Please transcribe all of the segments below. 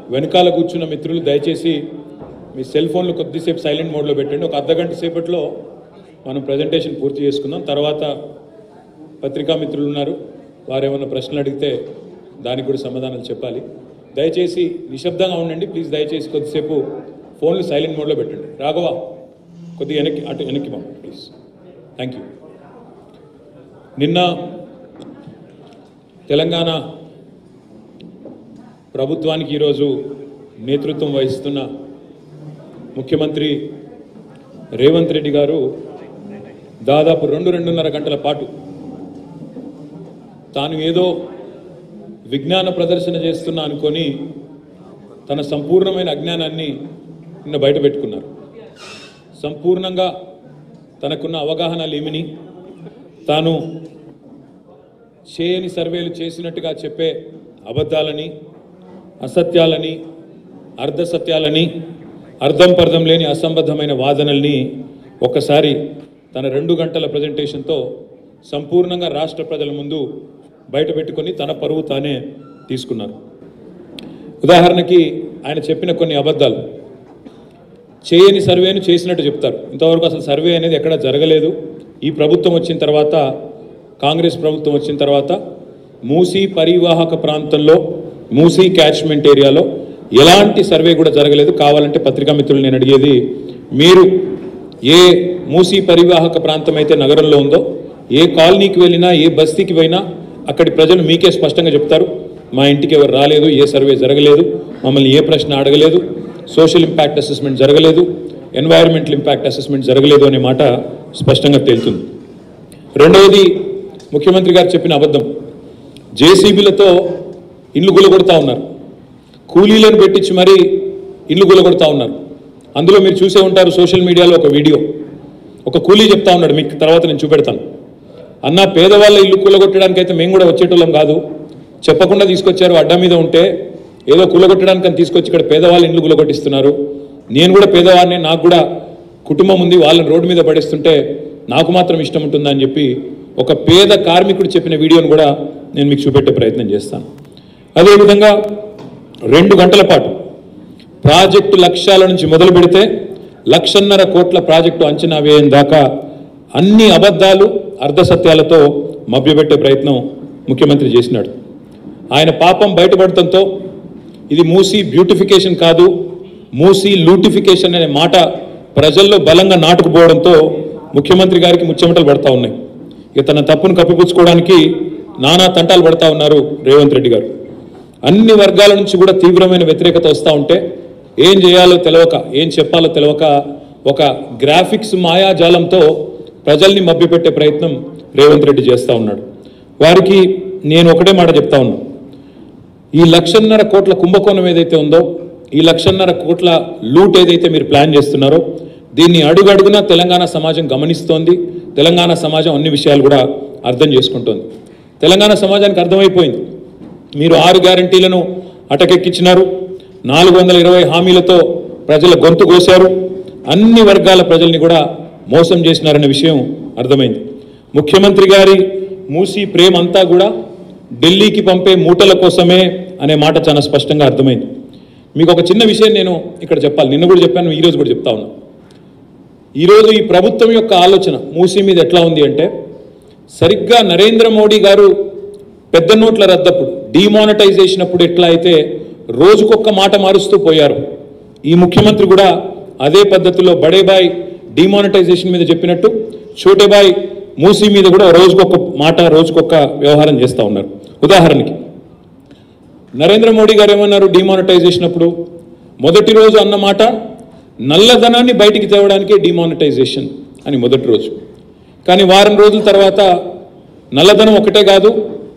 వెనకాల కూర్చున్న మిత్రులు దయచేసి మీ సెల్ ఫోన్లు కొద్దిసేపు సైలెంట్ మోడ్లో పెట్టండి. ఒక అర్ధగంట సేపట్లో మనం ప్రజెంటేషన్ పూర్తి చేసుకుందాం. తర్వాత పత్రికా మిత్రులు ఉన్నారు, వారు ఏమైనా ప్రశ్నలు అడిగితే దానికి కూడా సమాధానాలు చెప్పాలి. దయచేసి నిశ్శబ్దంగా ఉండండి ప్లీజ్. దయచేసి కొద్దిసేపు ఫోన్లు సైలెంట్ మోడ్లో పెట్టండి. రాఘవ కొద్దిగా వెనక్కి పంపండి ప్లీజ్. Thank you. నిన్న తెలంగాణ ప్రభుత్వానికి ఈరోజు నేతృత్వం వహిస్తున్న ముఖ్యమంత్రి రేవంత్ రెడ్డి గారు దాదాపు 2-2.5 గంటల పాటు తాను ఏదో విజ్ఞాన ప్రదర్శన చేస్తున్నా అనుకొని తన సంపూర్ణమైన అజ్ఞానాన్ని నిన్న బయటపెట్టుకున్నారు. సంపూర్ణంగా తనకున్న అవగాహన లేమిని, తాను చేయని సర్వేలు చేసినట్టుగా చెప్పే అబద్ధాలని, అసత్యాలని, అర్ధసత్యాలని, అర్థం పర్థం లేని అసంబద్ధమైన వాదనల్ని ఒకసారి తన 2 గంటల ప్రజెంటేషన్తో సంపూర్ణంగా రాష్ట్ర ప్రజల ముందు బయటపెట్టుకొని తన పరువు తానే తీసుకున్నారు. ఉదాహరణకి ఆయన చెప్పిన కొన్ని అబద్ధాలు. చేయని సర్వేను చేసినట్టు చెప్తారు. ఇంతవరకు అసలు సర్వే అనేది ఎక్కడ జరగలేదు. ఈ ప్రభుత్వం వచ్చిన తర్వాత, కాంగ్రెస్ ప్రభుత్వం వచ్చిన తర్వాత మూసీ పరివాహక ప్రాంతంలో, మూసీ క్యాచ్మెంట్ ఏరియాలో ఎలాంటి సర్వే కూడా జరగలేదు. కావాలంటే పత్రికా మిత్రులు నేను అడిగేది, మీరు ఏ మూసీ పరివాహక ప్రాంతం అయితే నగరంలో ఉందో, ఏ కాలనీకి వెళ్ళినా, ఏ బస్తీకి పోయినా అక్కడి ప్రజలు మీకే స్పష్టంగా చెప్తారు, మా ఇంటికి ఎవరు రాలేదు, ఏ సర్వే జరగలేదు, మమ్మల్ని ఏ ప్రశ్న అడగలేదు, సోషల్ ఇంపాక్ట్ అసెస్మెంట్ జరగలేదు, ఎన్వైరన్మెంటల్ ఇంపాక్ట్ అసెస్మెంట్ జరగలేదు అనే మాట స్పష్టంగా తేలుతుంది. రెండవది, ముఖ్యమంత్రి గారు చెప్పిన అబద్ధం. జేసీబీలతో ఇల్లు గులగొడతా ఉన్నారు, కూలీలను పెట్టించి మరీ ఇల్లు గులగొడతా ఉన్నారు. అందులో మీరు చూసే ఉంటారు సోషల్ మీడియాలో ఒక వీడియో. ఒక కూలీ చెప్తా ఉన్నాడు, మీకు తర్వాత నేను చూపెడతాను. అన్న, పేదవాళ్ళ ఇల్లు కూలగొట్టడానికి అయితే మేము కూడా వచ్చేటోళ్ళం కాదు, చెప్పకుండా తీసుకొచ్చారు. అడ్డా మీద ఉంటే ఏదో కూలగొట్టడానికి అని తీసుకొచ్చి ఇక్కడ పేదవాళ్ళ ఇల్లు కూలగొట్టిస్తున్నారు. నేను కూడా పేదవాడిని, నాకు కూడా కుటుంబం ఉంది, వాళ్ళని రోడ్డు మీద పడేస్తుంటే నాకు మాత్రం ఇష్టం ఉంటుందా అని చెప్పి ఒక పేద కార్మికుడు చెప్పిన వీడియోను కూడా నేను మీకు చూపెట్టే ప్రయత్నం చేస్తాను. అదేవిధంగా 2 గంటల పాటు ప్రాజెక్టు లక్ష్యాల నుంచి మొదలు పెడితే 1.5 కోట్ల ప్రాజెక్టు అంచనా వ్యయం దాకా అన్ని అబద్ధాలు, అర్ధసత్యాలతో మభ్యపెట్టే ప్రయత్నం ముఖ్యమంత్రి చేసినాడు. ఆయన పాపం బయటపడటంతో ఇది మూసీ బ్యూటిఫికేషన్ కాదు, మూసీ లూటిఫికేషన్ అనే మాట ప్రజల్లో బలంగా నాటుకుపోవడంతో ముఖ్యమంత్రి గారికి ముచ్చెమటలు పడతా ఉన్నాయి. ఇక తన తప్పును కప్పిపుచ్చుకోవడానికి నానా తంటాలు పడతా ఉన్నారు రేవంత్ రెడ్డి గారు. అన్ని వర్గాల నుంచి కూడా తీవ్రమైన వ్యతిరేకత వస్తూ ఉంటే ఏం చేయాలో తెలవక, ఏం చెప్పాలో తెలవక ఒక గ్రాఫిక్స్ మాయాజాలంతో ప్రజల్ని మభ్యపెట్టే ప్రయత్నం రేవంత్ రెడ్డి చేస్తూ ఉన్నాడు. వారికి నేను ఒకటే మాట చెప్తా ఉన్నా, ఈ 1.5 కోట్ల కుంభకోణం ఏదైతే ఉందో, ఈ 1.5 కోట్ల లూట్ ఏదైతే మీరు ప్లాన్ చేస్తున్నారో, దీన్ని అడుగడుగునా తెలంగాణ సమాజం గమనిస్తోంది. తెలంగాణ సమాజం అన్ని విషయాలు కూడా అర్థం చేసుకుంటోంది. తెలంగాణ సమాజానికి అర్థమైపోయింది, మీరు 6 గ్యారంటీలను అటకెక్కించినారు, 420 హామీలతో ప్రజల గొంతు కోశారు, అన్ని వర్గాల ప్రజల్ని కూడా మోసం చేసినారనే విషయం అర్థమైంది. ముఖ్యమంత్రి గారి మూసీ ప్రేమ అంతా కూడా ఢిల్లీకి పంపే మూటల కోసమే అనే మాట చాలా స్పష్టంగా అర్థమైంది. మీకు ఒక చిన్న విషయం నేను ఇక్కడ చెప్పాలి, నిన్న కూడా చెప్పాను, ఈరోజు కూడా చెప్తా ఉన్నా. ఈరోజు ఈ ప్రభుత్వం యొక్క ఆలోచన మూసీ మీద ఎట్లా ఉంది అంటే, సరిగ్గా నరేంద్ర మోడీ గారు పెద్ద నోట్ల రద్దప్పుడు, డిమానిటైజేషన్ అప్పుడు ఎట్లా అయితే రోజుకొక్క మాట మారుస్తూ పోయారు, ఈ ముఖ్యమంత్రి కూడా అదే పద్ధతిలో బడేబాయ్ డిమానిటైజేషన్ మీద చెప్పినట్టు చోటేబాయ్ మూసీ మీద కూడా రోజుకొక మాట, రోజుకొక వ్యవహారం చేస్తూ ఉన్నారు. ఉదాహరణకి నరేంద్ర మోడీ గారు ఏమన్నారు డిమానిటైజేషన్ అప్పుడు? మొదటి రోజు అన్న మాట నల్లధనాన్ని బయటికి తేవడానికే డిమానిటైజేషన్ అని మొదటి రోజు. కానీ వారం రోజుల తర్వాత నల్లధనం ఒకటే కాదు,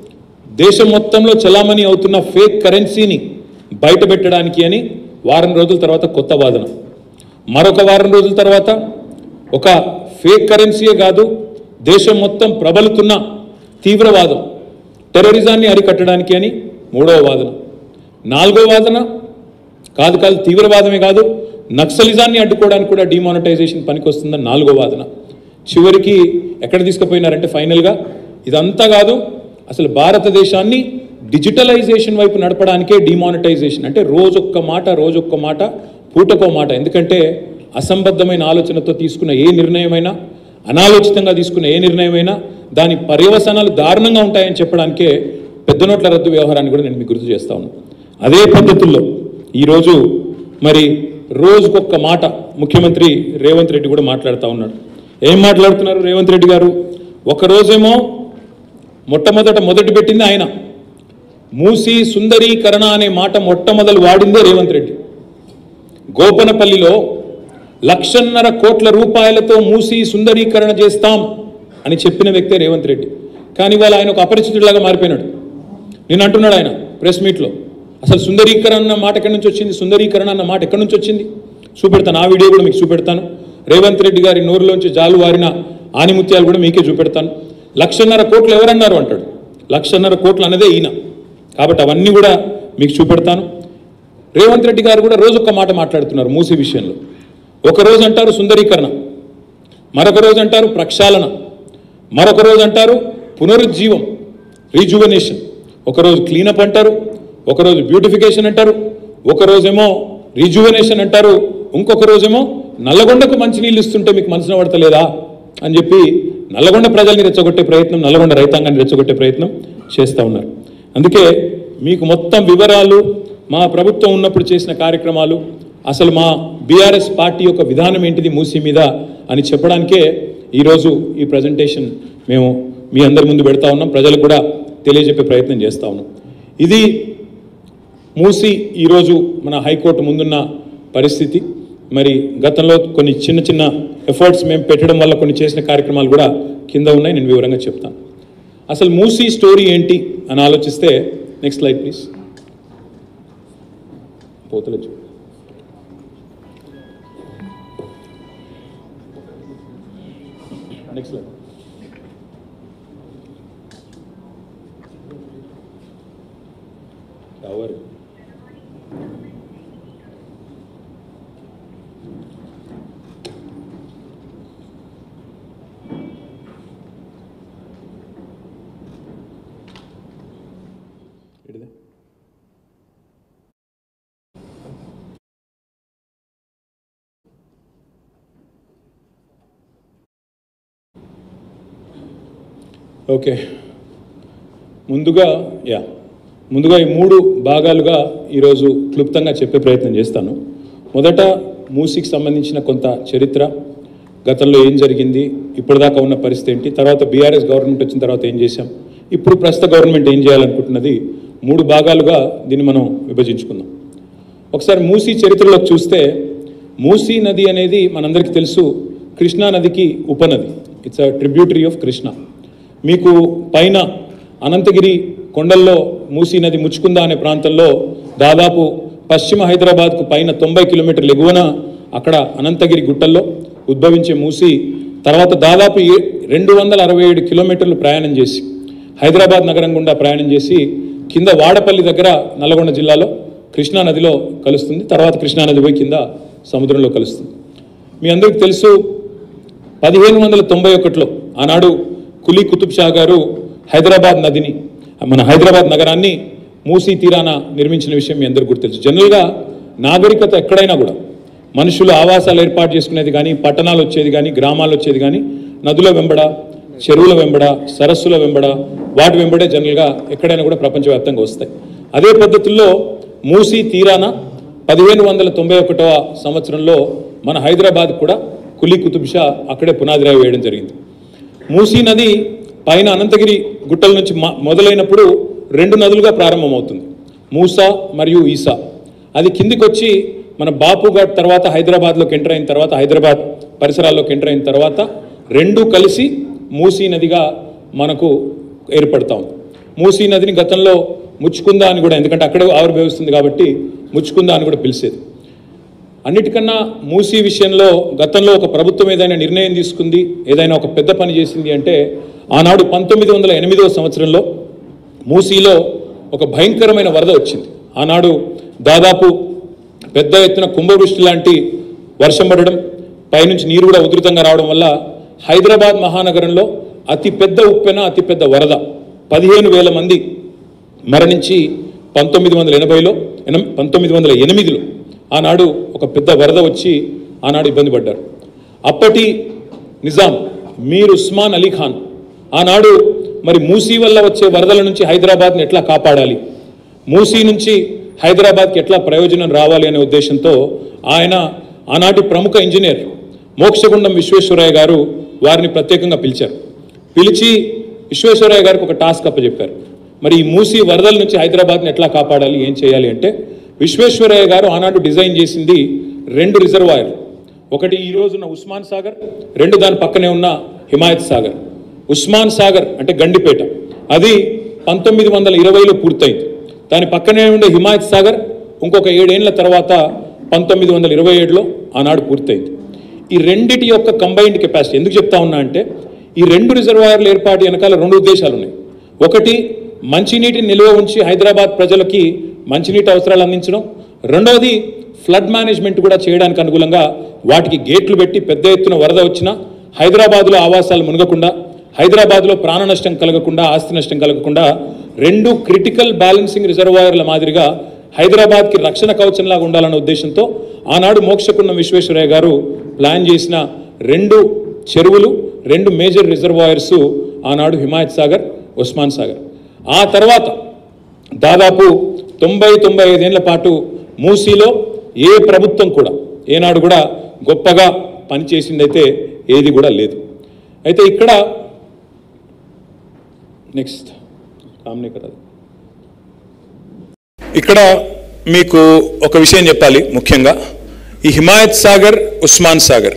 దేశం మొత్తంలో చలామణి అవుతున్న ఫేక్ కరెన్సీని బయటపెట్టడానికి అని వారం రోజుల తర్వాత కొత్త వాదన. మరొక వారం రోజుల తర్వాత ఒక ఫేక్ కరెన్సీయే కాదు, దేశం మొత్తం ప్రబలుతున్న తీవ్రవాదం, టెర్రరిజాన్ని అరికట్టడానికి అని 3వ వాదన. 4వ వాదన కాదు తీవ్రవాదమే కాదు, నక్సలిజాన్ని అడ్డుకోవడానికి కూడా డిమానిటైజేషన్ పనికొస్తుందని 4వ వాదన. చివరికి ఎక్కడ తీసుకుపోయినారంటే ఫైనల్గా ఇదంతా కాదు, అసలు భారతదేశాన్ని డిజిటలైజేషన్ వైపు నడపడానికే డిమానిటైజేషన్ అంటే రోజొక్క మాట పూటకో మాట. ఎందుకంటే అసంబద్ధమైన ఆలోచనతో తీసుకున్న ఏ నిర్ణయమైనా, అనాలోచితంగా తీసుకున్న ఏ నిర్ణయమైనా దాని పర్యవసానాలు దారుణంగా ఉంటాయని చెప్పడానికే పెద్ద నోట్ల రద్దు వ్యవహారాన్ని కూడా నేను మీకు గుర్తు చేస్తా ఉన్నాను. అదే పద్ధతుల్లో ఈరోజు మరి రోజుకొక్క మాట ముఖ్యమంత్రి రేవంత్ రెడ్డి కూడా మాట్లాడుతూ ఉన్నాడు. ఏం మాట్లాడుతున్నారు రేవంత్ రెడ్డి గారు? ఒకరోజేమో మొదటి పెట్టింది ఆయన, మూసీ సుందరీకరణ అనే మాట మొట్టమొదలు వాడిందే రేవంత్ రెడ్డి. గోపనపల్లిలో 1,50,000 కోట్ల రూపాయలతో మూసీ సుందరీకరణ చేస్తాం అని చెప్పిన వ్యక్తే రేవంత్ రెడ్డి. కానీ ఇవాళ ఆయన ఒక అపరిచితుడిలాగా మారిపోయినాడు. నేను అంటున్నాడు ఆయన ప్రెస్ మీట్లో, అసలు సుందరీకరణ అన్న మాట ఎక్కడి నుంచి వచ్చింది, సుందరీకరణ అన్న మాట ఎక్కడి నుంచి వచ్చింది చూపెడతాను. ఆ వీడియో కూడా మీకు చూపెడతాను. రేవంత్ రెడ్డి గారి నోరులోంచి జాలు వారిన ఆనిముత్యాలు కూడా మీకే చూపెడతాను. 1,50,000 కోట్లు ఎవరన్నారు అంటాడు. 1,50,000 కోట్లు అన్నదే ఈయన. కాబట్టి అవన్నీ కూడా మీకు చూపెడతాను. రేవంత్ రెడ్డి గారు కూడా రోజొక్క మాట మాట్లాడుతున్నారు మూసీ విషయంలో. ఒకరోజు అంటారు సుందరీకరణ, మరొక రోజు అంటారు ప్రక్షాళన, మరొక రోజు అంటారు పునరుజ్జీవం, రీజువనేషన్. ఒకరోజు క్లీనప్ అంటారు, ఒకరోజు బ్యూటిఫికేషన్ అంటారు, ఒకరోజేమో రీజువనేషన్ అంటారు, ఇంకొక రోజేమో నల్లగొండకు మంచినీళ్ళు ఇస్తుంటే మీకు మనసున పడతలేదా అని చెప్పి నల్లగొండ ప్రజల్ని రెచ్చగొట్టే ప్రయత్నం, నల్లగొండ రైతాంగాన్ని రెచ్చగొట్టే ప్రయత్నం చేస్తూ ఉన్నారు. అందుకే మీకు మొత్తం వివరాలు, మా ప్రభుత్వం ఉన్నప్పుడు చేసిన కార్యక్రమాలు, అసలు మా బీఆర్ఎస్ పార్టీ యొక్క విధానం ఏంటిది మూసీ మీద అని చెప్పడానికే ఈరోజు ఈ ప్రజెంటేషన్ మేము మీ అందరి ముందు పెడతా ఉన్నాం. ప్రజలకు కూడా తెలియజెప్పే ప్రయత్నం చేస్తూ ఉన్నాం. ఇది మూసీ ఈరోజు మన హైకోర్టు ముందున్న పరిస్థితి. మరి గతంలో కొన్ని చిన్న ఎఫర్ట్స్ మేము పెట్టడం వల్ల కొన్ని చేసిన కార్యక్రమాలు కూడా కింద ఉన్నాయి, నేను వివరంగా చెప్తాను. అసలు మూసీ స్టోరీ ఏంటి అని ఆలోచిస్తే, నెక్స్ట్ స్లైడ్ ప్లీజ్. పోతలేదు. Next slide. Tower okay. ముందుగా ఈ 3 భాగాలుగా ఈరోజు క్లుప్తంగా చెప్పే ప్రయత్నం చేస్తాను. మొదట మూసీకి సంబంధించిన కొంత చరిత్ర, గతంలో ఏం జరిగింది, ఇప్పటిదాకా ఉన్న పరిస్థితి ఏంటి, తర్వాత బీఆర్ఎస్ గవర్నమెంట్ వచ్చిన తర్వాత ఏం చేశాం, ఇప్పుడు ప్రస్తుత గవర్నమెంట్ ఏం చేయాలనుకుంటున్నది, 3 భాగాలుగా దీన్ని మనం విభజించుకుందాం. ఒకసారి మూసీ చరిత్రలోకి చూస్తే, మూసీ నది అనేది మనందరికీ తెలుసు కృష్ణా నదికి ఉపనది. It's a tributary of Krishna. మీకు పైన అనంతగిరి కొండల్లో మూసీ నది ముచ్చుకుందా అనే ప్రాంతంలో దాదాపు పశ్చిమ హైదరాబాద్కు పైన 90 కిలోమీటర్లు ఎగువన అక్కడ అనంతగిరి గుట్టల్లో ఉద్భవించే మూసీ తర్వాత దాదాపు 267 కిలోమీటర్లు ప్రయాణం చేసి హైదరాబాద్ నగరం గుండా ప్రయాణం చేసి కింద వాడపల్లి దగ్గర నల్లగొండ జిల్లాలో కృష్ణా నదిలో కలుస్తుంది. తర్వాత కృష్ణా నది పోయి కింద సముద్రంలో కలుస్తుంది. మీ అందరికీ తెలుసు 1591లో ఆనాడు కులీ కుతుబ్ షా గారు హైదరాబాద్ నదిని, మన హైదరాబాద్ నగరాన్ని మూసీ తీరాన నిర్మించిన విషయం మీ అందరికీ గుర్తు తెలుసు. జనరల్గా నాగరికత ఎక్కడైనా కూడా మనుషులు ఆవాసాలు ఏర్పాటు చేసుకునేది కానీ, పట్టణాలు వచ్చేది కానీ, గ్రామాలు వచ్చేది కానీ నదుల వెంబడ, చెరువుల వెంబడ, సరస్సుల వెంబడ, వాటి వెంబడే జనరల్గా ఎక్కడైనా కూడా ప్రపంచవ్యాప్తంగా వస్తాయి. అదే పద్ధతుల్లో మూసీ తీరాన 1591వ సంవత్సరంలో మన హైదరాబాద్ కూడా కులీ కుతుబ్ షా అక్కడే పునాది రాయి వేయడం జరిగింది. మూసీ నది పైన అనంతగిరి గుట్టల నుంచి మొదలైనప్పుడు 2 నదులుగా ప్రారంభమవుతుంది, మూసా మరియు ఈసా. అది కిందికి వచ్చి మన బాపుఘాట్ తర్వాత హైదరాబాద్లోకి ఎంటర్ అయిన తర్వాత, హైదరాబాద్ పరిసరాల్లోకి ఎంటర్ అయిన తర్వాత 2 కలిసి మూసీ నదిగా మనకు ఏర్పడతా ఉంది. మూసీ నదిని గతంలో ముచ్చుకుందా అని కూడా, ఎందుకంటే అక్కడే ఆవిర్భవిస్తుంది కాబట్టి ముచ్చుకుందా అని కూడా పిలిచేది. అన్నిటికన్నా మూసీ విషయంలో గతంలో ఒక ప్రభుత్వం ఏదైనా నిర్ణయం తీసుకుంది, ఏదైనా ఒక పెద్ద పని చేసింది అంటే ఆనాడు 1908వ సంవత్సరంలో మూసీలో ఒక భయంకరమైన వరద వచ్చింది. ఆనాడు దాదాపు పెద్ద ఎత్తున కుంభవృష్టి లాంటి వర్షం పడడం, పైనుంచి నీరు కూడా ఉధృతంగా రావడం వల్ల హైదరాబాద్ మహానగరంలో అతిపెద్ద ఉప్పెన, అతిపెద్ద వరద, 15,000 మంది మరణించి 1908లో ఆనాడు ఒక పెద్ద వరద వచ్చి ఆనాడు ఇబ్బంది పడ్డారు. అప్పటి నిజాం మీర్ ఉస్మాన్ అలీ ఖాన్ ఆనాడు మరి మూసీ వల్ల వచ్చే వరదల నుంచి హైదరాబాద్ని ఎట్లా కాపాడాలి, మూసీ నుంచి హైదరాబాద్కి ఎట్లా ప్రయోజనం రావాలి అనే ఉద్దేశంతో ఆయన ఆనాటి ప్రముఖ ఇంజనీర్ మోక్షగుండం విశ్వేశ్వరయ్య గారు వారిని ప్రత్యేకంగా పిలిచారు. పిలిచి విశ్వేశ్వరయ్య గారికి ఒక టాస్క్ అప్పచెప్పారు. మరి ఈ మూసీ వరదల నుంచి హైదరాబాద్ని ఎట్లా కాపాడాలి, ఏం చేయాలి అంటే విశ్వేశ్వరయ్య గారు ఆనాడు డిజైన్ చేసింది 2 రిజర్వాయర్. ఒకటి ఈ రోజున్న ఉస్మాన్ సాగర్, 2 దాని పక్కనే ఉన్న హిమాయత్ సాగర్. ఉస్మాన్ సాగర్ అంటే గండిపేట, అది 1920లో పూర్తయింది. దాని పక్కనే ఉండే హిమాయత్ సాగర్ ఇంకొక 7 ఏళ్ల తర్వాత 1927లో ఆనాడు పూర్తయింది. ఈ రెండిటి యొక్క కంబైన్డ్ కెపాసిటీ ఎందుకు చెప్తా ఉన్నా అంటే ఈ 2 రిజర్వాయర్ల ఏర్పాటు వెనకాల 2 ఉద్దేశాలు ఉన్నాయి. ఒకటి మంచినీటిని నిల్వ ఉంచి హైదరాబాద్ ప్రజలకి మంచినీటి అవసరాలు అందించడం, రెండవది ఫ్లడ్ మేనేజ్మెంట్ కూడా చేయడానికి అనుకూలంగా వాటికి గేట్లు పెట్టి పెద్ద ఎత్తున వరద వచ్చినా హైదరాబాద్లో ఆవాసాలు మునగకుండా, హైదరాబాద్లో ప్రాణ నష్టం కలగకుండా, ఆస్తి నష్టం కలగకుండా 2 క్రిటికల్ బ్యాలెన్సింగ్ రిజర్వాయర్ల మాదిరిగా హైదరాబాద్కి రక్షణ కవచంలాగా ఉండాలన్న ఉద్దేశంతో ఆనాడు మోక్షగుండం విశ్వేశ్వరయ్య గారు ప్లాన్ చేసిన 2 చెరువులు, 2 మేజర్ రిజర్వాయర్స్ ఆనాడు హిమాయత్ సాగర్, ఉస్మాన్ సాగర్. ఆ తర్వాత దాదాపు 90-95 ఏళ్ల పాటు మూసీలో ఏ ప్రభుత్వం కూడా ఏనాడు కూడా గొప్పగా పనిచేసిందైతే ఏది కూడా లేదు. అయితే ఇక్కడ నెక్స్ట్ ఇక్కడ మీకు ఒక విషయం చెప్పాలి. ముఖ్యంగా ఈ హిమాయత్ సాగర్, ఉస్మాన్ సాగర్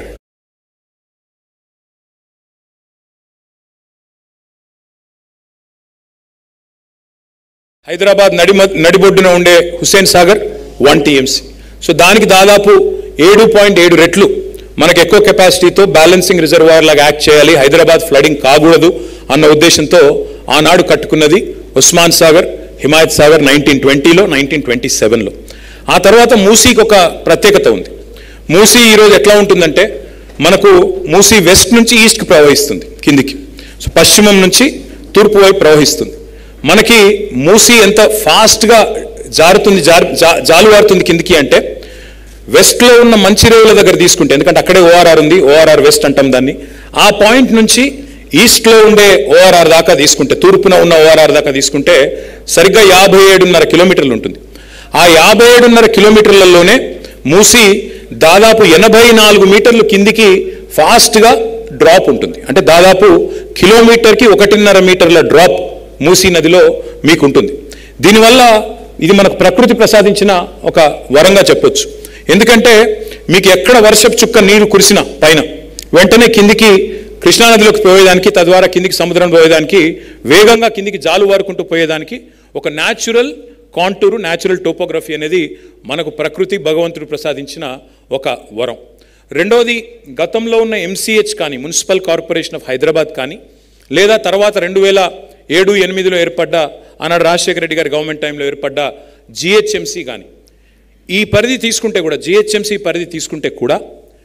హైదరాబాద్ నడిబొడ్డున ఉండే హుస్సేన్ సాగర్ 1 TMC. సో దానికి దాదాపు 7.7 రెట్లు మనకు ఎక్కువ కెపాసిటీతో బ్యాలెన్సింగ్ రిజర్వాయర్ లాగా యాక్ట్ చేయాలి, హైదరాబాద్ ఫ్లడింగ్ కాకూడదు అన్న ఉద్దేశంతో ఆనాడు కట్టుకున్నది ఉస్మాన్ సాగర్, హిమాయత్ సాగర్ 1920లో, 1927లో. ఆ తర్వాత మూసీకి ఒక ప్రత్యేకత ఉంది. మూసీ ఈరోజు ఎట్లా ఉంటుందంటే మనకు మూసీ వెస్ట్ నుంచి ఈస్ట్కి ప్రవహిస్తుంది కిందికి, సో పశ్చిమం నుంచి తూర్పు వైపు ప్రవహిస్తుంది. మనకి మూసీ ఎంత ఫాస్ట్గా జాలువారుతుంది కిందికి అంటే వెస్ట్లో ఉన్న మంచిరేవుల దగ్గర తీసుకుంటే, ఎందుకంటే అక్కడే ORR ఉంది, ORR వెస్ట్ అంటాం దాన్ని, ఆ పాయింట్ నుంచి ఈస్ట్లో ఉండే ORR దాకా తీసుకుంటే, తూర్పున ఉన్న ORR దాకా తీసుకుంటే సరిగ్గా 57.5 కిలోమీటర్లు ఉంటుంది. ఆ 57.5 కిలోమీటర్లలోనే మూసీ దాదాపు 84 మీటర్లు కిందికి ఫాస్ట్గా డ్రాప్ ఉంటుంది. అంటే దాదాపు కిలోమీటర్కి 1.5 మీటర్ల డ్రాప్ మూసీ నదిలో మీకు ఉంటుంది. దీనివల్ల ఇది మనకు ప్రకృతి ప్రసాదించిన ఒక వరంగా చెప్పొచ్చు. ఎందుకంటే మీకు ఎక్కడ వర్షపు చుక్క నీరు కురిసినా పైన వెంటనే కిందికి కృష్ణానదిలోకి పోయేదానికి, తద్వారా కిందికి సముద్రం పోయేదానికి, వేగంగా కిందికి జాలువారుకుంటూ పోయేదానికి ఒక న్యాచురల్ కాంటూరు, న్యాచురల్ టోపోగ్రఫీ అనేది మనకు ప్రకృతి భగవంతుడు ప్రసాదించిన ఒక వరం. రెండవది, గతంలో ఉన్న MCH కానీ, మున్సిపల్ కార్పొరేషన్ ఆఫ్ హైదరాబాద్ కానీ, లేదా తర్వాత 2007-8లో ఏర్పడ్డ ఆనాడు రాజశేఖర రెడ్డి గారి గవర్నమెంట్ టైంలో ఏర్పడ్డ GHMC కానీ, ఈ పరిధి తీసుకుంటే కూడా, GHMC పరిధి తీసుకుంటే కూడా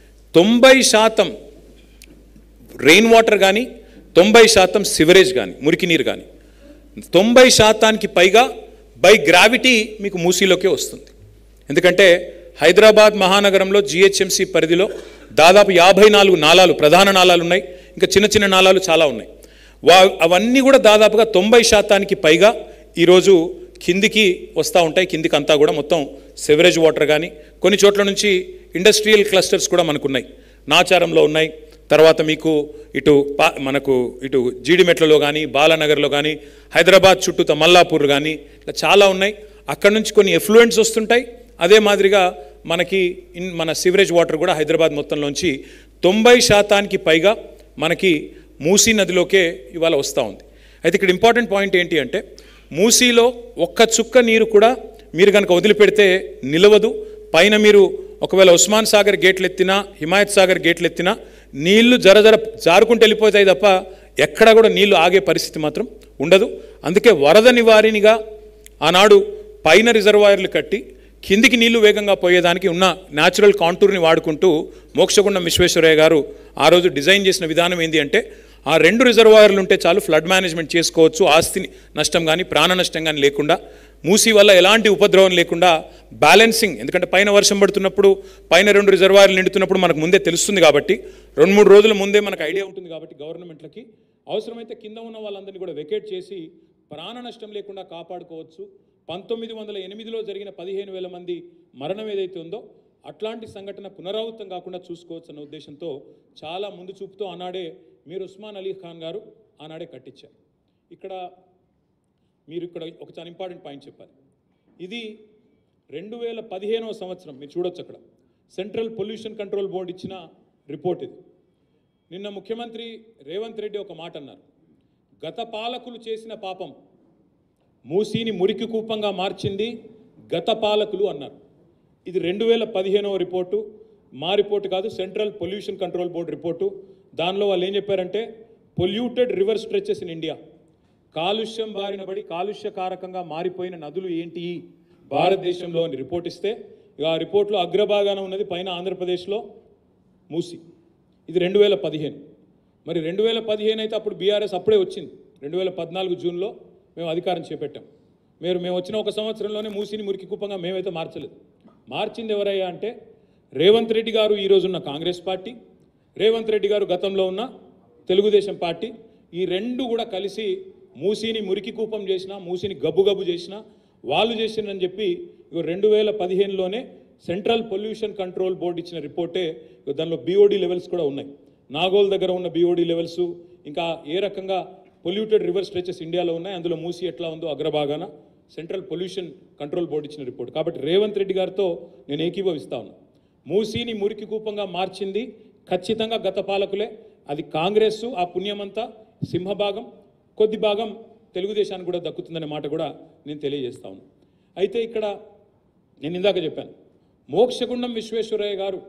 90% రెయిన్ వాటర్ కానీ, 90% సివరేజ్ కానీ, మురికి నీరు కానీ 90%కి పైగా బై గ్రావిటీ మీకు మూసీలోకే వస్తుంది. ఎందుకంటే హైదరాబాద్ మహానగరంలో GHMC పరిధిలో దాదాపు 54 నాలాలు, ప్రధాన నాలాలు ఉన్నాయి, ఇంకా చిన్న చిన్న నాలాలు చాలా ఉన్నాయి. అవన్నీ కూడా దాదాపుగా 90%కి పైగా ఈరోజు కిందికి వస్తూ ఉంటాయి. కిందికి అంతా కూడా మొత్తం సివరేజ్ వాటర్ కానీ, కొన్ని చోట్ల నుంచి ఇండస్ట్రియల్ క్లస్టర్స్ కూడా మనకున్నాయి. నాచారంలో ఉన్నాయి, తర్వాత మీకు మనకు ఇటు జీడిమెట్లలో కానీ, బాలానగర్లో కానీ, హైదరాబాద్ చుట్టూత మల్లాపూర్ కానీ, ఇట్లా చాలా ఉన్నాయి. అక్కడ నుంచి కొన్ని ఎఫ్లూయెంట్స్ వస్తుంటాయి. అదే మాదిరిగా మనకి మన సివరేజ్ వాటర్ కూడా హైదరాబాద్ మొత్తంలోంచి 90%కి పైగా మనకి మూసీ నదిలోకే ఇవాళ వస్తూ ఉంది. అయితే ఇక్కడ ఇంపార్టెంట్ పాయింట్ ఏంటి అంటే, మూసీలో ఒక్క చుక్క నీరు కూడా మీరు కనుక వదిలిపెడితే నిలవదు. పైన మీరు ఒకవేళ ఉస్మాన్ సాగర్ గేట్లు ఎత్తినా, హిమాయత్ సాగర్ గేట్లు ఎత్తినా నీళ్లు జారుకుంటూ వెళ్ళిపోతాయి తప్ప ఎక్కడా కూడా నీళ్లు ఆగే పరిస్థితి మాత్రం ఉండదు. అందుకే వరద నివారణగా ఆనాడు పైన రిజర్వాయర్లు కట్టి కిందికి నీళ్లు వేగంగా పోయేదానికి ఉన్న న్యాచురల్ కాంటూర్ని వాడుకుంటూ మోక్షగుండం విశ్వేశ్వరయ్య గారు ఆ రోజు డిజైన్ చేసిన విధానం ఏంటి అంటే, ఆ 2 రిజర్వాయర్లు ఉంటే చాలు ఫ్లడ్ మేనేజ్మెంట్ చేసుకోవచ్చు, ఆస్తి నష్టం కానీ ప్రాణ నష్టం కానీ లేకుండా, మూసీ వల్ల ఎలాంటి ఉపద్రవం లేకుండా బ్యాలెన్సింగ్. ఎందుకంటే పైన వర్షం పడుతున్నప్పుడు పైన 2 రిజర్వాయర్లు నిండుతున్నప్పుడు మనకు ముందే తెలుస్తుంది కాబట్టి 2-3 రోజుల ముందే మనకు ఐడియా ఉంటుంది కాబట్టి గవర్నమెంట్లకి అవసరమైతే కింద ఉన్న వాళ్ళందరినీ కూడా వెకేట్ చేసి ప్రాణ నష్టం లేకుండా కాపాడుకోవచ్చు. 1908లో జరిగిన 15,000 మంది మరణం ఏదైతే ఉందో అట్లాంటి సంఘటన పునరావృతం కాకుండా చూసుకోవచ్చు అన్న ఉద్దేశంతో చాలా ముందు చూపుతో ఆనాడే మీరు ఉస్మాన్ అలీ ఖాన్ గారు ఆనాడే కట్టించారు. మీరు ఇక్కడ ఒక చాలా ఇంపార్టెంట్ పాయింట్ చెప్పాలి. ఇది 2015వ సంవత్సరం మీరు చూడొచ్చు అక్కడ సెంట్రల్ పొల్యూషన్ కంట్రోల్ బోర్డు ఇచ్చిన రిపోర్ట్ ఇది. నిన్న ముఖ్యమంత్రి రేవంత్ రెడ్డి ఒక మాట అన్నారు, గత పాలకులు చేసిన పాపం మూసీని మురికి కూపంగా మార్చింది గత పాలకులు అన్నారు. ఇది 2015వ రిపోర్టు, మా రిపోర్టు కాదు, central pollution control board report. దానిలో వాళ్ళు ఏం చెప్పారంటే polluted river stretches in India, కాలుష్యం బారిన పడి కాలుష్యకారకంగా మారిపోయిన నదులు ఏంటి భారతదేశంలో అని రిపోర్ట్ ఇస్తే ఆ రిపోర్ట్లో అగ్రభాగాన ఉన్నది పైన ఆంధ్రప్రదేశ్లో మూసి. ఇది 2015. మరి 2015 అయితే అప్పుడు బీఆర్ఎస్ అప్పుడే వచ్చింది. 2014 జూన్లో మేము అధికారం చేపట్టాం. మేము వచ్చిన ఒక సంవత్సరంలోనే మూసిని మురికి కూపంగా మేమైతే మార్చలేదు. మార్చింది ఎవరయ్యా అంటే రేవంత్ రెడ్డి గారు ఈరోజున్న కాంగ్రెస్ పార్టీ, రేవంత్ రెడ్డి గారు గతంలో ఉన్న తెలుగుదేశం పార్టీ, ఈ రెండు కూడా కలిసి మూసిని మురికి కూపం చేసినా, మూసిని గబ్బు చేసినా వాళ్ళు చేసినని చెప్పి 2015లోనే సెంట్రల్ పొల్యూషన్ కంట్రోల్ బోర్డు ఇచ్చిన రిపోర్టే. దానిలో బీఓడి లెవెల్స్ కూడా ఉన్నాయి. నాగోల్ దగ్గర ఉన్న బీఓడి లెవెల్స్, ఇంకా ఏ రకంగా పొల్యూటెడ్ రివర్ స్ట్రెచెస్ ఇండియాలో ఉన్నాయి, అందులో మూసి ఎట్లా ఉందో అగ్రభాగాన సెంట్రల్ పొల్యూషన్ కంట్రోల్ బోర్డు ఇచ్చిన రిపోర్ట్. కాబట్టి రేవంత్ రెడ్డి గారితో నేను ఏకీభవిస్తా ఉన్నా. మూసీని మురికి కూపంగా మార్చింది ఖచ్చితంగా గత పాలకులే. అది కాంగ్రెస్, ఆ పుణ్యమంతా సింహభాగం, కొద్ది భాగం తెలుగుదేశానికి కూడా దక్కుతుందనే మాట కూడా నేను తెలియజేస్తా ఉన్నాను. అయితే ఇక్కడ నేను ఇందాక చెప్పాను, మోక్షగుండం విశ్వేశ్వరయ్య గారు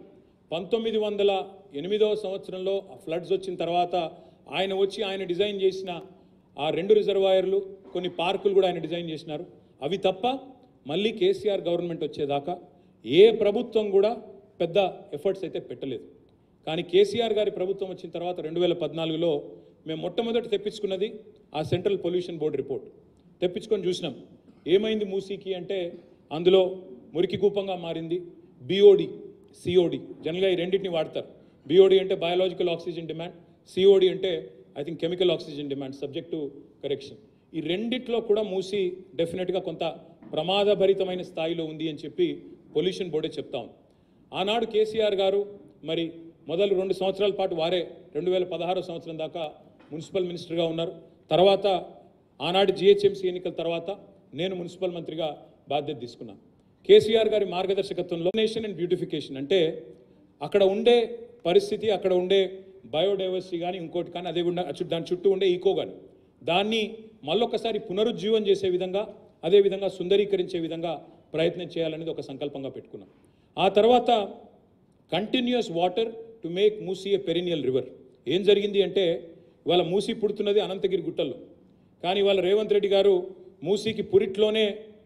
1908వ సంవత్సరంలో ఫ్లడ్స్ వచ్చిన తర్వాత ఆయన వచ్చి ఆయన డిజైన్ చేసిన ఆ 2 రిజర్వాయర్లు, కొన్ని పార్కులు కూడా ఆయన డిజైన్ చేసినారు. అవి తప్ప మళ్ళీ కేసీఆర్ గవర్నమెంట్ వచ్చేదాకా ఏ ప్రభుత్వం కూడా పెద్ద ఎఫర్ట్స్ అయితే పెట్టలేదు. కానీ కేసీఆర్ గారి ప్రభుత్వం వచ్చిన తర్వాత 2014లో మేము మొట్టమొదటి తెప్పించుకున్నది ఆ సెంట్రల్ పొల్యూషన్ బోర్డు రిపోర్ట్. తెప్పించుకొని చూసినాం ఏమైంది మూసీకి అంటే అందులో మురికి కూపంగా మారింది. బీఓడి, సిఓడి, జనరల్గా ఈ రెండింటిని వాడతారు. బీఓడి అంటే బయాలజికల్ ఆక్సిజన్ డిమాండ్, సిఓడి అంటే I think chemical oxygen demand, subject to correction. ఈ రెండిట్లో కూడా మూసి డెఫినెట్గా కొంత ప్రమాదభరితమైన స్థాయిలో ఉంది అని చెప్పి పొల్యూషన్ బోర్డే చెప్తా ఉంది. ఆనాడు కేసీఆర్ గారు మరి మొదలు 2 సంవత్సరాల పాటు వారే 2016 సంవత్సరం దాకా మున్సిపల్ మినిస్టర్గా ఉన్నారు. తర్వాత ఆనాడు జిహెచ్ఎంసీ ఎన్నికల తర్వాత నేను మున్సిపల్ మంత్రిగా బాధ్యత తీసుకున్నాను. కేసీఆర్ గారి మార్గదర్శకత్వంలో నేషన్ అండ్ బ్యూటిఫికేషన్ అంటే అక్కడ ఉండే పరిస్థితి, అక్కడ ఉండే బయోడైవర్సిటీ కానీ ఇంకోటి కానీ, అదే దాని చుట్టూ ఉండే ఈకో కానీ దాన్ని మళ్ళొకసారి పునరుజ్జీవం చేసే విధంగా, అదేవిధంగా సుందరీకరించే విధంగా ప్రయత్నం చేయాలనేది ఒక సంకల్పంగా పెట్టుకున్నాం. ఆ తర్వాత continuous water to make Musi a perennial river. ఏం జరిగింది అంటే ఇవాళ మూసీ పుడుతున్నది అనంతగిరి గుట్టల్లో, కానీ ఇవాళ రేవంత్ రెడ్డి గారు మూసీకి పురిట్లోనే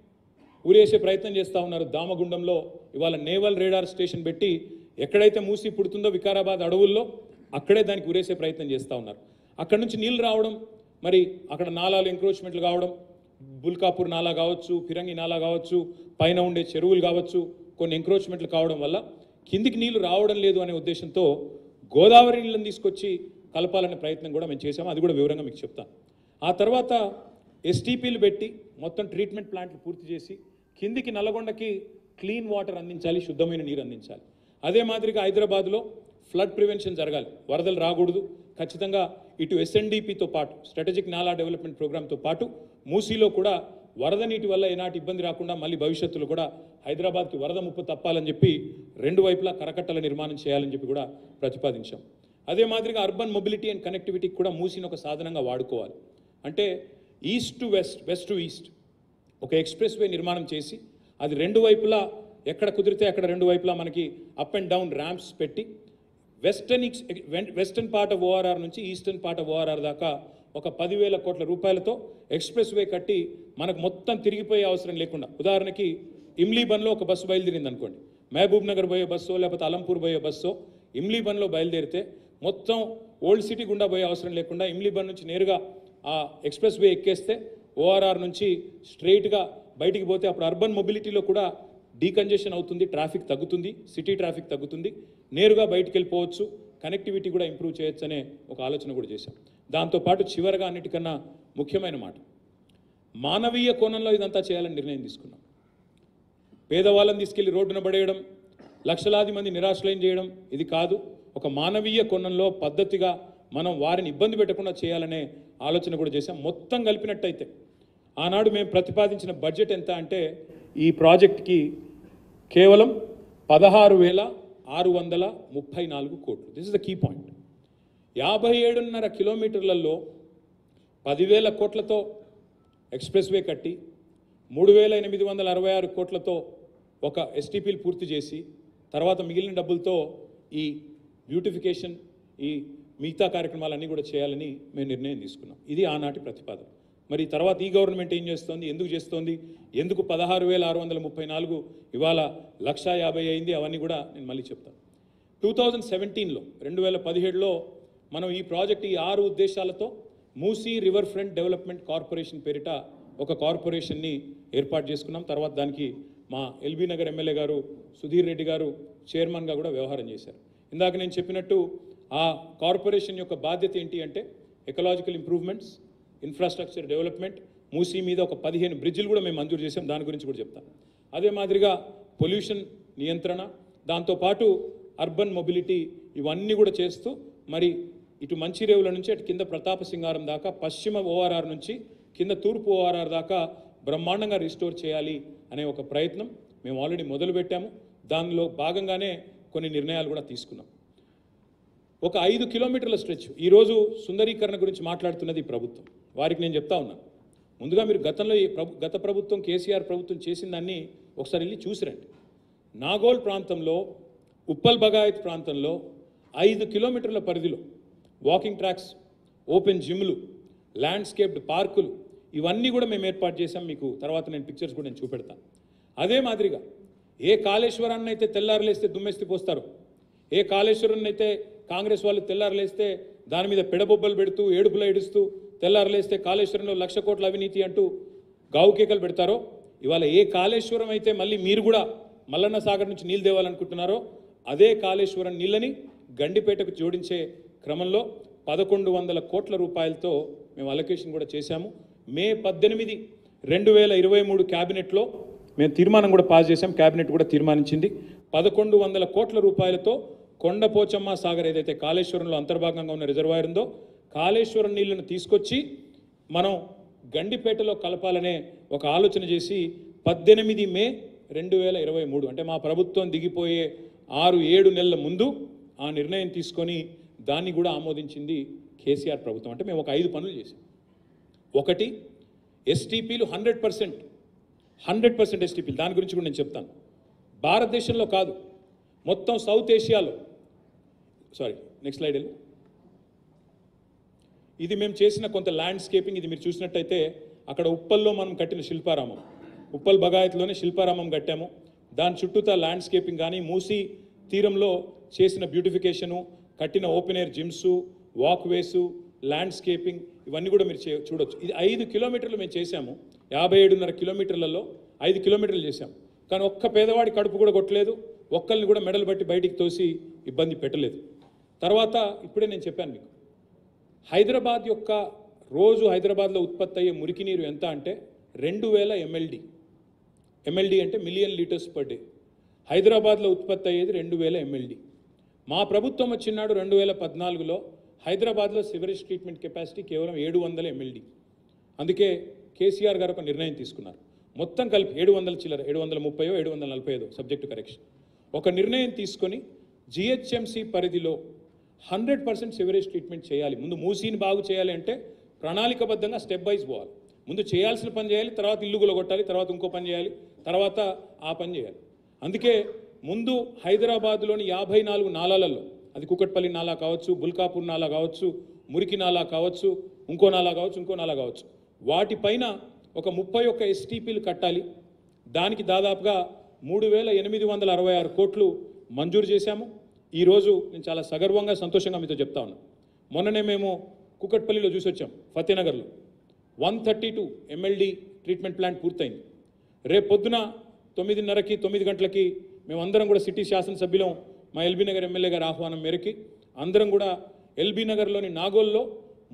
ఊరేసే ప్రయత్నం చేస్తూ ఉన్నారు. దామగుండంలో ఇవాళ నేవల్ రేడార్ స్టేషన్ పెట్టి ఎక్కడైతే మూసీ పుడుతుందో వికారాబాద్ అడవుల్లో అక్కడే దానికి ఊరేసే ప్రయత్నం చేస్తూ ఉన్నారు. అక్కడ నుంచి నీళ్ళు రావడం, మరి అక్కడ నాలాలు ఎంక్రోచ్మెంట్లు కావడం, బుల్కాపూర్ నాలా కావచ్చు, ఫిరంగి నాలా కావచ్చు, పైన ఉండే చెరువులు కావచ్చు, కొన్ని ఎంక్రోచ్మెంట్లు కావడం వల్ల కిందికి నీళ్లు రావడం లేదు అనే ఉద్దేశంతో గోదావరి నీళ్ళని తీసుకొచ్చి కలపాలనే ప్రయత్నం కూడా మేము చేసాము. అది కూడా వివరంగా మీకు చెప్తాను. ఆ తర్వాత ఎస్టీపీలు పెట్టి మొత్తం ట్రీట్మెంట్ ప్లాంట్లు పూర్తి చేసి కిందికి నల్లగొండకి క్లీన్ వాటర్ అందించాలి, శుద్ధమైన నీరు అందించాలి. అదే మాదిరిగా హైదరాబాద్లో ఫ్లడ్ ప్రివెన్షన్ జరగాలి, వరదలు రాకూడదు. ఖచ్చితంగా ఇటు ఎస్ఎన్డిపితో పాటు స్ట్రాటజిక్ నాలా డెవలప్మెంట్ ప్రోగ్రామ్తో పాటు మూసీలో కూడా వరద నీటి వల్ల ఏనాటి ఇబ్బంది రాకుండా మళ్ళీ భవిష్యత్తులో కూడా హైదరాబాద్కి వరద ముప్పు తప్పాలని చెప్పి 2 వైపులా కరకట్టల నిర్మాణం చేయాలని చెప్పి కూడా ప్రతిపాదించాం. అదే మాదిరిగా అర్బన్ మొబిలిటీ అండ్ కనెక్టివిటీకి కూడా మూసీని ఒక సాధనంగా వాడుకోవాలి. అంటే east to west, west to east ఒక ఎక్స్ప్రెస్ వే నిర్మాణం చేసి అది 2 వైపులా ఎక్కడ కుదిరితే అక్కడ 2 వైపులా మనకి అప్ అండ్ డౌన్ ర్యాంప్స్ పెట్టి వెస్టర్న్ పార్ట్ ఆఫ్ ఓఆర్ఆర్ నుంచి ఈస్టర్న్ పార్ట్ ఆఫ్ ఓఆర్ఆర్ దాకా ఒక 10,000 కోట్ల రూపాయలతో ఎక్స్ప్రెస్ వే కట్టి మనకు మొత్తం తిరిగిపోయే అవసరం లేకుండా, ఉదాహరణకి ఇమ్లీబన్లో ఒక బస్సు బయలుదేరింది అనుకోండి, మహబూబ్ నగర్ పోయే బస్సో లేకపోతే అలంపూర్ పోయే బస్సో ఇమ్లీబన్లో బయలుదేరితే మొత్తం ఓల్డ్ సిటీ గుండా పోయే అవసరం లేకుండా ఇమ్లీబన్ నుంచి నేరుగా ఆ ఎక్స్ప్రెస్ వే ఎక్కేస్తే ఓఆర్ఆర్ నుంచి స్ట్రైట్గా బయటికి పోతే అప్పుడు అర్బన్ మొబిలిటీలో కూడా డీకంజెషన్ అవుతుంది, ట్రాఫిక్ తగ్గుతుంది, సిటీ ట్రాఫిక్ తగ్గుతుంది, నేరుగా బయటికి వెళ్ళిపోవచ్చు, కనెక్టివిటీ కూడా ఇంప్రూవ్ చేయొచ్చు అనే ఒక ఆలోచన కూడా చేశాం. దాంతోపాటు చివరగా అన్నిటికన్నా ముఖ్యమైన మాట, మానవీయ కోణంలో ఇదంతా చేయాలని నిర్ణయం తీసుకున్నాం. పేదవాళ్ళని తీసుకెళ్లి రోడ్డున పడేయడం, లక్షలాది మంది నిరాశ్రయం చేయడం ఇది కాదు. ఒక మానవీయ కోణంలో పద్ధతిగా మనం వారిని ఇబ్బంది పెట్టకుండా చేయాలనే ఆలోచన కూడా చేశాం. మొత్తం కలిపినట్టయితే ఆనాడు మేము ప్రతిపాదించిన బడ్జెట్ ఎంత అంటే ఈ ప్రాజెక్ట్కి కేవలం 16,634 కోట్లు. This is the key point. 57.5 కిలోమీటర్లలో 10,000 కోట్లతో ఎక్స్ప్రెస్ వే కట్టి 3,866 కోట్లతో ఒక ఎస్టీపీలు పూర్తి చేసి తర్వాత మిగిలిన డబ్బులతో ఈ బ్యూటిఫికేషన్, ఈ మిగతా కార్యక్రమాలన్నీ కూడా చేయాలని మేము నిర్ణయం తీసుకున్నాం. ఇది ఆనాటి ప్రతిపాదన. మరి తర్వాత ఈ గవర్నమెంట్ ఏం చేస్తోంది, ఎందుకు చేస్తోంది, ఎందుకు 16,634 ఇవాళ 1,50,000 అయింది, అవన్నీ కూడా నేను మళ్ళీ చెప్తాను. 2017లో 2017లో మనం ఈ ప్రాజెక్ట్ ఈ 6 ఉద్దేశాలతో Musi river front development corporation పేరిట ఒక కార్పొరేషన్ని ఏర్పాటు చేసుకున్నాం. తర్వాత దానికి మా ఎల్బీ నగర్ ఎమ్మెల్యే గారు సుధీర్ రెడ్డి గారు చైర్మన్గా కూడా వ్యవహారం చేశారు. ఇందాక నేను చెప్పినట్టు ఆ కార్పొరేషన్ యొక్క బాధ్యత ఏంటి అంటే ecological improvements, infrastructure development, Musi మీద ఒక 15 బ్రిడ్జిలు కూడా మేము మంజూరు చేసాం, దాని గురించి కూడా చెప్తాను. అదే మాదిరిగా పొల్యూషన్ నియంత్రణ, దాంతోపాటు అర్బన్ మొబిలిటీ, ఇవన్నీ కూడా చేస్తూ మరి ఇటు మంచిరేవుల నుంచి అటు కింద ప్రతాప సింగారం దాకా, పశ్చిమ ఓఆర్ఆర్ నుంచి కింద తూర్పు ఓఆర్ఆర్ దాకా బ్రహ్మాండంగా రిస్టోర్ చేయాలి అనే ఒక ప్రయత్నం మేము ఆల్రెడీ మొదలుపెట్టాము. దానిలో భాగంగానే కొన్ని నిర్ణయాలు కూడా తీసుకున్నాం. ఒక 5 కిలోమీటర్ల స్ట్రెచ్, ఈరోజు సుందరీకరణ గురించి మాట్లాడుతున్నది ప్రభుత్వం. వారికి నేను చెప్తా ఉన్నాను, ముందుగా మీరు గతంలో గత ప్రభుత్వం కేసీఆర్ ప్రభుత్వం చేసిన దాన్ని ఒకసారి వెళ్ళి చూసిరండి. నాగోల్ ప్రాంతంలో, ఉప్పల్ బగాయత్ ప్రాంతంలో 5 కిలోమీటర్ల పరిధిలో వాకింగ్ ట్రాక్స్, ఓపెన్ జిమ్లు, ల్యాండ్స్కేప్డ్ పార్కులు, ఇవన్నీ కూడా మేము ఏర్పాటు చేసాం. మీకు తర్వాత నేను పిక్చర్స్ కూడా నేను చూపెడతాను. అదే మాదిరిగా ఏ కాళేశ్వరాన్ని అయితే తెల్లారులేస్తే దుమ్మెస్తి పోస్తారు, ఏ కాళేశ్వరాన్ని అయితే కాంగ్రెస్ వాళ్ళు తెల్లారులేస్తే దాని మీద పెడబొబ్బలు పెడుతూ ఏడుపులా ఏడుస్తూ తెల్లారులేస్తే కాళేశ్వరంలో 1,00,000 కోట్ల అవినీతి అంటూ గావుకేకలు పెడతారో, ఇవాళ ఏ కాళేశ్వరం అయితే మళ్ళీ మీరు కూడా మల్లన్న సాగర్ నుంచి నీళ్ళు తేవాలనుకుంటున్నారో అదే కాళేశ్వరం నీళ్ళని గండిపేటకు జోడించే క్రమంలో 1,100 కోట్ల రూపాయలతో మేము అలొకేషన్ కూడా చేశాము. మే 18, 2023 క్యాబినెట్లో మేము తీర్మానం కూడా పాస్ చేశాం, క్యాబినెట్ కూడా తీర్మానించింది. 1,100 కోట్ల రూపాయలతో కొండపోచమ్మ సాగర్ ఏదైతే కాళేశ్వరంలో అంతర్భాగంగా ఉన్న రిజర్వాయర్ ఉందో కాళేశ్వరం నీళ్లను తీసుకొచ్చి మనం గండిపేటలో కలపాలనే ఒక ఆలోచన చేసి 18 మే 2023 అంటే మా ప్రభుత్వం దిగిపోయే 6-7 నెలల ముందు ఆ నిర్ణయం తీసుకొని దాన్ని కూడా ఆమోదించింది కేసీఆర్ ప్రభుత్వం. అంటే మేము ఒక 5 పనులు చేసాం. ఒకటి, ఎస్టీపీలు 100% ఎస్టీపీలు, దాని గురించి కూడా నేను చెప్తాను. భారతదేశంలో కాదు, మొత్తం సౌత్ ఏషియాలో, నెక్స్ట్ స్లైడ్ వెళ్ళి, ఇది మేము చేసిన కొంత ల్యాండ్స్కేపింగ్. ఇది మీరు చూసినట్టయితే అక్కడ ఉప్పల్లో మనం కట్టిన శిల్పారామం, ఉప్పల్ బగాయత్లోనే శిల్పారామం కట్టాము. దాని చుట్టూతా ల్యాండ్స్కేపింగ్ కానీ, మూసీ తీరంలో చేసిన బ్యూటిఫికేషను, కట్టిన open air gyms, walkways, landscaping, ఇవన్నీ కూడా మీరు చూడొచ్చు. ఇది 5 కిలోమీటర్లు మేము చేశాము. 57.5 కిలోమీటర్లలో 5 కిలోమీటర్లు చేశాము. కానీ ఒక్క పేదవాడి కడుపు కూడా కొట్టలేదు, ఒక్కరిని కూడా మెడలు బట్టి బయటికి తోసి ఇబ్బంది పెట్టలేదు. తర్వాత ఇప్పుడే నేను చెప్పాను మీకు, హైదరాబాద్ యొక్క రోజు హైదరాబాద్లో ఉత్పత్తి అయ్యే మురికి నీరు ఎంత అంటే 2,000 MLD అంటే మిలియన్ లీటర్స్ పర్ డే. హైదరాబాద్లో ఉత్పత్తి అయ్యేది 2,000 MLD. మా ప్రభుత్వం వచ్చినాడు 2014లో హైదరాబాద్లో సివరేజ్ ట్రీట్మెంట్ కెపాసిటీ కేవలం 700 MLD. అందుకే కేసీఆర్ గారు ఒక నిర్ణయం తీసుకున్నారు, మొత్తం కలిపి 700 చిల్లర, 730 745 సబ్జెక్టు కరెక్షన్, ఒక నిర్ణయం తీసుకొని GHMC పరిధిలో 100% సివరేజ్ ట్రీట్మెంట్ చేయాలి. ముందు మూసీని బాగు చేయాలి అంటే ప్రణాళికబద్ధంగా స్టెప్ వైజ్ పోవాలి. ముందు చేయాల్సిన పని చేయాలి, తర్వాత ఇల్లు కొట్టాలి, తర్వాత ఇంకో పని చేయాలి, తర్వాత ఆ పని చేయాలి. అందుకే ముందు హైదరాబాద్లోని 54 నాలాలలో, అది కుకట్పల్లి నాలా కావచ్చు, బుల్కాపూర్ నాలా కావచ్చు, మురికి నాలా కావచ్చు, ఇంకో నాలా కావచ్చు, వాటిపైన ఒక 31 STPలు కట్టాలి. దానికి దాదాపుగా 3,866 కోట్లు మంజూరు చేశాము. ఈరోజు నేను చాలా సగర్వంగా సంతోషంగా మీతో చెప్తా ఉన్నాను, మొన్ననే మేము కుకట్పల్లిలో చూసి వచ్చాం, ఫతేనగర్లో 132 MLD ట్రీట్మెంట్ ప్లాంట్ పూర్తయింది. రేపు పొద్దున 9:30కి 9 గంటలకి మేమందరం కూడా సిటీ శాసనసభ్యులం మా ఎల్బీ నగర్ ఎమ్మెల్యే గారి ఆహ్వానం మేరకి అందరం కూడా ఎల్బీ నగర్లోని నాగోల్లో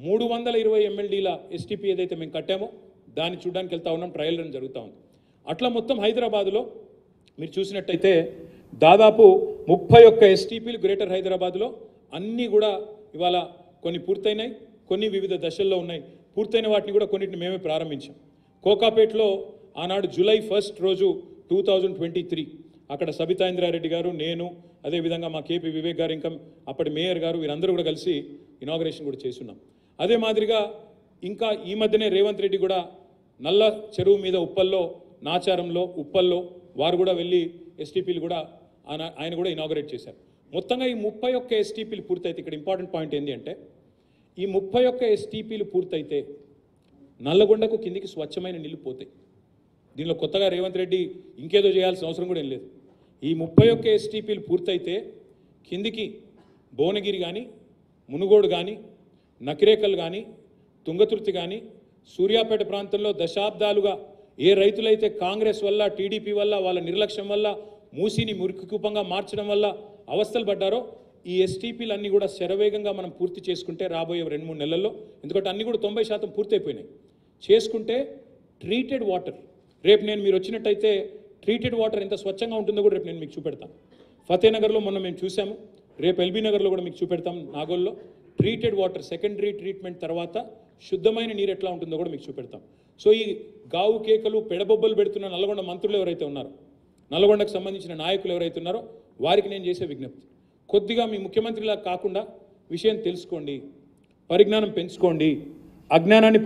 320 MLDల STP ఏదైతే మేము కట్టామో దాన్ని చూడడానికి వెళ్తా ఉన్నాం. ట్రయల్ రన్ జరుగుతూ ఉంది. అట్లా మొత్తం హైదరాబాదులో మీరు చూసినట్టయితే దాదాపు 31 STPలు గ్రేటర్ హైదరాబాద్లో అన్నీ కూడా ఇవాళ కొన్ని పూర్తయినాయి, కొన్ని వివిధ దశల్లో ఉన్నాయి. పూర్తయిన వాటిని కూడా కొన్నిటిని మేమే ప్రారంభించాం. కోకాపేటలో ఆనాడు జూలై 1 రోజు 2023 అక్కడ సబితా ఇంద్రారెడ్డి గారు, నేను, అదేవిధంగా మా కేపీ వివేక్ గారు, ఇంకా అప్పటి మేయర్ గారు, వీరందరూ కూడా కలిసి ఇనాగరేషన్ కూడా చేస్తున్నాం. అదే మాదిరిగా ఇంకా ఈ మధ్యనే రేవంత్ రెడ్డి కూడా నల్ల చెరువు మీద ఉప్పల్లో, నాచారంలో, ఉప్పల్లో వారు కూడా వెళ్ళి STPలు కూడా ఆయన కూడా ఇనాగరేట్ చేశారు. మొత్తంగా ఈ 31 STPలు పూర్తయితే ఇక్కడ ఇంపార్టెంట్ పాయింట్ ఏంటి అంటే ఈ 31 STPలు పూర్తయితే నల్లగొండకు కిందికి స్వచ్ఛమైన నీళ్లు పోతాయి. దీనిలో కొత్తగా రేవంత్ రెడ్డి ఇంకేదో చేయాల్సిన అవసరం కూడా ఏం లేదు. ఈ 31 STPలు పూర్తయితే కిందికి భువనగిరి కానీ, మునుగోడు కానీ, నకిరేకల్ కానీ, తుంగతుర్తి కానీ, సూర్యాపేట ప్రాంతంలో దశాబ్దాలుగా ఏ రైతులైతే కాంగ్రెస్ వల్ల, టీడీపీ వల్ల, వాళ్ళ నిర్లక్ష్యం వల్ల మూసిని మురికికూపంగా మార్చడం వల్ల అవస్థలు పడ్డారో ఈ STPలన్నీ కూడా శరవేగంగా మనం పూర్తి చేసుకుంటే రాబోయే 2-3 నెలల్లో, ఎందుకంటే అన్నీ కూడా 90% పూర్తయిపోయినాయి, చేసుకుంటే ట్రీటెడ్ వాటర్ రేపు మీరు వచ్చినట్టయితే ట్రీటెడ్ వాటర్ ఎంత స్వచ్ఛంగా ఉంటుందో కూడా రేపు నేను మీకు చూపెడతాను. ఫతేనగర్లో మొన్న మేము చూసాము, రేపు ఎల్బీ నగర్లో కూడా మీకు చూపెడతాం. నాగోల్లో ట్రీటెడ్ వాటర్ సెకండరీ ట్రీట్మెంట్ తర్వాత శుద్ధమైన నీరు ఎట్లా ఉంటుందో కూడా మీకు చూపెడతాం. సో ఈ గావు కేకలు పెడబొబ్బలు పెడుతున్న నల్గొండ మంత్రులు ఎవరైతే ఉన్నారో, నల్గొండకు సంబంధించిన నాయకులు ఎవరైతే ఉన్నారో వారికి నేను చేసే విజ్ఞప్తి, కొద్దిగా మీ ముఖ్యమంత్రిలా కాకుండా విషయం తెలుసుకోండి, పరిజ్ఞానం పెంచుకోండి, అజ్ఞానాన్ని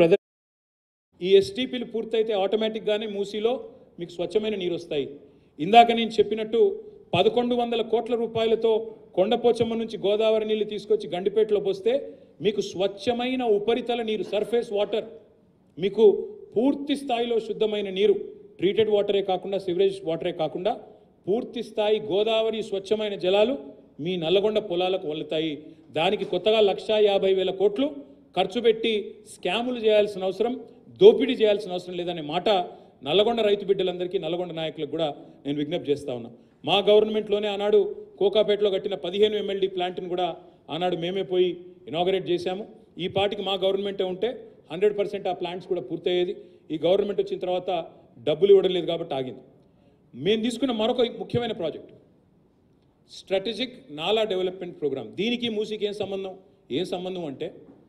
ఈ STPలు పూర్తయితే ఆటోమేటిక్గానే మూసీలో మీకు స్వచ్ఛమైన నీరు వస్తాయి. ఇందాక నేను చెప్పినట్టు 1100 కోట్ల రూపాయలతో కొండపోచమ్మ నుంచి గోదావరి నీళ్లు తీసుకొచ్చి గండిపేటలో పోస్తే మీకు స్వచ్ఛమైన ఉపరితల నీరు, సర్ఫేస్ వాటర్, మీకు పూర్తి స్థాయిలో శుద్ధమైన నీరు, ట్రీటెడ్ వాటరే కాకుండా, సివరేజ్ వాటరే కాకుండా పూర్తి స్థాయి గోదావరి స్వచ్ఛమైన జలాలు మీ నల్లగొండ పొలాలకు వల్లుతాయి. దానికి కొత్తగా 1,50,000 కోట్లు ఖర్చు పెట్టి స్కాములు చేయాల్సిన అవసరం, దోపిడీ చేయాల్సిన అవసరం లేదనే మాట నల్లగొండ రైతు బిడ్డలందరికీ, నల్లగొండ నాయకులకు కూడా నేను విజ్ఞప్తి చేస్తా ఉన్నా. మా గవర్నమెంట్లోనే ఆనాడు కోకాపేటలో కట్టిన 15 MLD ప్లాంట్ను కూడా ఆనాడు మేమే పోయి ఇనాగరేట్ చేశాము. ఈ పాటికి మా గవర్నమెంటే ఉంటే 100% ఆ ప్లాంట్స్ కూడా పూర్తయ్యేది. ఈ గవర్నమెంట్ వచ్చిన తర్వాత డబ్బులు ఇవ్వడం లేదు కాబట్టి ఆగింది. మేము తీసుకున్న మరొక ముఖ్యమైన project strategic Nala development programme. దీనికి మూసీకి ఏం సంబంధం అంటే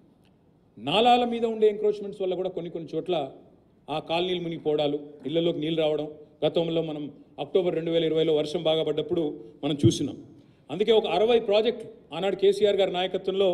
నాలాల మీద ఉండే ఎంక్రోచ్మెంట్స్ వల్ల కూడా కొన్ని చోట్ల ఆ కాలనీలు మునిగిపోవడాలు, ఇళ్లలోకి నీళ్ళు రావడం గతంలో మనం అక్టోబర్ 2020లో వర్షం బాగా పడ్డప్పుడు మనం చూసినాం. అందుకే ఒక 60 ప్రాజెక్టులు ఆనాడు కేసీఆర్ గారి నాయకత్వంలో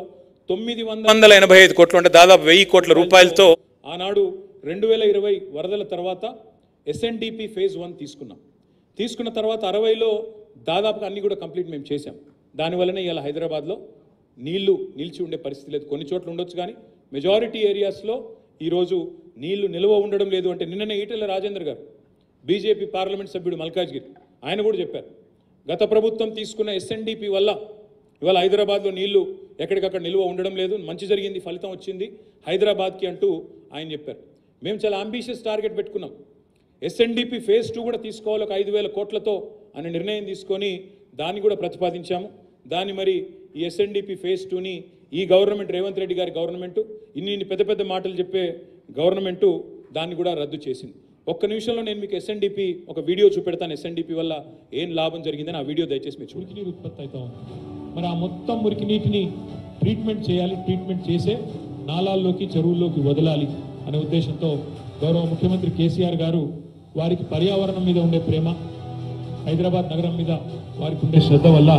985 కోట్లు అంటే దాదాపు 1000 కోట్ల రూపాయలతో ఆనాడు 2020 వరదల తర్వాత SNDP ఫేజ్ 1 తీసుకున్న తర్వాత 60లో దాదాపుగా అన్నీ కూడా కంప్లీట్ మేము చేశాం. దానివల్లనే ఇవాళ హైదరాబాద్లో నీళ్లు నిలిచి ఉండే పరిస్థితి లేదు. కొన్ని చోట్ల ఉండొచ్చు కానీ మెజారిటీ ఏరియాస్లో ఈరోజు నీళ్లు నిల్వ ఉండడం లేదు. అంటే నిన్ననే ఈటెల రాజేందర్ గారు, బీజేపీ పార్లమెంట్ సభ్యుడు మల్కాజ్గిరి, ఆయన కూడా చెప్పారు, గత ప్రభుత్వం తీసుకున్న SNDP వల్ల ఇవాళ హైదరాబాద్లో నీళ్లు ఎక్కడికక్కడ నిల్వ ఉండడం లేదు, మంచి జరిగింది, ఫలితం వచ్చింది హైదరాబాద్కి అంటూ ఆయన చెప్పారు. మేము చాలా అంబిషియస్ టార్గెట్ పెట్టుకున్నాం. SNDP ఫేజ్ 2 కూడా తీసుకోవాలి, ఒక 5,000 కోట్లతో అనే నిర్ణయం తీసుకొని దాన్ని కూడా ప్రతిపాదించాము. దాన్ని మరి ఈ SNDP ఫేజ్ 2ని ఈ గవర్నమెంట్, రేవంత్ రెడ్డి గారి గవర్నమెంటు, ఇన్ని పెద్ద మాటలు చెప్పే గవర్నమెంటు దాన్ని కూడా రద్దు చేసింది. ఒక్క నిమిషంలో నేను మీకు SNDP ఒక వీడియో చూపెడతాను. SNDP వల్ల ఏం లాభం జరిగిందని ఆ వీడియో దయచేసి మీరు చూడండి. మురికి నీరు ఉత్పత్తి అవుతా ఉంది. మరి ఆ మొత్తం మురికి నీటిని ట్రీట్మెంట్ చేయాలి, ట్రీట్మెంట్ చేసే నాలాల్లోకి, చెరువుల్లోకి వదలాలి అనే ఉద్దేశంతో గౌరవ ముఖ్యమంత్రి కేసీఆర్ గారు వారికి పర్యావరణం మీద ఉండే ప్రేమ, హైదరాబాద్ నగరం మీద వారికి ఉండే శ్రద్ధ వల్ల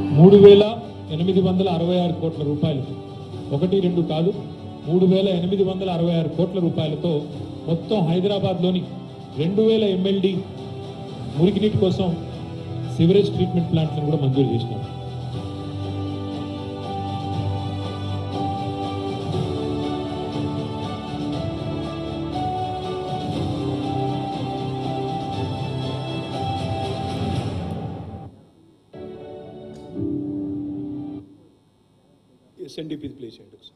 3,866 కోట్ల రూపాయలు, 1-2 కాదు, 3,866 కోట్ల రూపాయలతో మొత్తం హైదరాబాద్లోని 2,000 MLD మురికినీటి కోసం సివరేజ్ ట్రీట్మెంట్ ప్లాంట్లను కూడా మంజూరు చేసినారు. SNDP ప్లే చేయండి ఒకసారి.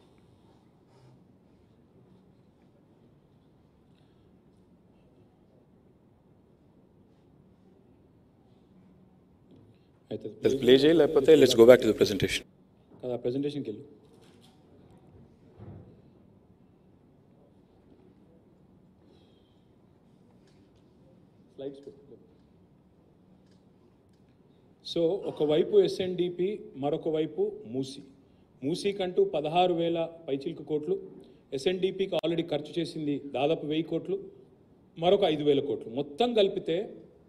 అయితే ప్లే చేయి, లేకపోతే let's go back to the presentation. కదా ప్రెజెంటేషన్కి వెళ్ళు. స్లైడ్స్ పెట్టు. సో ఒకవైపు SNDP, మరొక వైపు మూసీకంటూ 16,000 పైచిల్కు కోట్లు, SNDPకి ఆల్రెడీ ఖర్చు చేసింది దాదాపు 1,000 కోట్లు, మరొక 5,000 కోట్లు, మొత్తం కలిపితే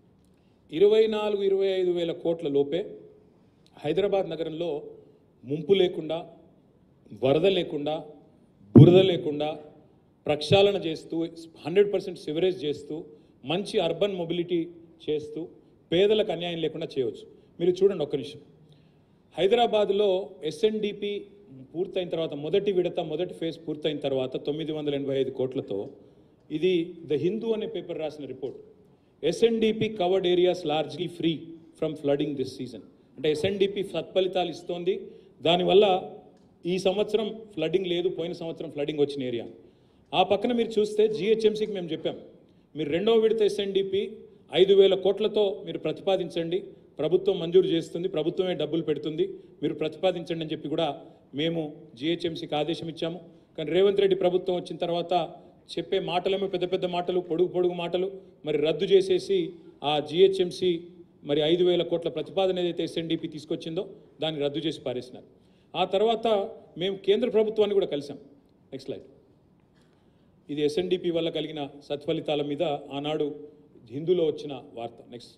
24-25,000 కోట్ల లోపే హైదరాబాద్ నగరంలో ముంపు లేకుండా, వరద లేకుండా, బురద లేకుండా ప్రక్షాళన చేస్తూ 100% సివరేజ్ చేస్తూ మంచి అర్బన్ మొబిలిటీ చేస్తూ పేదలకు అన్యాయం లేకుండా చేయవచ్చు. మీరు చూడండి ఒక్క నిమిషం. హైదరాబాద్లో SNDP పూర్తయిన తర్వాత మొదటి విడత మొదటి ఫేజ్ పూర్తయిన తర్వాత 985 కోట్లతో, ఇది ద హిందూ అనే పేపర్ రాసిన report, SNDP covered areas largely free from flooding this season. అంటే SNDP సత్ఫలితాలు ఇస్తోంది. దానివల్ల ఈ సంవత్సరం ఫ్లడింగ్ లేదు, పోయిన సంవత్సరం ఫ్లడింగ్ వచ్చిన ఏరియా. ఆ పక్కన మీరు చూస్తే GHMCకి మేము చెప్పాం, మీరు రెండవ విడత SNDP 5,000 కోట్లతో మీరు ప్రతిపాదించండి, ప్రభుత్వం మంజూరు చేస్తుంది, ప్రభుత్వమే డబ్బులు పెడుతుంది, మీరు ప్రతిపాదించండి అని చెప్పి కూడా మేము GHMCకి ఆదేశం ఇచ్చాము. కానీ రేవంత్ రెడ్డి ప్రభుత్వం వచ్చిన తర్వాత చెప్పే మాటలేమో పెద్ద పెద్ద మాటలు, పొడుగు మాటలు, మరి రద్దు చేసేసి ఆ GHMC మరి 5,000 కోట్ల ప్రతిపాదన ఏదైతే SNDP తీసుకొచ్చిందో దాన్ని రద్దు చేసి పారేసినారు. ఆ తర్వాత మేము కేంద్ర ప్రభుత్వాన్ని కూడా కలిసాం. Next slide. ఇది SNDP వల్ల కలిగిన సత్ఫలితాల మీద ఆనాడు హిందూలో వచ్చిన వార్త. నెక్స్ట్.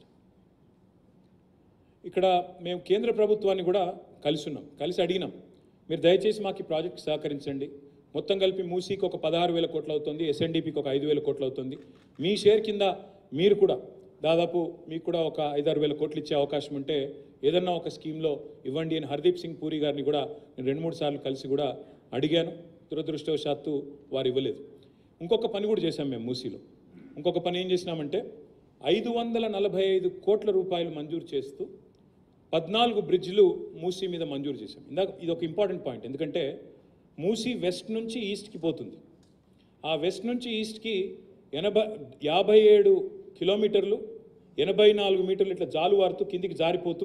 ఇక్కడ మేము కేంద్ర ప్రభుత్వాన్ని కూడా కలిసి అడిగినాం, మీరు దయచేసి మాకు ఈ ప్రాజెక్ట్ సహకరించండి. మొత్తం కలిపి మూసీకి ఒక 16,000 కోట్లు అవుతుంది, SNDPకి ఒక 5,000 కోట్లు అవుతుంది. మీ షేర్ కింద మీరు కూడా దాదాపు మీకు కూడా ఒక 5-6 కోట్లు ఇచ్చే అవకాశం ఉంటే ఏదన్నా ఒక స్కీమ్లో ఇవ్వండి అని హర్దీప్ సింగ్ పూరి గారిని కూడా నేను 2-3 సార్లు కలిసి కూడా అడిగాను. దురదృష్టవశాత్తు వారు ఇవ్వలేదు. ఇంకొక పని కూడా చేశాం మేము మూసీలో. ఇంకొక పని ఏం చేసినామంటే 545 కోట్ల రూపాయలు మంజూరు చేస్తూ 14 బ్రిడ్జ్లు మూసీ మీద మంజూరు చేశాం. ఇందాక ఇది ఒక ఇంపార్టెంట్ పాయింట్, ఎందుకంటే మూసీ వెస్ట్ నుంచి ఈస్ట్కి పోతుంది. ఆ వెస్ట్ నుంచి ఈస్ట్కి 57 కిలోమీటర్లు, 84 మీటర్లు ఇట్లా జాలువారుతూ కిందికి జారిపోతూ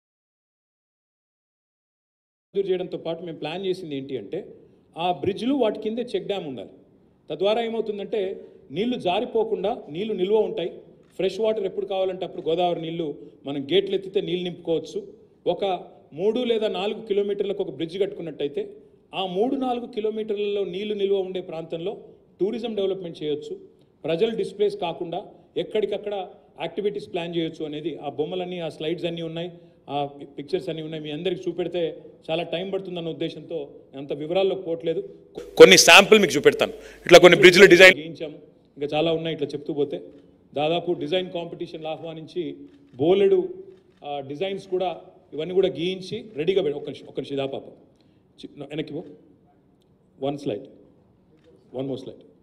మంజూరు చేయడంతో పాటు మేము ప్లాన్ చేసింది ఏంటి అంటే ఆ బ్రిడ్జ్లు వాటి కిందే చెక్ డ్యామ్ ఉండాలి. తద్వారా ఏమవుతుందంటే నీళ్లు జారిపోకుండా నీళ్లు నిల్వ ఉంటాయి. ఫ్రెష్ వాటర్ ఎప్పుడు కావాలంటే అప్పుడు గోదావరి నీళ్లు మనం గేట్లు ఎత్తితే నీళ్ళు నింపుకోవచ్చు. ఒక 3 లేదా 4 కిలోమీటర్లకు ఒక బ్రిడ్జ్ కట్టుకున్నట్టయితే ఆ 3-4 కిలోమీటర్లలో నీళ్లు నిల్వ ఉండే ప్రాంతంలో టూరిజం డెవలప్మెంట్ చేయొచ్చు, ప్రజలు డిస్ప్లేస్ కాకుండా ఎక్కడికక్కడ యాక్టివిటీస్ ప్లాన్ చేయొచ్చు అనేది ఆ బొమ్మలన్నీ, ఆ స్లైడ్స్ అన్నీ ఉన్నాయి, ఆ పిక్చర్స్ అన్నీ ఉన్నాయి. మీ అందరికి చూపెడితే చాలా టైం పడుతుందన్న ఉద్దేశంతో అంత వివరాల్లో పోవట్లేదు. కొన్ని శాంపుల్ మీకు చూపెడతాను. ఇట్లా కొన్ని బ్రిడ్జ్ల డిజైన్ గీయించాము, ఇంకా చాలా ఉన్నాయి. ఇట్లా చెప్తూ పోతే దాదాపు డిజైన్ కాంపిటీషన్లు ఆహ్వానించి బోలెడు డిజైన్స్ కూడా ఇవన్నీ కూడా గీయించి రెడీగా పెట్టి ఒక్క నిమిషం ఇదా పాప వెనక్కి పో. వన్ మోర్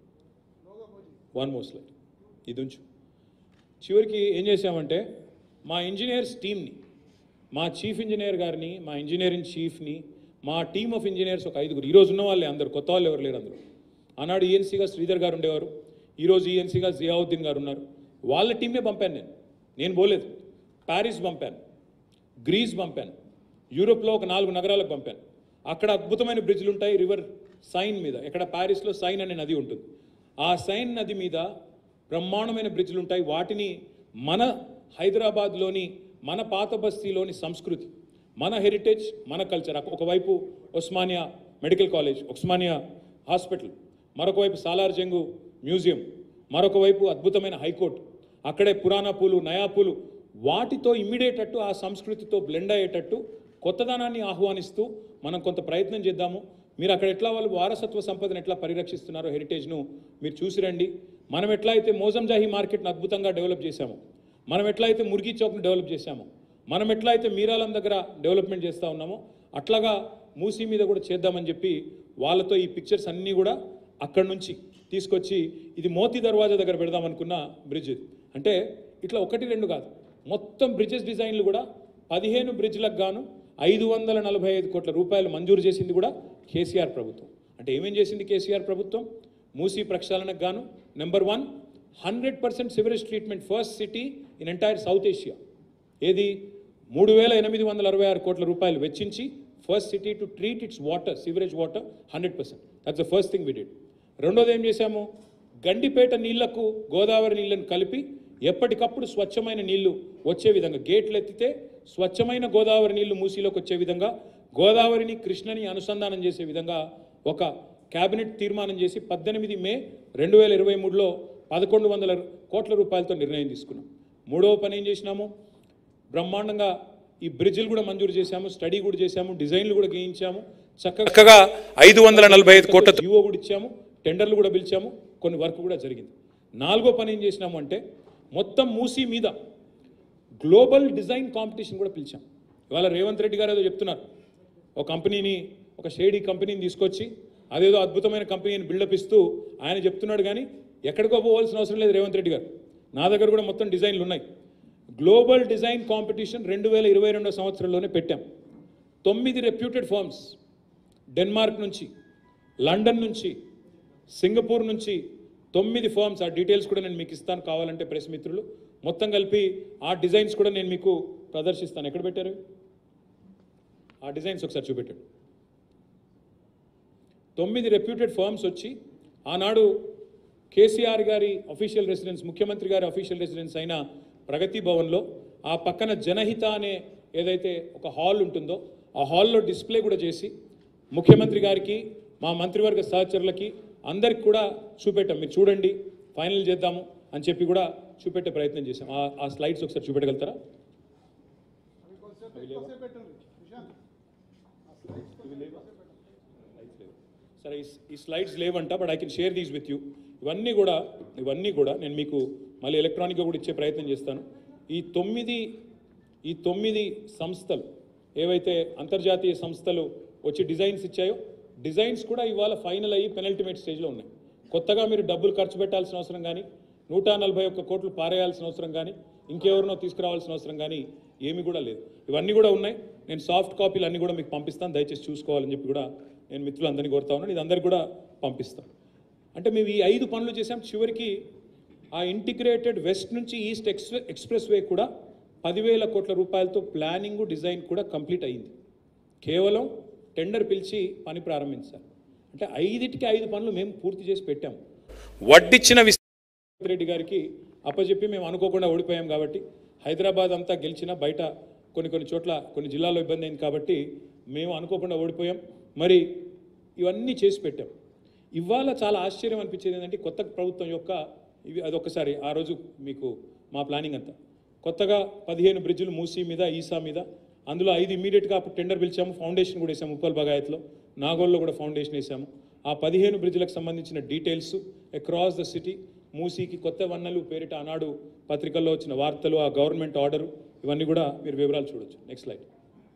స్లైడ్ ఇది ఉంచు. చివరికి ఏం చేసామంటే మా ఇంజనీర్స్ టీమ్ని, మా చీఫ్ ఇంజనీర్ గారిని, మా ఇంజనీరింగ్ చీఫ్ని, మా టీమ్ ఆఫ్ ఇంజనీర్స్ ఒక 5గురు, ఈరోజు ఉన్న వాళ్ళే అందరు, కొత్త వాళ్ళు ఎవరు లేరు అందరూ. ఆనాడు ఈఎన్సీగా శ్రీధర్ గారు ఉండేవారు, ఈరోజు ఈఎన్సీగా జియావుద్దీన్ గారు ఉన్నారు. వాళ్ళ టీమే పంపాను నేను పోలేదు. ప్యారిస్ పంపాను, గ్రీస్ పంపాను, యూరోప్లో ఒక 4 నగరాలకు పంపాను. అక్కడ అద్భుతమైన బ్రిడ్జ్లు ఉంటాయి రివర్ సైన్ మీద. ఎక్కడ ప్యారిస్లో సైన్ అనే నది ఉంటుంది, ఆ సైన్ నది మీద బ్రహ్మాండమైన బ్రిడ్జ్లు ఉంటాయి. వాటిని మన హైదరాబాద్లోని మన పాత బస్తీలోని సంస్కృతి, మన హెరిటేజ్, మన కల్చర్, ఒకవైపు Osmania medical college, Osmania hospital, మరొక వైపు సాలార్ జంగు మ్యూజియం, మరొక వైపు అద్భుతమైన హైకోర్టు, అక్కడే పురాణా పూలు, నయా పూలు, వాటితో ఇమ్మీడియేటట్టు ఆ సంస్కృతితో బ్లెండ్ అయ్యేటట్టు కొత్తదనాన్ని ఆహ్వానిస్తూ మనం కొంత ప్రయత్నం చేద్దాము. మీరు అక్కడ ఎట్లా వాళ్ళు వారసత్వ సంపదను ఎట్లా పరిరక్షిస్తున్నారో హెరిటేజ్ను మీరు చూసి రండి. మనం ఎట్లా అయితే మోజంజాహి మార్కెట్ను అద్భుతంగా డెవలప్ చేశామో, మనం ఎట్లా అయితే మురిగి చౌక్ను డెవలప్ చేశామో, మనం ఎట్లా అయితే మీరాలం దగ్గర డెవలప్మెంట్ చేస్తూ ఉన్నామో అట్లాగా మూసీ మీద కూడా చేద్దామని చెప్పి వాళ్ళతో ఈ పిక్చర్స్ అన్నీ కూడా అక్కడి నుంచి తీసుకొచ్చి ఇది మోతీ దర్వాజా దగ్గర పెడదామనుకున్న బ్రిడ్జ్. అంటే ఇట్లా 1-2 కాదు, మొత్తం బ్రిడ్జెస్ డిజైన్లు కూడా 15 బ్రిడ్జ్లకు గాను 545 కోట్ల రూపాయలు మంజూరు చేసింది కూడా కేసీఆర్ ప్రభుత్వం. అంటే ఏమేం చేసింది కేసీఆర్ ప్రభుత్వం? మూసీ ప్రక్షాళనకు గాను number 1 100% sewerage treatment, first city in entire South Asia. ఏది 3866 కోట్ల రూపాయలు వెచ్చించి first city to treat its water, sewerage water 100%. That's the first thing we did. రెండోది ఏం చేశాము? గండిపేట నీళ్లకు గోదావరి నీళ్లను కలిపి ఎప్పటికప్పుడు స్వచ్ఛమైన నీళ్లు వచ్చే విధంగా, గేట్లు ఎత్తితే స్వచ్ఛమైన గోదావరి నీళ్లు మూసీలోకి వచ్చే విధంగా, గోదావరిని కృష్ణని అనుసంధానం చేసే విధంగా ఒక కేబినెట్ తీర్మానం చేసి 18 మే 2023లో 1100 కోట్ల రూపాయలతో నిర్ణయం తీసుకున్నాం. మూడవ పని ఏం చేసినాము? బ్రహ్మాండంగా ఈ బ్రిడ్జిలు కూడా మంజూరు చేశాము, స్టడీ కూడా చేశాము, డిజైన్లు కూడా గీయించాము, చక్కగా 545 కోట్ల జియో కూడా ఇచ్చాము, టెండర్లు కూడా పిలిచాము, కొన్ని వర్క్ కూడా జరిగింది. నాలుగో పని ఏం చేసినాము అంటే మొత్తం మూసీ మీద గ్లోబల్ డిజైన్ కాంపిటీషన్ కూడా పిలిచాం. ఇవాళ రేవంత్ రెడ్డి గారు ఏదో చెప్తున్నారు, ఒక కంపెనీని, ఒక షేడీ కంపెనీని తీసుకొచ్చి అదేదో అద్భుతమైన కంపెనీని బిల్డప్ ఇస్తూ ఆయన చెప్తున్నాడు. కానీ ఎక్కడికో పోవాల్సిన అవసరం లేదు రేవంత్ రెడ్డి గారు. నా దగ్గర కూడా మొత్తం డిజైన్లు ఉన్నాయి. గ్లోబల్ డిజైన్ కాంపిటీషన్ 2022 సంవత్సరంలోనే పెట్టాం. 9 రెప్యూటెడ్ ఫర్మ్స్, డెన్మార్క్ నుంచి, లండన్ నుంచి, సింగపూర్ నుంచి 9 ఫర్మ్స్. ఆ డీటెయిల్స్ కూడా నేను మీకు ఇస్తాను కావాలంటే ప్రెస్ మిత్రులు. మొత్తం కలిపి ఆ డిజైన్స్ కూడా నేను మీకు ప్రదర్శిస్తాను. ఎక్కడ పెట్టారు ఆ డిజైన్స్? ఒకసారి చూపెట్టాడు. 9 రెప్యూటెడ్ ఫర్మ్స్ వచ్చి ఆనాడు కేసీఆర్ గారి అఫీషియల్ రెసిడెన్స్, ముఖ్యమంత్రి గారి అఫీషియల్ రెసిడెన్స్ అయిన ప్రగతి భవన్లో ఆ పక్కన జనహిత అనే ఏదైతే ఒక హాల్ ఉంటుందో ఆ హాల్లో డిస్ప్లే కూడా చేసి ముఖ్యమంత్రి గారికి, మా మంత్రివర్గ సహచరులకి అందరికి కూడా చూపెట్టాం. మీరు చూడండి, ఫైనల్ చేద్దాము అని చెప్పి కూడా చూపెట్టే ప్రయత్నం చేశాం. ఆ స్లైడ్స్ ఒకసారి చూపెట్టగలుగుతారా? సరే, ఈ స్లైడ్స్ లేవంట, but I can share these with you. ఇవన్నీ కూడా నేను మీకు మళ్ళీ ఎలక్ట్రానిక్గా కూడా ఇచ్చే ప్రయత్నం చేస్తాను. ఈ తొమ్మిది సంస్థలు ఏవైతే అంతర్జాతీయ సంస్థలు వచ్చి డిజైన్స్ ఇచ్చాయో, డిజైన్స్ కూడా ఇవాళ ఫైనల్ అయ్యి పెనల్టిమేట్ స్టేజ్లో ఉన్నాయి. కొత్తగా మీరు డబ్బులు ఖర్చు పెట్టాల్సిన అవసరం కానీ, 141 కోట్లు పారేయాల్సిన అవసరం కానీ, ఇంకెవరినో తీసుకురావాల్సిన అవసరం కానీ ఏమీ కూడా లేదు. ఇవన్నీ కూడా ఉన్నాయి. నేను సాఫ్ట్ కాపీలు అన్నీ కూడా మీకు పంపిస్తాను, దయచేసి చూసుకోవాలని చెప్పి కూడా నేను మిత్రులందరినీ కోరుతా ఉన్నాను. ఇది అందరికీ కూడా పంపిస్తాను. అంటే మేము ఈ 5 పనులు చేసాం. చివరికి ఆ ఇంటిగ్రేటెడ్ వెస్ట్ నుంచి ఈస్ట్ ఎక్స్ప్రెస్ వే కూడా 10,000 కోట్ల రూపాయలతో ప్లానింగ్, డిజైన్ కూడా కంప్లీట్ అయ్యింది. కేవలం టెండర్ పిలిచి పని ప్రారంభించారు. అంటే 5 పనులు మేము పూర్తి చేసి పెట్టాము. వడ్డిచ్చిన రెడ్డి గారికి అప్పచెప్పి మేము అనుకోకుండా ఓడిపోయాం కాబట్టి, హైదరాబాద్ అంతా గెలిచినా బయట కొన్ని చోట్ల కొన్ని జిల్లాల్లో ఇబ్బంది అయింది కాబట్టి మేము అనుకోకుండా ఓడిపోయాం. మరి ఇవన్నీ చేసి పెట్టాం. ఇవాళ చాలా ఆశ్చర్యం అనిపించేది ఏంటంటే కొత్త ప్రభుత్వం యొక్క అదొక్కసారి ఆ రోజు మీకు మా ప్లానింగ్ అంతా కొత్తగా 15 బ్రిడ్జిలు మూసీ మీద, ఈసా మీద, అందులో 5 ఇమీడియట్గా అప్పుడు టెండర్ పిలిచాము, ఫౌండేషన్ కూడా వేసాము. ఉప్పల్ బగాయత్లో, నాగోల్లో కూడా ఫౌండేషన్ వేసాము. ఆ 15 బ్రిడ్జిలకు సంబంధించిన డీటెయిల్స్ అక్రాస్ ద సిటీ, మూసీకి కొత్త వన్నెలు పేరిట ఆనాడు పత్రికల్లో వచ్చిన వార్తలు, ఆ గవర్నమెంట్ ఆర్డరు, ఇవన్నీ కూడా మీరు వివరాలు చూడొచ్చు. Next slide.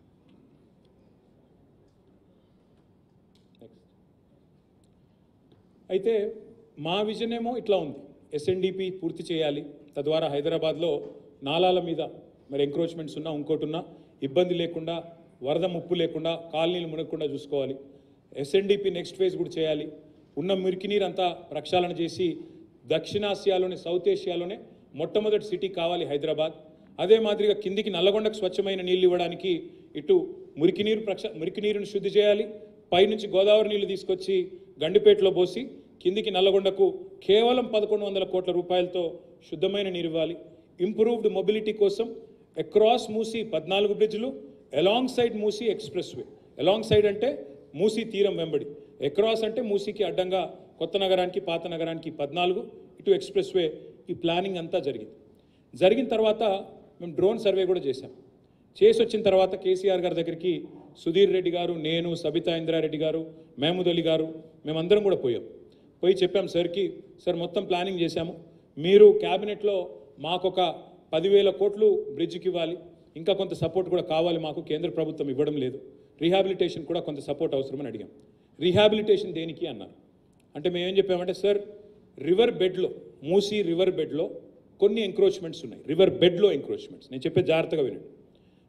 అయితే మా విజన్ ఏమో ఇట్లా ఉంది. ఎస్ఎన్డిపి పూర్తి చేయాలి, తద్వారా హైదరాబాద్లో నాలాల మీద మరి ఎంక్రోచ్మెంట్స్ ఉన్నా, ఇంకోటి ఉన్నా ఇబ్బంది లేకుండా, వరద ముప్పు లేకుండా, కాలనీలు మునగకుండా చూసుకోవాలి. ఎస్ఎన్డిపి నెక్స్ట్ ఫేజ్ కూడా చేయాలి. ఉన్న మురికి నీరు అంతా ప్రక్షాళన చేసి దక్షిణాసియాలోనే, సౌత్ ఏషియాలోనే మొట్టమొదటి సిటీ కావాలి హైదరాబాద్. అదే మాదిరిగా కిందికి నల్లగొండకు స్వచ్ఛమైన నీళ్ళు ఇవ్వడానికి ఇటు మురికి నీరుని శుద్ధి చేయాలి. పైనుంచి గోదావరి నీళ్లు తీసుకొచ్చి గండిపేటలో పోసి కిందికి నల్లగొండకు కేవలం 1100 కోట్ల రూపాయలతో శుద్ధమైన నీరు ఇవ్వాలి. ఇంప్రూవ్డ్ మొబిలిటీ కోసం అక్రాస్ మూసీ 14 బ్రిడ్జ్లు, alongside Musi expressway. Alongside అంటే మూసీ తీరం వెంబడి, అక్రాస్ అంటే మూసీకి అడ్డంగా కొత్త నగరానికి, పాత నగరానికి 14, ఇటు ఎక్స్ప్రెస్ వే. ఈ ప్లానింగ్ అంతా జరిగిన తర్వాత మేము డ్రోన్ సర్వే కూడా చేశాం. చేసి వచ్చిన తర్వాత కేసీఆర్ గారి దగ్గరికి సుధీర్ రెడ్డి గారు, నేను, సబితా ఇంద్రారెడ్డి గారు, మహమూద్ అలీ గారు, మేమందరం కూడా పోయి చెప్పాం సార్కి, సార్ మొత్తం ప్లానింగ్ చేశాము, మీరు క్యాబినెట్లో మాకొక 10,000 కోట్లు బ్రిడ్జ్కి ఇవ్వాలి, ఇంకా కొంత సపోర్ట్ కూడా కావాలి, మాకు కేంద్ర ప్రభుత్వం ఇవ్వడం లేదు, రీహాబిలిటేషన్ కూడా కొంత సపోర్ట్ అవసరమని అడిగాం. రీహాబిలిటేషన్ దేనికి అన్నారు. అంటే మేము ఏం చెప్పామంటే, సార్ రివర్ బెడ్లో, మూసీ రివర్ బెడ్లో కొన్ని ఎంక్రోచ్మెంట్స్ ఉన్నాయి. రివర్ బెడ్లో ఎంక్రోచ్మెంట్స్, నేను చెప్పే జాగ్రత్తగా వినండి.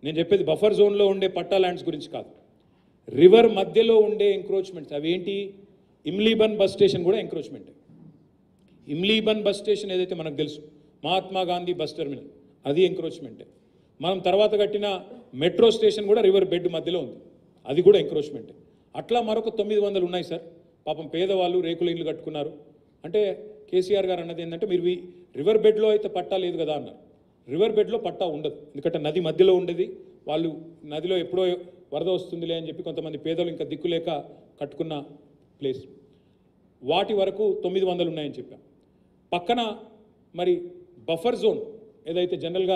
నేను చెప్పేది బఫర్ జోన్లో ఉండే పట్టా ల్యాండ్స్ గురించి కాదు, రివర్ మధ్యలో ఉండే ఎంక్రోచ్మెంట్స్. అవేంటి? ఇమ్లీబన్ బస్ స్టేషన్ కూడా ఎంక్రోచ్మెంట్. ఇమ్లీబన్ బస్ స్టేషన్ ఏదైతే మనకు తెలుసు, మహాత్మా గాంధీ బస్ టెర్మినల్, అది ఎంక్రోచ్మెంటే. మనం తర్వాత కట్టిన మెట్రో స్టేషన్ కూడా రివర్ బెడ్ మధ్యలో ఉంది, అది కూడా ఎంక్రోచ్మెంటే. అట్లా మరొక 900 ఉన్నాయి సార్. పాపం పేదవాళ్ళు రేకుల ఇల్లు కట్టుకున్నారు. అంటే కేసీఆర్ గారు అన్నది ఏంటంటే, మీరు రివర్ బెడ్లో అయితే పట్టా లేదు కదా అన్నారు. రివర్ బెడ్లో పట్టా ఉండదు, ఎందుకంటే నది మధ్యలో ఉండేది. వాళ్ళు నదిలో ఎప్పుడో వరద వస్తుందిలే అని చెప్పి కొంతమంది పేదలు ఇంకా దిక్కులేక కట్టుకున్న ప్లేస్. వాటి వరకు 900 ఉన్నాయని చెప్పాం. పక్కన మరి బఫర్ జోన్ ఏదైతే జనరల్గా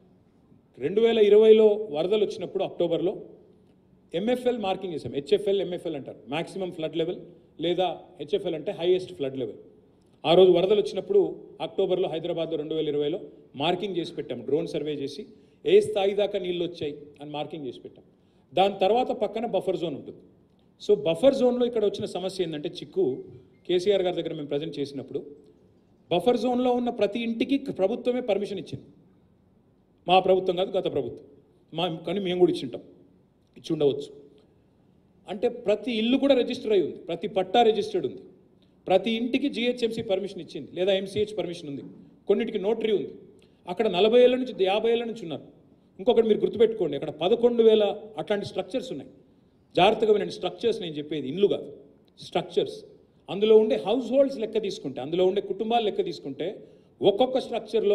2020లో వరదలు వచ్చినప్పుడు అక్టోబర్లో ఎంఎఫ్ఎల్ మార్కింగ్ చేసాం. హెచ్ఎఫ్ఎల్ ఎంఎఫ్ఎల్ అంటారు, మ్యాక్సిమం ఫ్లడ్ లెవెల్, లేదా హెచ్ఎఫ్ఎల్ అంటే హైయెస్ట్ ఫ్లడ్ లెవెల్. ఆ రోజు వరదలు వచ్చినప్పుడు అక్టోబర్లో హైదరాబాద్లో 2020లో మార్కింగ్ చేసి పెట్టాం. డ్రోన్ సర్వే చేసి ఏ స్థాయి దాకా నీళ్ళు వచ్చాయి అని మార్కింగ్ చేసి పెట్టాం. దాని తర్వాత పక్కన బఫర్ జోన్ ఉంటుంది. సో బఫర్ జోన్లో ఇక్కడ వచ్చిన సమస్య ఏంటంటే, చిక్కు కేసీఆర్ గారి దగ్గర మేము ప్రజెంట్ చేసినప్పుడు బఫర్ జోన్లో ఉన్న ప్రతి ఇంటికి ప్రభుత్వమే పర్మిషన్ ఇచ్చింది. మా ప్రభుత్వం కాదు, గత ప్రభుత్వం. కానీ మేము కూడా ఇచ్చి ఉండవచ్చు. అంటే ప్రతి ఇల్లు కూడా రిజిస్టర్ అయి ఉంది, ప్రతి పట్టా రిజిస్టర్డ్ ఉంది, ప్రతి ఇంటికి జిహెచ్ఎంసీ పర్మిషన్ ఇచ్చింది, లేదా ఎంసీహెచ్ పర్మిషన్ ఉంది, కొన్నిటికి నోటరీ ఉంది. అక్కడ 40 ఏళ్ళ నుంచి 50 ఏళ్ళ నుంచి ఉన్నారు. ఇంకొకటి మీరు గుర్తుపెట్టుకోండి, అక్కడ 11,000 అట్లాంటి స్ట్రక్చర్స్ ఉన్నాయి. జాగ్రత్తగా వినండి, స్ట్రక్చర్స్ నేను చెప్పేది, ఇల్లు కాదు, స్ట్రక్చర్స్. అందులో ఉండే హౌస్ హోల్డ్స్ లెక్క తీసుకుంటే, అందులో ఉండే కుటుంబాలు లెక్క తీసుకుంటే, ఒక్కొక్క స్ట్రక్చర్లో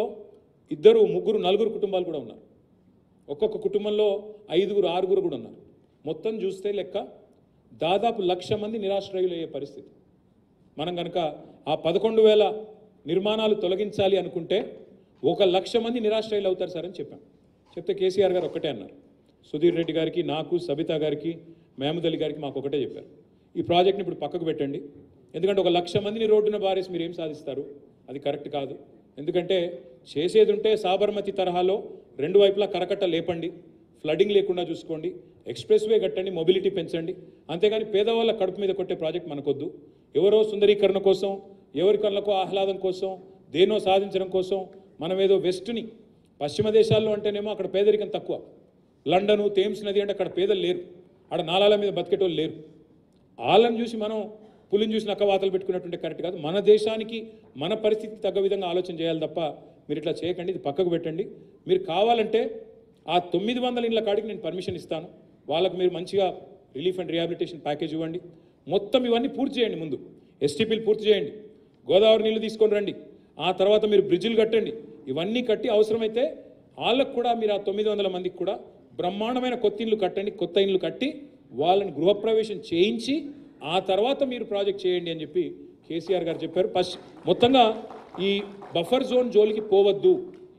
2, 3, 4 కుటుంబాలు కూడా ఉన్నారు. ఒక్కొక్క కుటుంబంలో 5, 6 కూడా ఉన్నారు. మొత్తం చూస్తే లెక్క దాదాపు 1,00,000 మంది నిరాశ్రయులు అయ్యే పరిస్థితి. మనం కనుక ఆ 11,000 నిర్మాణాలు తొలగించాలి అనుకుంటే 1,00,000 మంది నిరాశ్రయులు అవుతారు సార్ అని చెప్పాం. చెప్తే కేసీఆర్ గారు ఒక్కటే అన్నారు. సుధీర్ రెడ్డి గారికి, నాకు, సబితా గారికి, మహమూద్ అలీ గారికి మాకు ఒకటే చెప్పారు, ఈ ప్రాజెక్ట్ని ఇప్పుడు పక్కకు పెట్టండి. ఎందుకంటే 1,00,000 మందిని రోడ్డున బారేసి మీరు ఏం సాధిస్తారు? అది కరెక్ట్ కాదు. ఎందుకంటే చేసేది ఉంటే సాబర్మతి తరహాలో 2 వైపులా కరకట్ట లేపండి, ఫ్లడింగ్ లేకుండా చూసుకోండి, ఎక్స్ప్రెస్ వే కట్టండి, మొబిలిటీ పెంచండి. అంతేగాని పేదవాళ్ళ కడుపు మీద కొట్టే ప్రాజెక్ట్ మనకొద్దు. ఎవరో సుందరీకరణ కోసం, ఎవరి కళ్ళకో ఆహ్లాదం కోసం, దేనో సాధించడం కోసం మనం ఏదో వెస్ట్ని, పశ్చిమ దేశాల్లో అంటేనేమో అక్కడ పేదరికం తక్కువ. లండను, థేమ్స్ నది అంటే అక్కడ పేదలు లేరు, అక్కడ నాలాల మీద బతికేటోళ్ళు లేరు. వాళ్ళని చూసి మనం పులిని చూసి నక్కవాతలు పెట్టుకున్నట్టుంటే కరెక్ట్ కాదు. మన దేశానికి, మన పరిస్థితికి తగ్గ విధంగా ఆలోచన చేయాలి తప్ప మీరు ఇట్లా చేయకండి, ఇది పక్కకు పెట్టండి. మీరు కావాలంటే ఆ 900 ఇండ్ల కాడికి నేను పర్మిషన్ ఇస్తాను, వాళ్ళకు మీరు మంచిగా రిలీఫ్ అండ్ రిహాబిలిటేషన్ ప్యాకేజ్ ఇవ్వండి, మొత్తం ఇవన్నీ పూర్తి చేయండి. ముందు ఎస్టీపీలు పూర్తి చేయండి, గోదావరి నీళ్లు తీసుకొని రండి, ఆ తర్వాత మీరు బ్రిడ్జిలు కట్టండి. ఇవన్నీ కట్టి అవసరమైతే వాళ్ళకు కూడా మీరు ఆ 900 మందికి కూడా బ్రహ్మాండమైన కొత్త ఇళ్ళు కట్టండి, కొత్త ఇళ్ళు కట్టి వాళ్ళని గృహప్రవేశం చేయించి ఆ తర్వాత మీరు ప్రాజెక్ట్ చేయండి అని చెప్పి కేసీఆర్ గారు చెప్పారు. మొత్తంగా ఈ బఫర్ జోన్ జోలికి పోవద్దు,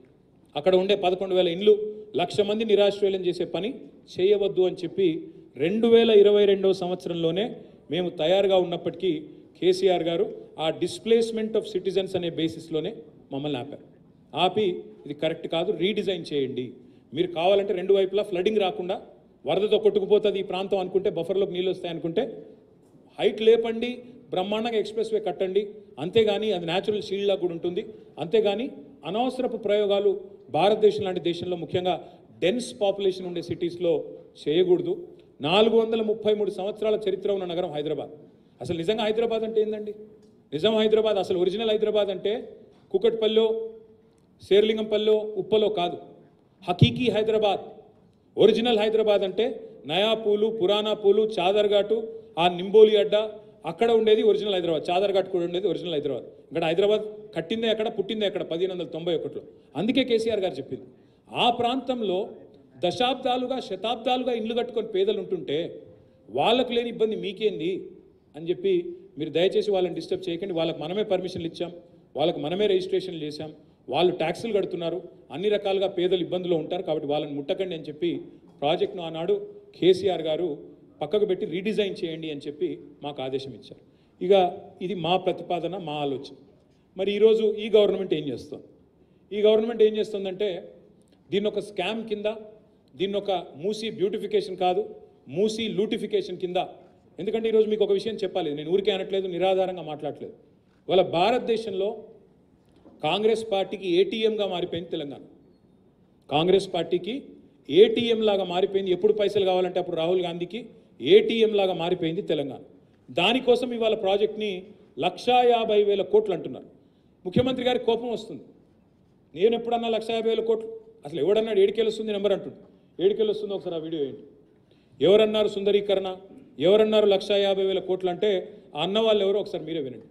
అక్కడ ఉండే 11,000 ఇండ్లు 1,00,000 మంది నిరాశ్రయులను చేసే పని చేయవద్దు అని చెప్పి 2022వ సంవత్సరంలోనే మేము తయారుగా ఉన్నప్పటికీ కేసీఆర్ గారు ఆ డిస్ప్లేస్మెంట్ ఆఫ్ సిటిజన్స్ అనే బేసిస్లోనే మమ్మల్ని ఆపారు. ఆపి ఇది కరెక్ట్ కాదు, రీడిజైన్ చేయండి, మీరు కావాలంటే 2 వైపులా ఫ్లడింగ్ రాకుండా వరదతో కొట్టుకుపోతుంది ఈ ప్రాంతం అనుకుంటే, బఫర్లోకి నీళ్ళు వస్తాయనుకుంటే హైట్ లేపండి, బ్రహ్మాండంగా ఎక్స్ప్రెస్ వే కట్టండి, అంతేగాని అది న్యాచురల్ షీల్డ్లా కూడా ఉంటుంది. అంతేగాని అనవసరపు ప్రయోగాలు భారతదేశం లాంటి దేశంలో, ముఖ్యంగా డెన్స్ పాపులేషన్ ఉండే సిటీస్లో చేయకూడదు. 433 సంవత్సరాల చరిత్ర ఉన్న నగరం హైదరాబాద్. అసలు నిజంగా హైదరాబాద్ అంటే ఏందండి? నిజం హైదరాబాద్, అసలు ఒరిజినల్ హైదరాబాద్ అంటే కుకట్పల్లో, శేర్లింగంపల్లో, ఉప్పలో కాదు. హకీకీ హైదరాబాద్, ఒరిజినల్ హైదరాబాద్ అంటే నయా పూలు, పురాణా పూలు, చాదర్ఘాటు, ఆ నింబోలి అడ్డ, అక్కడ ఉండేది ఒరిజినల్ హైదరాబాద్. చాదర్ఘాట్ కూడా ఉండేది ఒరిజినల్ హైదరాబాద్. ఇక్కడ హైదరాబాద్ కట్టిందే ఎక్కడ, పుట్టిందే ఎక్కడ? 1591లో. అందుకే కేసీఆర్ గారు చెప్పింది, ఆ ప్రాంతంలో దశాబ్దాలుగా, శతాబ్దాలుగా ఇండ్లు కట్టుకొని పేదలు ఉంటుంటే వాళ్ళకు లేని ఇబ్బంది మీకేంది అని చెప్పి మీరు దయచేసి వాళ్ళని డిస్టర్బ్ చేయకండి. వాళ్ళకి మనమే పర్మిషన్లు ఇచ్చాం, వాళ్ళకి మనమే రిజిస్ట్రేషన్లు చేశాం, వాళ్ళు ట్యాక్సులు కడుతున్నారు, అన్ని రకాలుగా పేదలు ఇబ్బందులు ఉంటారు, కాబట్టి వాళ్ళని ముట్టకండి అని చెప్పి ప్రాజెక్ట్ను ఆనాడు కేసీఆర్ గారు పక్కకు పెట్టి రీడిజైన్ చేయండి అని చెప్పి మాకు ఆదేశం ఇచ్చారు. ఇక ఇది మా ప్రతిపాదన, మా ఆలోచన. మరి ఈరోజు ఈ గవర్నమెంట్ ఏం చేస్తుంది? ఈ గవర్నమెంట్ ఏం చేస్తుందంటే, దీన్ని ఒక స్కామ్ కింద, దీన్ని ఒక మూసీ బ్యూటిఫికేషన్ కాదు, మూసీ లూటిఫికేషన్ కింద. ఎందుకంటే ఈరోజు మీకు ఒక విషయం చెప్పాలి, నేను ఊరికే అనట్లేదు, నిరాధారంగా మాట్లాడలేదు. వాళ్ళ భారతదేశంలో కాంగ్రెస్ పార్టీకి ఏటీఎంగా మారిపోయింది తెలంగాణ. కాంగ్రెస్ పార్టీకి ఏటీఎం లాగా మారిపోయింది. ఎప్పుడు పైసలు కావాలంటే అప్పుడు రాహుల్ గాంధీకి ఏటీఎం లాగా మారిపోయింది తెలంగాణ. దానికోసం ఇవాళ ప్రాజెక్ట్ని 1,50,000 కోట్లు అంటున్నారు. ముఖ్యమంత్రి గారికి కోపం వస్తుంది. నేను ఎప్పుడన్నా 1,50,000 కోట్లు, అసలు ఎవడన్నాడు ఏడికెళ్ళి వస్తుంది నెంబర్ అంటుంది. ఏడికెళ్ళి వస్తుందో ఒకసారి ఆ వీడియో ఏంటి? ఎవరన్నారు సుందరీకరణ, ఎవరన్నారు 1,50,000 కోట్లు అంటే ఆ అన్న వాళ్ళు ఎవరో ఒకసారి మీరే వినండి.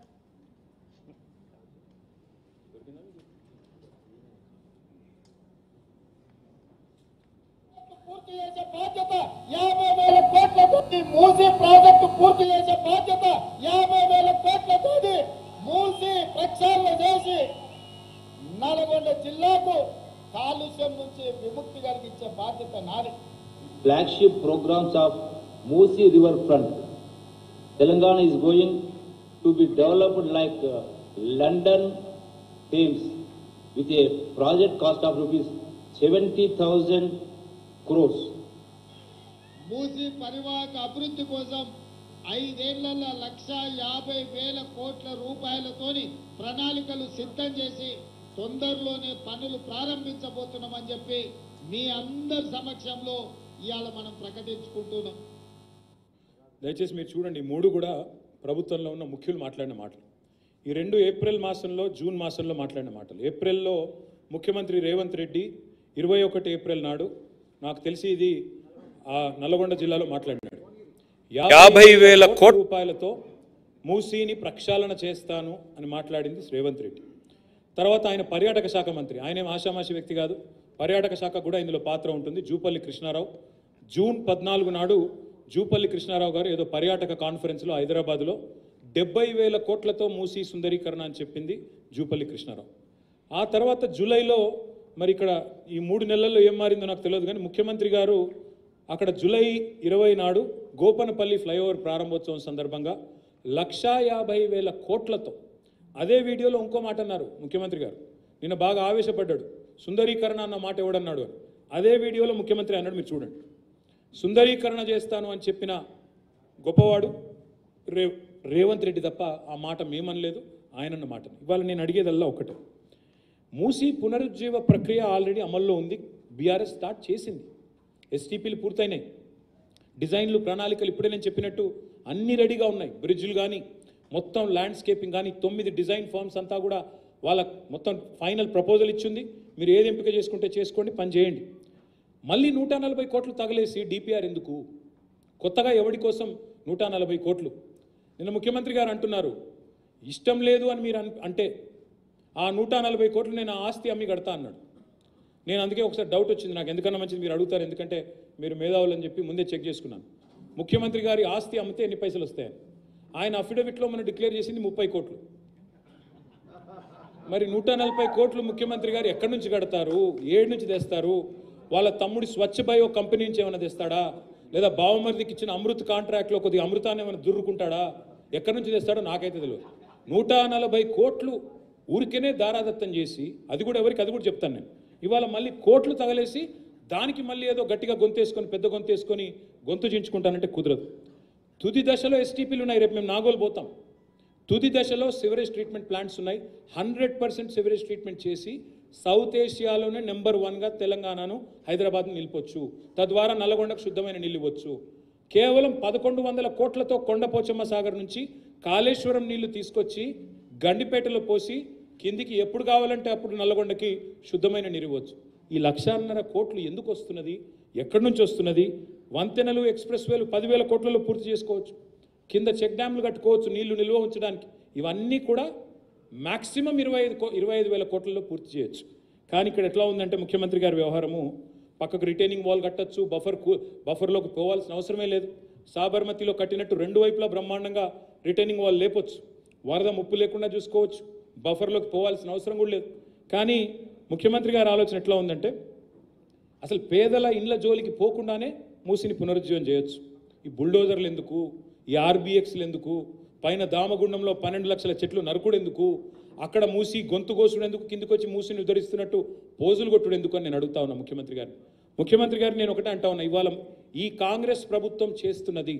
పూర్తి చేసే బాధ్యత 50,000 కోట్లతోటి మూసీ ప్రాజెక్టు పూర్తి చేసే బాధ్యత 50,000 కోట్లతోటి మూసీ ప్రక్షాళన చేసి నల్గొండ జిల్లాకు కాలుష్యం నుంచి విముక్తి కలిగించే బాధ్యత నాది. Flagship programs of Musi River Front. Telangana is going to be developed like London Thames with a project cost of rupees 70,000 crores. Musi పరివాహక అభివృద్ధి కోసం 5 ఏళ్లలో 1,50,000 కోట్ల రూపాయలతోని ప్రణాళికలు సిద్ధం చేసి తొందరలోనే పనులు ప్రారంభించబోతున్నామని చెప్పి మీ అందరి సమక్షంలో ఇవాళ మనం ప్రకటించుకుంటున్నాం. దయచేసి మీరు చూడండి, ఈ మూడు కూడా ప్రభుత్వంలో ఉన్న ముఖ్యులు మాట్లాడిన మాటలు. ఈ రెండు ఏప్రిల్ మాసంలో జూన్ మాసంలో మాట్లాడిన మాటలు. ఏప్రిల్లో ముఖ్యమంత్రి రేవంత్ రెడ్డి 21 ఏప్రిల్ నాడు, నాకు తెలిసి ఇది నల్గొండ జిల్లాలో మాట్లాడినాడు. 50,000 కోట్ల రూపాయలతో మూసీని ప్రక్షాళన చేస్తాను అని మాట్లాడింది రేవంత్ రెడ్డి. తర్వాత ఆయన పర్యాటక శాఖ మంత్రి, ఆయనేం ఆషామాషి వ్యక్తి కాదు, పర్యాటక శాఖ కూడా ఇందులో పాత్ర ఉంటుంది. జూపల్లి కృష్ణారావు జూన్ 14 నాడు జూపల్లి కృష్ణారావు గారు ఏదో పర్యాటక కాన్ఫరెన్స్లో హైదరాబాద్లో 70,000 కోట్లతో మూసీ సుందరీకరణ అని చెప్పింది జూపల్లి కృష్ణారావు. ఆ తర్వాత జూలైలో, మరి ఇక్కడ ఈ 3 నెలల్లో ఏం మారిందో నాకు తెలియదు కానీ ముఖ్యమంత్రి గారు అక్కడ జూలై 20 నాడు గోపనపల్లి ఫ్లైఓవర్ ప్రారంభోత్సవం సందర్భంగా 1,50,000 కోట్లతో, అదే వీడియోలో ఇంకో మాట అన్నారు ముఖ్యమంత్రి గారు. నిన్న బాగా ఆవేశపడ్డాడు, సుందరీకరణ అన్న మాట ఎవడన్నాడు అని. అదే వీడియోలో ముఖ్యమంత్రి అన్నాడు, మీరు చూడండి. సుందరీకరణ చేస్తాను అని చెప్పిన గొప్పవాడు రేవంత్ రెడ్డి తప్ప ఆ మాట మేమనలేదు, ఆయనన్న మాట. ఇవాళ నేను అడిగేదల్లా ఒకటే, మూసీ పునరుజ్జీవ ప్రక్రియ ఆల్రెడీ అమల్లో ఉంది. బీఆర్ఎస్ స్టార్ట్ చేసింది, ఎస్టీపీలు పూర్తయినాయి, డిజైన్లు ప్రణాళికలు ఇప్పుడే నేను చెప్పినట్టు అన్ని రెడీగా ఉన్నాయి. బ్రిడ్జ్లు కానీ మొత్తం ల్యాండ్స్కేపింగ్ కానీ 9 డిజైన్ ఫర్మ్స్ అంతా కూడా వాళ్ళ మొత్తం ఫైనల్ ప్రపోజల్ ఇచ్చింది. మీరు ఏది ఎంపిక చేసుకుంటే చేసుకోండి, పని చేయండి. మళ్ళీ 140 కోట్లు తగలేసి డిపిఆర్ ఎందుకు? కొత్తగా ఎవడి కోసం 140 కోట్లు? నిన్న ముఖ్యమంత్రి గారు అంటున్నారు ఇష్టం లేదు అని మీరు అంటే ఆ 140 కోట్లు నేను ఆస్తి అమ్మి కడతా అన్నాడు. నేను అందుకే ఒకసారి డౌట్ వచ్చింది నాకు, ఎందుకన్నా మంచిది మీరు అడుగుతారు, ఎందుకంటే మీరు మేధావులు అని చెప్పి ముందే చెక్ చేసుకున్నాను. ముఖ్యమంత్రి గారి ఆస్తి అమ్మితే ఎన్ని పైసలు వస్తాయని ఆయన అఫిడవిట్లో మనం డిక్లేర్ చేసింది 30 కోట్లు. మరి 140 కోట్లు ముఖ్యమంత్రి గారు ఎక్కడి నుంచి కడతారు? ఏడు నుంచి తెస్తారు? వాళ్ళ తమ్ముడి స్వచ్ఛ బయో కంపెనీ నుంచి ఏమైనా తెస్తాడా? లేదా బావమరిదికి ఇచ్చిన అమృత్ కాంట్రాక్ట్లో కొద్దిగా అమృతాన్ని ఏమైనా దుర్రుకుంటాడా? ఎక్కడి నుంచి తెస్తాడో నాకైతే తెలియదు. 140 కోట్లు ఊరికేనే దారాదత్తం చేసి, అది కూడా ఎవరికి, అది కూడా చెప్తాను నేను. ఇవాళ మళ్ళీ కోట్లు తగలేసి దానికి మళ్ళీ ఏదో గట్టిగా గొంతేసుకొని పెద్ద గొంతేసుకొని గొంతు చించుకుంటానంటే కుదరదు. తుది దశలో ఎస్టీపీలు ఉన్నాయి. రేపు మేము నాగోలు పోతాం. తుది దశలో సివరేజ్ ట్రీట్మెంట్ ప్లాంట్స్ ఉన్నాయి. 100% సివరేజ్ ట్రీట్మెంట్ చేసి సౌత్ ఏషియాలోనే నెంబర్ 1గా తెలంగాణను, హైదరాబాద్ను నిలిపొచ్చు. తద్వారా నల్గొండకు శుద్ధమైన నీళ్ళు ఇవ్వచ్చు. కేవలం 1,100 కోట్లతో కొండపోచమ్మ సాగర్ నుంచి కాళేశ్వరం నీళ్లు తీసుకొచ్చి గండిపేటలో పోసి కిందికి ఎప్పుడు కావాలంటే అప్పుడు నల్గొండకి శుద్ధమైన నీరు ఇవ్వచ్చు. ఈ 1,50,000 కోట్లు ఎందుకు వస్తున్నది? ఎక్కడి నుంచి వస్తున్నది? వంతెనలు, ఎక్స్ప్రెస్ వేలు 10,000 కోట్లలో పూర్తి చేసుకోవచ్చు. కింద చెక్ డ్యామ్లు కట్టుకోవచ్చు నీళ్లు నిల్వ ఉంచడానికి. ఇవన్నీ కూడా మ్యాక్సిమం 25,000 కోట్లలో పూర్తి చేయొచ్చు. కానీ ఇక్కడ ఎట్లా ఉందంటే ముఖ్యమంత్రి గారి వ్యవహారము, పక్కకు రిటైనింగ్ వాల్ కట్టచ్చు, బఫర్లోకి పోవాల్సిన అవసరమే లేదు. సాబర్మతిలో కట్టినట్టు 2 వైపులా బ్రహ్మాండంగా రిటైనింగ్ వాల్ లేపొచ్చు. వరద ముప్పు లేకుండా చూసుకోవచ్చు. బఫర్లోకి పోవాల్సిన అవసరం కూడా లేదు. కానీ ముఖ్యమంత్రి గారి ఆలోచన ఎట్లా ఉందంటే, అసలు పేదల ఇండ్ల జోలికి పోకుండానే మూసిని పునరుజ్జీవం చేయొచ్చు. ఈ బుల్డోజర్లు ఎందుకు? ఈ ఆర్బీఎక్స్లు ఎందుకు? పైన దామగుండంలో 12 లక్షల చెట్లు నరుకుడు ఎందుకు? అక్కడ మూసి గొంతు కోసుడు ఎందుకు? కిందికి వచ్చి మూసిని ఉద్ధరిస్తున్నట్టు పోజులు కొట్టుడు ఎందుకు అని నేను అడుగుతా ఉన్నా ముఖ్యమంత్రి గారిని. ముఖ్యమంత్రి గారిని నేను ఒకటే అంటా ఉన్నా, ఇవాళ ఈ కాంగ్రెస్ ప్రభుత్వం చేస్తున్నది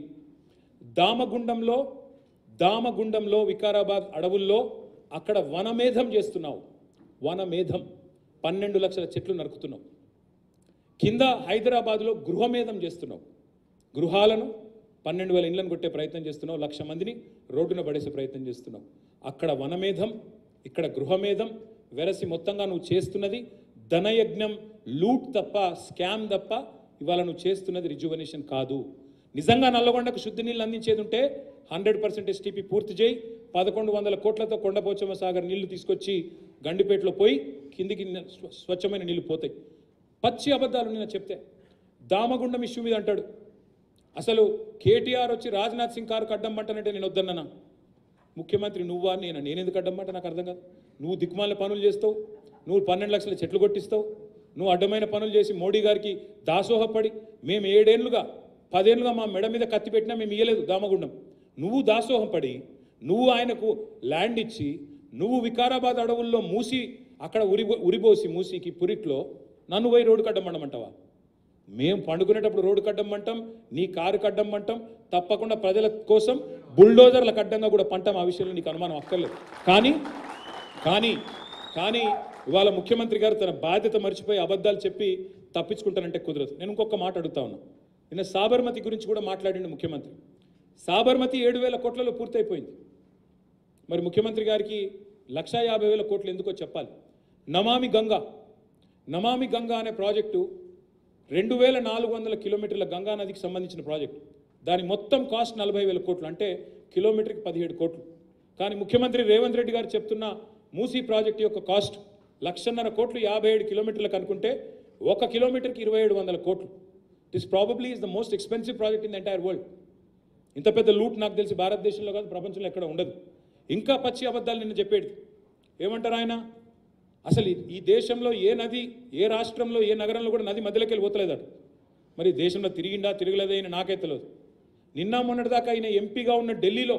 దామగుండంలో వికారాబాద్ అడవుల్లో అక్కడ వనమేధం చేస్తున్నావు. వనమేధం 12 లక్షల చెట్లు నరుకుతున్నావు. కింద హైదరాబాద్లో గృహమేధం చేస్తున్నావు. గృహాలను 12,000 ఇళ్లను కొట్టే ప్రయత్నం చేస్తున్నావు. 1,00,000 మందిని రోడ్డున పడేసే ప్రయత్నం చేస్తున్నావు. అక్కడ వనమేధం, ఇక్కడ గృహమేధం వెరసి మొత్తంగా నువ్వు చేస్తున్నది ధనయజ్ఞం, లూట్ తప్ప, స్కామ్ తప్ప ఇవాళ నువ్వు చేస్తున్నది రిజువనేషన్ కాదు. నిజంగా నల్లగొండకు శుద్ధి నీళ్ళు అందించేది ఉంటే 100% STP పూర్తి చేయి. 1,100 కోట్లతో కొండపోచమ్మ సాగర్ నీళ్లు తీసుకొచ్చి గండిపేటలో పోయి కిందికి స్వచ్ఛమైన నీళ్లు పోతాయి. పచ్చి అబద్ధాలు నేను చెప్తే దామగుండం ఇష్యూ మీద అంటాడు. అసలు కేటీఆర్ వచ్చి రాజ్నాథ్ సింగ్ కారుకు అడ్డం పట్టనంటే నేను వద్దన్నా. ముఖ్యమంత్రి నువ్వా నేనెందుకు అడ్డం పట్ట నాకు అర్థం కాదు. నువ్వు దిక్కుమాల పనులు చేస్తావు, నువ్వు 12 లక్షల చెట్లు కొట్టిస్తావు, నువ్వు అడ్డమైన పనులు చేసి మోడీ గారికి దాసోహపడి మేము 7 ఏళ్ళుగా 10 ఏళ్ళుగా మా మెడ మీద కత్తి పెట్టినా మేము ఇయ్యలేదు దామగుండం. నువ్వు దాసోహం పడి నువ్వు ఆయనకు ల్యాండ్ ఇచ్చి నువ్వు వికారాబాద్ అడవుల్లో మూసి అక్కడ ఉరిబోసి మూసికి పురిట్లో నన్ను పోయి రోడ్డు కడ్డం మండమంటావా? మేము పండుకునేటప్పుడు రోడ్డు కడ్డం మంటాం, నీ కారు కడ్డం మంటాం, తప్పకుండా ప్రజల కోసం బుల్డోజర్ల కడ్డంగా కూడా పంటాం. ఆ విషయంలో నీకు అనుమానం అక్కర్లేదు. కానీ ఇవాళ ముఖ్యమంత్రి గారు తన బాధ్యత మర్చిపోయి అబద్ధాలు చెప్పి తప్పించుకుంటానంటే కుదరదు. నేను ఇంకొక మాట అడుగుతా ఉన్నా. నిన్న సాబర్మతి గురించి కూడా మాట్లాడిండు ముఖ్యమంత్రి. సాబర్మతి 7,000 కోట్లలో పూర్తయిపోయింది. మరి ముఖ్యమంత్రి గారికి 1,50,000 కోట్లు ఎందుకో చెప్పాలి. నమామి గంగా అనే ప్రాజెక్టు 2,400 కిలోమీటర్ల గంగా నదికి సంబంధించిన ప్రాజెక్టు. దాని మొత్తం కాస్ట్ 40,000 కోట్లు, అంటే కిలోమీటర్కి 17 కోట్లు. కానీ ముఖ్యమంత్రి రేవంత్ రెడ్డి గారు చెప్తున్న మూసీ ప్రాజెక్టు యొక్క కాస్ట్ 1,50,000 కోట్లు, 57 కిలోమీటర్లకు అనుకుంటే 1 కిలోమీటర్కి 2,700 కోట్లు. This probably is the most expensive project in the entire world. ఇంత పెద్ద లూట్ నాకు తెలిసి భారతదేశంలో కాదు, ప్రపంచంలో ఎక్కడ ఉండదు. ఇంకా పచ్చి అబద్ధాలు నిన్న చెప్పేది ఏమంటారు ఆయన? అసలు ఈ దేశంలో ఏ నది, ఏ రాష్ట్రంలో, ఏ నగరంలో కూడా నది మధ్యలోకి వెళ్ళి పోతలేదట. మరి దేశంలో తిరగలేదే అయినా నాకే తెలియదు. నిన్న మొన్నటిదాకా ఆయన ఎంపీగా ఉన్న ఢిల్లీలో,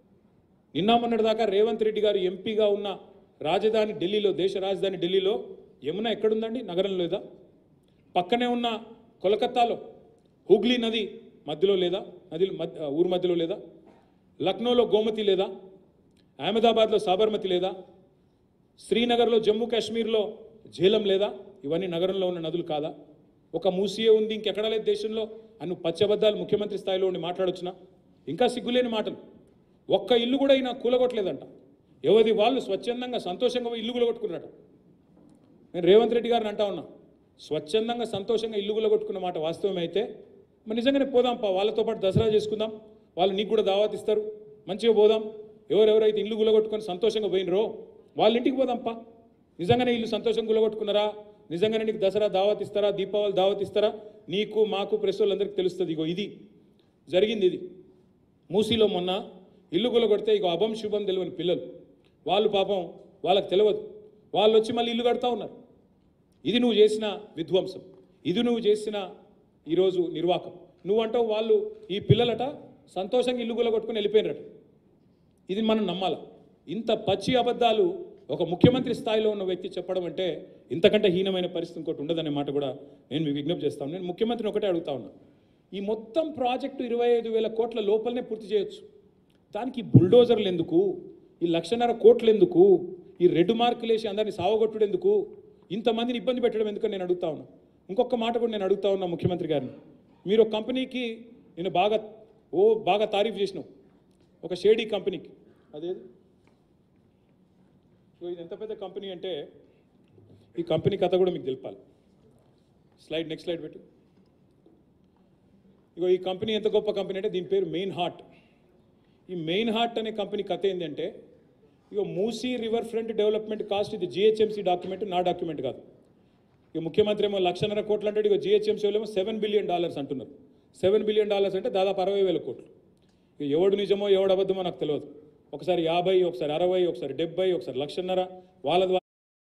నిన్న మొన్నటిదాకా రేవంత్ రెడ్డి గారు ఎంపీగా ఉన్న రాజధాని ఢిల్లీలో, దేశ రాజధాని ఢిల్లీలో యమున ఎక్కడుందండి? నగరంలో లేదా? పక్కనే ఉన్న కోలకత్తాలో హుగ్లీ నది మధ్యలో లేదా? ఊరు మధ్యలో లేదా? లక్నోలో గోమతి లేదా? అహ్మదాబాద్లో సాబర్మతి లేదా? శ్రీనగర్లో, జమ్మూ కాశ్మీర్లో ఝేలం లేదా? ఇవన్నీ నగరంలో ఉన్న నదులు కాదా? ఒక మూసీయే ఉంది, ఇంకెక్కడా లేదు దేశంలో. అన్ను పచ్చబద్దాలు ముఖ్యమంత్రి స్థాయిలో ఉండి మాట్లాడొచ్చునా? ఇంకా సిగ్గులేని మాటలు. ఒక్క ఇల్లు కూడా ఈయన కూలగొట్టలేదంట. ఎవరి వాళ్ళు స్వచ్ఛందంగా సంతోషంగా ఇల్లు కూలగొట్టుకున్నారట. నేను రేవంత్ రెడ్డి గారిని అంటా ఉన్నా, స్వచ్ఛందంగా సంతోషంగా ఇల్లు కూలగొట్టుకున్న మాట వాస్తవమైతే మరి నిజంగానే పోదాంపా, వాళ్ళతో పాటు దసరా చేసుకుందాం, వాళ్ళు నీకు కూడా దావత్ ఇస్తారు, మంచిగా పోదాం. ఎవరెవరైతే ఇల్లు గులగొట్టుకొని సంతోషంగా పోయినరో వాళ్ళ ఇంటికి పోదాంపా. నిజంగానే ఇల్లు సంతోషంగా గులగొట్టుకున్నారా? నిజంగానే నీకు దసరా దావత్ ఇస్తారా, దీపావళి దావత్ ఇస్తారా? నీకు మాకు ప్రెస్ వాళ్ళందరికీ తెలుస్తుంది. ఇగో ఇది జరిగింది. ఇది మూసీలో మొన్న ఇల్లు గులగొడితే ఇగో అభం శుభం తెలియని పిల్లలు వాళ్ళు పాపం వాళ్ళకి తెలియదు, వాళ్ళు వచ్చి మళ్ళీ ఇల్లు కడతా ఉన్నారు. ఇది నువ్వు చేసిన విధ్వంసం, ఇది నువ్వు చేసిన ఈరోజు నిర్వాకం. నువ్వంటావు వాళ్ళు ఈ పిల్లలట సంతోషంగా ఇల్లు గులగొట్టుకుని వెళ్ళిపోయినరట. ఇది మనం నమ్మాలా? ఇంత పచ్చి అబద్ధాలు ఒక ముఖ్యమంత్రి స్థాయిలో ఉన్న వ్యక్తి చెప్పడం అంటే ఇంతకంటే హీనమైన పరిస్థితి ఇంకోటి ఉండదనే మాట కూడా నేను మీకు విజ్ఞప్తి చేస్తాను. నేను ముఖ్యమంత్రిని ఒకటే అడుగుతా ఉన్నా, ఈ మొత్తం ప్రాజెక్టు 25,000 కోట్ల లోపలనే పూర్తి చేయొచ్చు. దానికి బుల్డోజర్లు ఎందుకు? ఈ 1,50,000 కోట్లు ఎందుకు? ఈ రెడ్ మార్కులు వేసి అందరినీ సావగొట్టుడు ఎందుకు? ఇంతమందిని ఇబ్బంది పెట్టడం ఎందుకని నేను అడుగుతా ఉన్నా. ఇంకొక మాట కూడా నేను అడుగుతా ఉన్నా ముఖ్యమంత్రి గారిని. మీరు ఒక కంపెనీకి నేను బాగా తారీఫ్ చేసినావు, ఒక షేడీ కంపెనీకి. అదేది ఇది ఎంత పెద్ద కంపెనీ అంటే ఈ కంపెనీ కథ కూడా మీకు తెలిపాలి. నెక్స్ట్ స్లైడ్ పెట్టు. ఇగో ఈ కంపెనీ ఎంత గొప్ప కంపెనీ అంటే దీని పేరు మెయిన్ హార్ట్. ఈ మెయిన్ హార్ట్ అనే కంపెనీ కథ ఏంటంటే, ఇగో Musi river front development cost, ఇది GHMC డాక్యుమెంట్, నా డాక్యుమెంట్ కాదు. ఇక ముఖ్యమంత్రి ఏమో 1,50,000 కోట్లు అంటే, ఇక GHMC ఏమో $7 బిలియన్ అంటున్నారు. $7 బిలియన్ అంటే దాదాపు 60,000 కోట్లు. ఇక ఎవడు నిజమో ఎవడు అబద్ధమో నాకు తెలియదు. ఒకసారి 50, ఒకసారి 60, ఒకసారి 70, ఒకసారి 1,50,000 వాళ్ళ ద్వారా.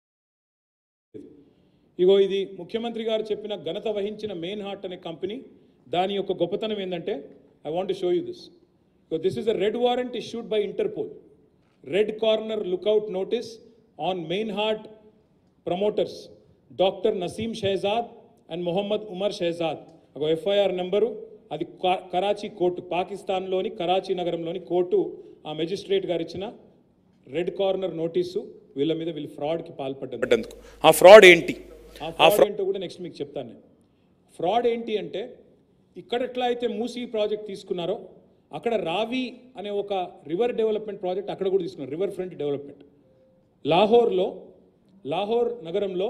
ఇగో ఇది ముఖ్యమంత్రి గారు చెప్పిన ఘనత వహించిన మెయిన్ హార్ట్ అనే కంపెనీ. దాని యొక్క గొప్పతనం ఏంటంటే, I want to show you this. So this is a red warrant issued by Interpol. Red corner lookout notice on Meinhardt promoters doctor Naseem Shahzad and Mohammad Umar Shahzad. ఒక FIR నెంబరు, అది కరాచీ కోర్టు, పాకిస్తాన్లోని కరాచీ నగరంలోని court ఆ మెజిస్ట్రేట్ గారు ఇచ్చిన రెడ్ కార్నర్ నోటీసు. వీళ్ళ మీద వీళ్ళు ఫ్రాడ్కి పాల్పడ్డారు. ఆ ఫ్రాడ్ ఏంటి? ఆ ఫ్రాడ్ ఏంటో కూడా నెక్స్ట్ మీకు చెప్తాను నేను. ఫ్రాడ్ ఏంటి అంటే ఇక్కడ ఎట్లా అయితే మూసీ ప్రాజెక్ట్ తీసుకున్నారో అక్కడ రావి అనే ఒక రివర్ డెవలప్మెంట్ ప్రాజెక్ట్ అక్కడ కూడా తీసుకున్నారు, రివర్ ఫ్రంట్ డెవలప్మెంట్. లాహోర్ నగరంలో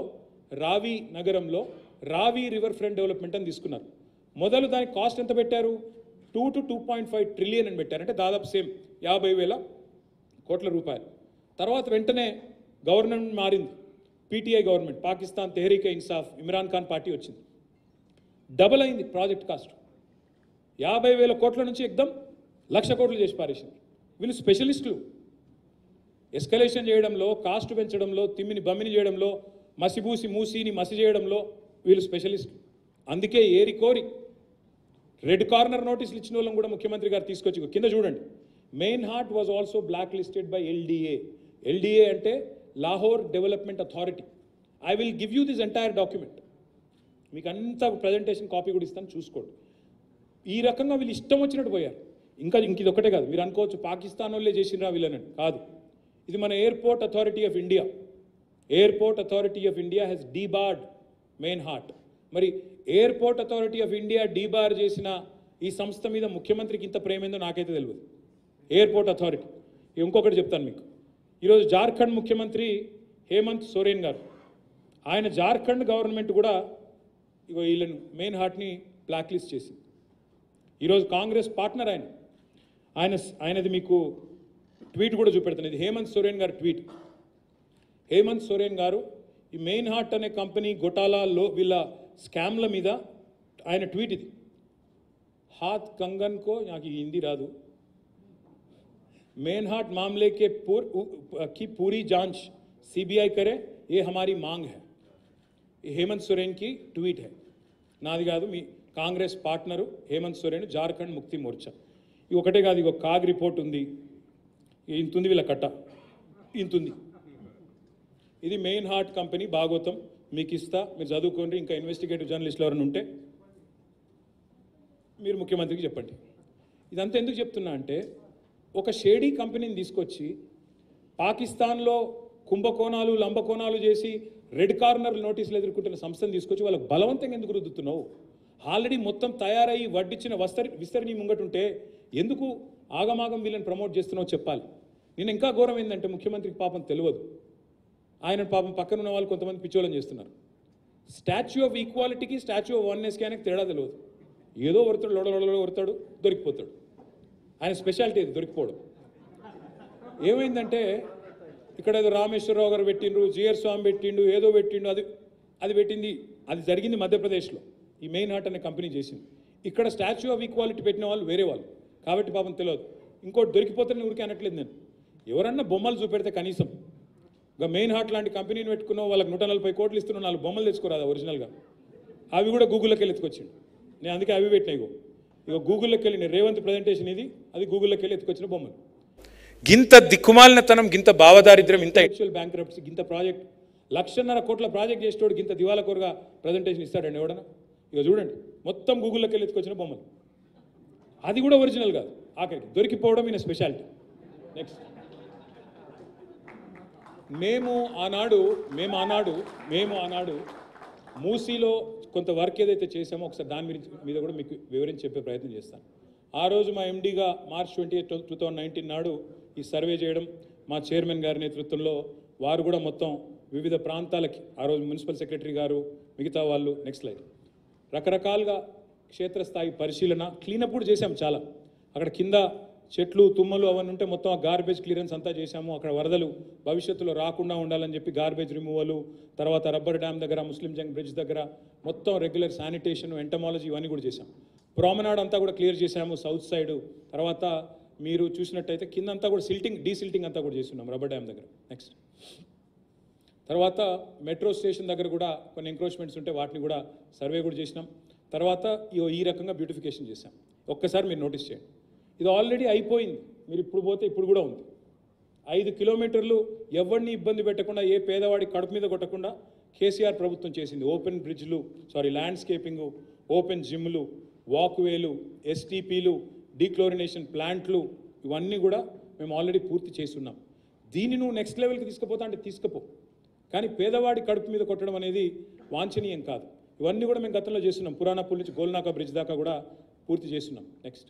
రావి రివర్ ఫ్రంట్ డెవలప్మెంట్ అని తీసుకున్నారు. మొదలు దానికి కాస్ట్ ఎంత పెట్టారు? 2 to 2.5 ట్రిలియన్ అని పెట్టారు, అంటే దాదాపు సేమ్ 50,000 కోట్ల రూపాయలు. తర్వాత వెంటనే గవర్నమెంట్ మారింది, PTI government, Pakistan Tehreek Insaf, Imran Khan party వచ్చింది. డబుల్ అయింది ప్రాజెక్ట్ కాస్ట్, 50,000 కోట్ల నుంచి ఎక్దం 1,00,000 కోట్లు చేసి పారేసింది. వీళ్ళు స్పెషలిస్టులు, ఎస్కలేషన్ చేయడంలో, కాస్ట్ పెంచడంలో, తిమ్మిని బమ్మిని చేయడంలో, మూసీని మసి చేయడంలో వీళ్ళు స్పెషలిస్టులు. అందుకే ఏరి కోరి రెడ్ కార్నర్ నోటీసులు ఇచ్చిన వాళ్ళని కూడా ముఖ్యమంత్రి గారు తీసుకొచ్చి కింద చూడండి. Meinhardt was also black listed by LDA అంటే Lahore development authority. I will give you this entire document, మీకు అంతా ప్రజెంటేషన్ కాపీ కూడా ఇస్తాను, చూసుకోండి. ఈ రకంగా వీళ్ళు ఇష్టం వచ్చినట్టు పోయారు. ఇంక ఇది ఒకటే కాదు, మీరు అనుకోవచ్చు పాకిస్తాన్ వాళ్ళే చేసినరా వీళ్ళని, కాదు. ఇది మన airport authority of India has debarred Meinhardt. మరి airport authority of India debar చేసిన ఈ సంస్థ మీద ముఖ్యమంత్రికి ఇంత ప్రేమేందో నాకైతే తెలియదు. Airport authority. ఇంకొకటి చెప్తాను మీకు, ఈరోజు జార్ఖండ్ ముఖ్యమంత్రి హేమంత్ సోరెన్ గారు, ఆయన జార్ఖండ్ గవర్నమెంట్ కూడా ఇగో వీళ్ళని మెయిన్ హార్ట్ని బ్లాక్ లిస్ట్ చేసింది. ఈరోజు కాంగ్రెస్ పార్ట్నర్ ఆయనది మీకు ట్వీట్ కూడా చూపెడుతుంది. ఇది హేమంత్ సోరెన్ గారు ట్వీట్. హేమంత్ సోరెన్ గారు ఈ మెయిన్ హార్ట్ అనే కంపెనీ గొటాలాలో వీళ్ళ స్కామ్ల మీద ఆయన ట్వీట్ ఇది. హాత్ కంగన్ కో, నాకు హిందీ రాదు, मेन हार्ट मामले की पूरी जांच सीबीआई करे, ये हमारी मांग है. ये हेमंत सोरेन की ट्वीट है, నాది కాదు, మీ కాంగ్రెస్ పార్ట్నరు హేమంత్ సోరెన్, జార్ఖండ్ ముక్తి మోర్చా. ఇది ఒకటే కాదు, ఇక కాగ్ రిపోర్ట్ ఉంది, ఇంతుంది వీళ్ళ కట్ట ఇంతుంది. ఇది మెయిన్ హార్ట్ కంపెనీ భాగవతం, మీకు ఇస్తా, మీరు చదువుకోండి. ఇంకా ఇన్వెస్టిగేటివ్ జర్నలిస్టులు ఎవరైనా ఉంటే మీరు ముఖ్యమంత్రికి చెప్పండి. ఇదంతా ఎందుకు చెప్తున్నా అంటే, ఒక షేడీ కంపెనీని తీసుకొచ్చి పాకిస్తాన్లో కుంభకోణాలు లంబకోణాలు చేసి రెడ్ కార్నర్ నోటీసులు ఎదుర్కొంటున్న సంస్థను తీసుకొచ్చి వాళ్ళకి బలవంతంగా ఎందుకు రుద్దుతున్నావు? ఆల్రెడీ మొత్తం తయారయ్యి వడ్డిచ్చిన విస్తరిని ముంగటుంటే ఎందుకు ఆగమాగం వీళ్ళని ప్రమోట్ చేస్తున్నావు చెప్పాలి. నేను ఇంకా ఘోరం ఏంటంటే, ముఖ్యమంత్రికి పాపం తెలియదు, ఆయన పాపం పక్కన ఉన్న వాళ్ళు కొంతమంది పిచ్చోళం చేస్తున్నారు. స్టాచ్యూ ఆఫ్ ఈక్వాలిటీకి స్టాచ్యూ ఆఫ్ వన్నెస్కి ఆయనకు తేడా తెలియదు. ఏదో ఒడతాడు దొరికిపోతాడు. ఆయన స్పెషాలిటీ అది, దొరికిపోవడం. ఏమైందంటే, ఇక్కడ ఏదో రామేశ్వరరావు గారు పెట్టిండ్రు, జిఆర్ స్వామి పెట్టిండు, ఏదో పెట్టిండు, అది పెట్టింది, అది జరిగింది మధ్యప్రదేశ్లో. ఈ మెయిన్ హార్ట్ అనే కంపెనీ చేసింది. ఇక్కడ స్టాచ్యూ ఆఫ్ ఈక్వాలిటీ పెట్టిన వాళ్ళు వేరే వాళ్ళు కాబట్టి పాపం తెలియదు. ఇంకోటి దొరికిపోతే ఊరికే అనట్లేదు నేను, ఎవరన్నా బొమ్మలు చూపెడితే కనీసం, ఇంకా మెయిన్ హార్ట్ లాంటి కంపెనీని పెట్టుకున్నావు, వాళ్ళకి 140 కోట్లు ఇస్తున్నావు, 4 బొమ్మలు తెచ్చుకోరాదా ఒరిజినల్గా? అవి కూడా గూగుల్లోకి వెళ్ళి ఎత్తుకొచ్చిండు. నేను అందుకే అవి పెట్టినా. ఇక గూగుల్లోకి వెళ్ళి రేవంత్ ప్రజెంటేషన్ ఇది, అది గూగుల్లోకి వెళ్ళి ఎత్తుకొచ్చిన బొమ్మలు. గింత దిక్కుమాలినతనం, గింత భావదారిద్ర్యం, ఇంత యాక్చువల్ బ్యాంక్రప్సీ, గింత ప్రాజెక్ట్ 1,50,000 కోట్ల ప్రాజెక్ట్ చేసేటోడు గింత దివాలకోరుగా ప్రజెంటేషన్ ఇస్తాడండి ఎవడన్నా? ఇక చూడండి, మొత్తం గూగుల్లోకి వెళ్ళి ఎత్తుకొచ్చిన బొమ్మలు, అది కూడా ఒరిజినల్ కాదు. ఆఖరికి దొరికిపోవడం ఈయన స్పెషాలిటీ. నెక్స్ట్, మేము ఆనాడు మూసీలో కొంత వర్క్ ఏదైతే చేసామో ఒకసారి దాని మీద కూడా మీకు వివరించి చెప్పే ప్రయత్నం చేస్తాను. ఆ రోజు మా ఎండీగా March 28, 2019 నాడు ఈ సర్వే చేయడం, మా చైర్మన్ గారి నేతృత్వంలో వారు కూడా మొత్తం వివిధ ప్రాంతాలకి, ఆ రోజు మున్సిపల్ సెక్రటరీ గారు, మిగతా వాళ్ళు, నెక్స్ట్ స్లైడ్, రకరకాలుగా క్షేత్రస్థాయి పరిశీలన, క్లీనప్ కూడా చేశాం చాలా. అక్కడ కింద చెట్లు తుమ్మలు అవన్నీ ఉంటే మొత్తం ఆ గార్బేజ్ క్లియరెన్స్ అంతా చేశాము. అక్కడ వరదలు భవిష్యత్తులో రాకుండా ఉండాలని చెప్పి గార్బేజ్ రిమూవల్, తర్వాత రబ్బర్ డ్యామ్ దగ్గర, ముస్లిం జంగ్ బ్రిడ్జ్ దగ్గర మొత్తం రెగ్యులర్ శానిటేషన్, ఎంటమాలజీ ఇవన్నీ కూడా చేశాం. ప్రామెనాడ్ అంతా కూడా క్లియర్ చేశాము సౌత్ సైడ్. తర్వాత మీరు చూసినట్టయితే కింద అంతా కూడా డీసిల్టింగ్ అంతా కూడా చేస్తున్నాం రబ్బర్ డ్యామ్ దగ్గర. నెక్స్ట్, తర్వాత మెట్రో స్టేషన్ దగ్గర కూడా కొన్ని ఎంక్రోచ్మెంట్స్ ఉంటే వాటిని కూడా సర్వే కూడా చేసినాం. తర్వాత ఈ రకంగా బ్యూటిఫికేషన్ చేశాం. ఒక్కసారి మీరు నోటీస్ చేయండి, ఇది ఆల్రెడీ అయిపోయింది. మీరు ఇప్పుడు పోతే ఇప్పుడు కూడా ఉంది. 5 కిలోమీటర్లు ఎవరిని ఇబ్బంది పెట్టకుండా, ఏ పేదవాడి కడుపు మీద కొట్టకుండా కేసీఆర్ ప్రభుత్వం చేసింది. ఓపెన్ బ్రిడ్జ్లు, ల్యాండ్స్కేపింగు, ఓపెన్ జిమ్లు, వాక్వేలు, ఎస్టీపీలు, డీక్లోరినేషన్ ప్లాంట్లు, ఇవన్నీ కూడా మేము ఆల్రెడీ పూర్తి చేస్తున్నాం. దీన్ని నువ్వు నెక్స్ట్ లెవెల్కి తీసుకుపోతా అంటే తీసుకుపో, కానీ పేదవాడి కడుపు మీద కొట్టడం అనేది వాంఛనీయం కాదు. ఇవన్నీ కూడా మేము గతంలో చేస్తున్నాం. పురాణాపూల్ నుంచి గోల్నాకా బ్రిడ్జ్ దాకా కూడా పూర్తి చేస్తున్నాం. Next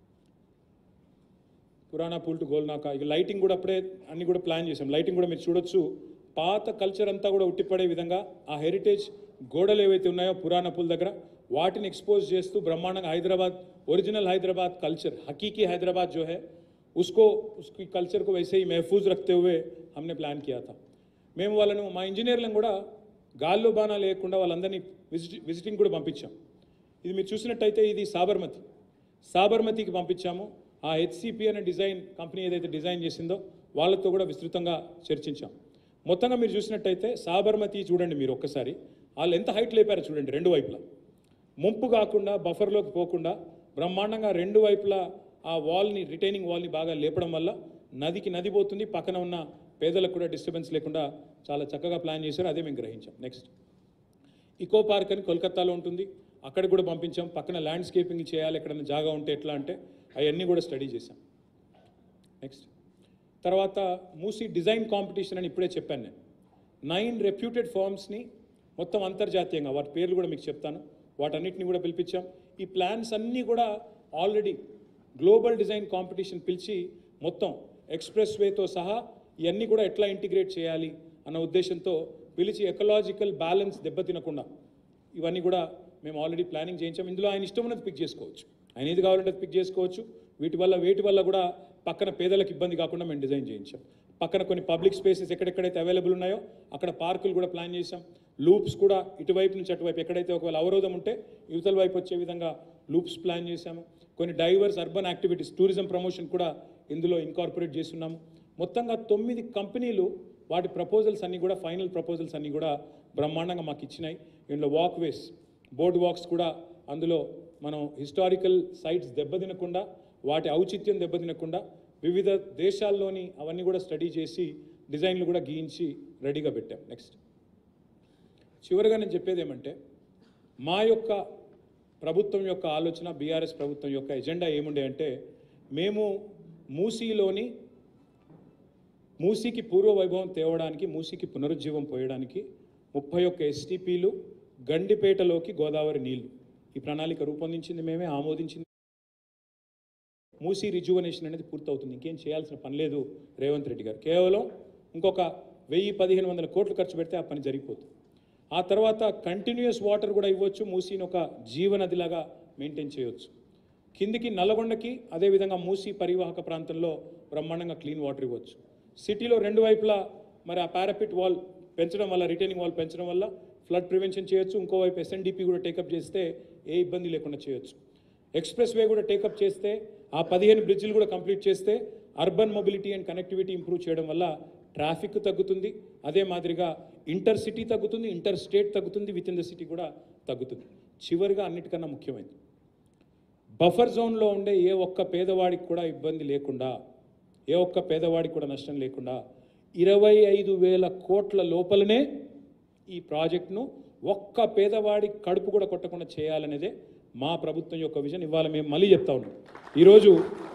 Puranapul to Golnaka. ఇక లైటింగ్ కూడా అప్పుడే అన్ని కూడా ప్లాన్ చేసాం. లైటింగ్ కూడా మీరు చూడొచ్చు. పాత కల్చర్ అంతా కూడా ఉట్టిపడే విధంగా ఆ హెరిటేజ్ గోడలు ఏవైతే ఉన్నాయో పురాణాపూల్ దగ్గర వాటిని ఎక్స్పోజ్ చేస్తూ బ్రహ్మాండంగా హైదరాబాద్ ओरिजिनल हैदराबाद कल्चर, हकीकी हैदराबाद जो है उसको उसकी कल्चर को वैसे ही महफूज रखते हुए हमने प्लान किया था. మేము వాళ్ళను మా ఇంజనీర్లను కూడా గాల్లో బాణా లేకుండా వాళ్ళందరినీ విజిటింగ్ కూడా పంపించాం. ఇది మీరు చూసినట్టయితే ఇది సాబర్మతికి పంపించాము. ఆ హెచ్సిపి అనే డిజైన్ కంపెనీ ఏదైతే డిజైన్ చేసిందో వాళ్ళతో కూడా విస్తృతంగా చర్చించాం. మొత్తంగా మీరు చూసినట్టయితే సాబర్మతి చూడండి, మీరు ఒక్కసారి వాళ్ళు ఎంత హైట్ లేపారో చూడండి. రెండు వైపులా ముంపు కాకుండా బఫర్లోకి పోకుండా బ్రహ్మాండంగా రెండు వైపులా ఆ వాల్ని, రిటైనింగ్ వాల్ని బాగా లేపడం వల్ల నదికి నది పోతుంది, పక్కన ఉన్న పేదలకు కూడా డిస్టర్బెన్స్ లేకుండా చాలా చక్కగా ప్లాన్ చేశారు. అదే మేము గ్రహించాం. నెక్స్ట్ ఇకో పార్క్ అని కోల్కతాలో ఉంటుంది, అక్కడ కూడా పంపించాం. పక్కన ల్యాండ్స్కేపింగ్ చేయాలి, ఎక్కడైనా జాగా ఉంటే ఎట్లా అంటే అవన్నీ కూడా స్టడీ చేశాం. నెక్స్ట్ తర్వాత మూసీ డిజైన్ కాంపిటీషన్ అని ఇప్పుడే చెప్పాను నేను. 9 రెప్యూటెడ్ ఫర్మ్స్ని మొత్తం అంతర్జాతీయంగా, వాటి పేర్లు కూడా మీకు చెప్తాను, వాటన్నిటిని కూడా పిలిపించాం. ఈ ప్లాన్స్ అన్నీ కూడా ఆల్రెడీ గ్లోబల్ డిజైన్ కాంపిటీషన్ పిలిచి మొత్తం ఎక్స్ప్రెస్ వేతో సహా ఇవన్నీ కూడా ఎట్లా ఇంటిగ్రేట్ చేయాలి అన్న ఉద్దేశంతో పిలిచి ఎకలాజికల్ బ్యాలెన్స్ దెబ్బతినకుండా ఇవన్నీ కూడా మేము ఆల్రెడీ ప్లానింగ్ చేయించాం. ఇందులో ఆయన ఇష్టం ఉన్నది పిక్ చేసుకోవచ్చు, ఆయన ఏది కావాలంటే పిక్ చేసుకోవచ్చు. వేటి వల్ల కూడా పక్కన పేదలకు ఇబ్బంది కాకుండా మేము డిజైన్ చేయించాం. పక్కన కొన్ని పబ్లిక్ స్పేసెస్ ఎక్కడెక్కడైతే అవైలబుల్ ఉన్నాయో అక్కడ పార్కులు కూడా ప్లాన్ చేశాం. లూప్స్ కూడా ఇటువైపు నుంచి అటువైపు ఎక్కడైతే ఒకవేళ అవరోధం ఉంటే యువతల వైపు వచ్చే విధంగా లూప్స్ ప్లాన్ చేశాము. కొన్ని diverse urban activities, tourism promotion కూడా ఇందులో ఇన్కార్పొరేట్ చేస్తున్నాము. మొత్తంగా 9 కంపెనీలు వాటి ప్రపోజల్స్ అన్నీ కూడా, ఫైనల్ ప్రపోజల్స్ అన్నీ కూడా బ్రహ్మాండంగా మాకు ఇచ్చినాయి. ఇందులో వాక్వేస్, బోర్డ్ వాక్స్ కూడా అందులో మనం హిస్టారికల్ సైట్స్ దెబ్బతినకుండా, వాటి ఔచిత్యం దెబ్బతినకుండా వివిధ దేశాల్లోని అవన్నీ కూడా స్టడీ చేసి డిజైన్లు కూడా గీయించి రెడీగా పెట్టాం. నెక్స్ట్ చివరిగా నేను చెప్పేది ఏమంటే, మా యొక్క ప్రభుత్వం యొక్క ఆలోచన, బీఆర్ఎస్ ప్రభుత్వం యొక్క ఎజెండా ఏముండే అంటే, మేము మూసీకి పూర్వ వైభవం తేవడానికి, మూసీకి పునరుజ్జీవం పోయడానికి 31 ఎస్టీపీలు, గండిపేటలోకి గోదావరి నీళ్లు, ఈ ప్రణాళిక రూపొందించింది మేమే, ఆమోదించింది. మూసీ రిజువనేషన్ అనేది పూర్తవుతుంది. ఇంకేం చేయాల్సిన పని లేదు రేవంత్ రెడ్డి గారు. కేవలం ఇంకొక 1000-1500 కోట్లు ఖర్చు పెడితే ఆ పని జరిగిపోతుంది. ఆ తర్వాత కంటిన్యూస్ వాటర్ కూడా ఇవ్వచ్చు, మూసీని ఒక జీవనదిలాగా మెయింటైన్ చేయవచ్చు. కిందికి నల్లగొండకి, అదేవిధంగా మూసీ పరివాహక ప్రాంతంలో బ్రహ్మాండంగా క్లీన్ వాటర్ ఇవ్వచ్చు. సిటీలో రెండు వైపులా మరి ఆ పారాపిట్ వాల్ పెంచడం వల్ల, రిటైనింగ్ వాల్ పెంచడం వల్ల ఫ్లడ్ ప్రివెన్షన్ చేయొచ్చు. ఇంకోవైపు ఎస్ఎన్డిపి కూడా టేకప్ చేస్తే ఏ ఇబ్బంది లేకుండా చేయొచ్చు. ఎక్స్ప్రెస్ వే కూడా టేకప్ చేస్తే, ఆ 15 బ్రిడ్జిలు కూడా కంప్లీట్ చేస్తే urban mobility and connectivity improve చేయడం వల్ల ట్రాఫిక్ తగ్గుతుంది. అదే మాదిరిగా ఇంటర్ సిటీ తగ్గుతుంది, ఇంటర్ స్టేట్ తగ్గుతుంది, విత్ ఇన్ ద సిటీ కూడా తగ్గుతుంది. చివరిగా అన్నిటికన్నా ముఖ్యమైనది, బఫర్ జోన్లో ఉండే ఏ ఒక్క పేదవాడికి కూడా ఇబ్బంది లేకుండా, ఏ ఒక్క పేదవాడికి కూడా నష్టం లేకుండా 25,000 కోట్ల లోపలనే ఈ ప్రాజెక్టును ఒక్క పేదవాడి కడుపు కూడా కొట్టకుండా చేయాలనేదే మా ప్రభుత్వం యొక్క విజన్. ఇవాళ మేము మళ్ళీ చెప్తా ఉన్నాం, ఈరోజు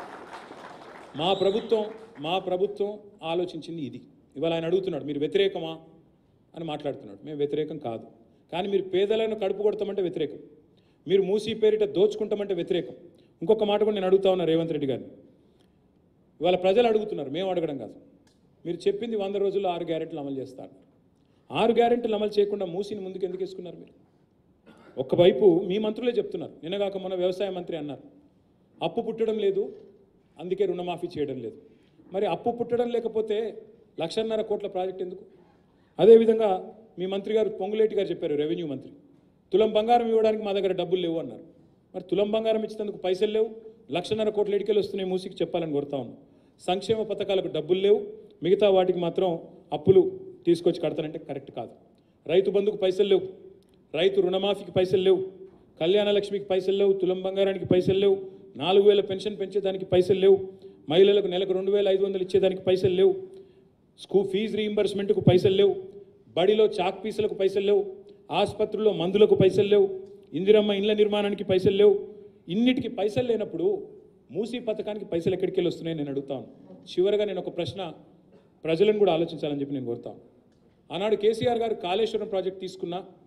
మా ప్రభుత్వం ఆలోచించింది ఇది. ఇవాళ ఆయన అడుగుతున్నాడు, మీరు వ్యతిరేకమా అని మాట్లాడుతున్నాడు. మేము వ్యతిరేకం కాదు, కానీ మీరు పేదలను కడుపు కొడతామంటే వ్యతిరేకం, మీరు మూసీ పేరిట దోచుకుంటామంటే వ్యతిరేకం. ఇంకొక మాట కూడా నేను అడుగుతా ఉన్నా రేవంత్ రెడ్డి గారిని. ఇవాళ ప్రజలు అడుగుతున్నారు, మేము అడగడం కాదు. మీరు చెప్పింది 100 రోజుల్లో 6 గ్యారెంటీలు అమలు చేస్తారు. 6 గ్యారెంటీలు అమలు చేయకుండా మూసీని ముందుకు ఎందుకు వేసుకున్నారు మీరు? ఒకవైపు మీ మంత్రులే చెప్తున్నారు, నిన్నగాక మొన్న వ్యవసాయ మంత్రి అన్నారు, అప్పు పుట్టడం లేదు అందుకే రుణమాఫీ చేయడం లేదు. మరి అప్పు పుట్టడం లేకపోతే 1,50,000 కోట్ల ప్రాజెక్ట్ ఎందుకు? అదేవిధంగా మీ మంత్రి గారు పొంగులేటి గారు చెప్పారు, రెవెన్యూ మంత్రి, తులం బంగారం ఇవ్వడానికి మా దగ్గర డబ్బులు లేవు అన్నారు. మరి తులం బంగారం ఇచ్చినందుకు పైసలు లేవు, 1,50,000 కోట్ల ఎడికలు వస్తున్నాయి మూసీకి చెప్పాలని కోరుతా ఉన్నాం. సంక్షేమ పథకాలకు డబ్బులు లేవు, మిగతా వాటికి మాత్రం అప్పులు తీసుకొచ్చి కడతానంటే కరెక్ట్ కాదు. రైతు బంధుకు పైసలు లేవు, రైతు రుణమాఫీకి పైసలు లేవు, కళ్యాణ లక్ష్మికి పైసలు లేవు, తులం బంగారానికి పైసలు లేవు, 4,000 పెన్షన్ పెంచేదానికి పైసలు లేవు, మహిళలకు నెలకు 2,500 ఇచ్చేదానికి పైసలు లేవు, స్కూల్ ఫీజు రీయింబర్స్మెంట్కు పైసలు లేవు, బడిలో చాక్ పీసులకు పైసలు లేవు, ఆసుపత్రుల్లో మందులకు పైసలు లేవు, ఇందిరమ్మ ఇండ్ల నిర్మాణానికి పైసలు లేవు. ఇన్నిటికి పైసలు లేనప్పుడు మూసీ పథకానికి పైసలు ఎక్కడికి వెళ్ళి వస్తున్నాయని నేను అడుగుతాను. చివరిగా నేను ఒక ప్రశ్న ప్రజలను కూడా ఆలోచించాలని చెప్పి నేను కోరుతాను. ఆనాడు కేసీఆర్ గారు కాళేశ్వరం ప్రాజెక్ట్ తీసుకున్నా,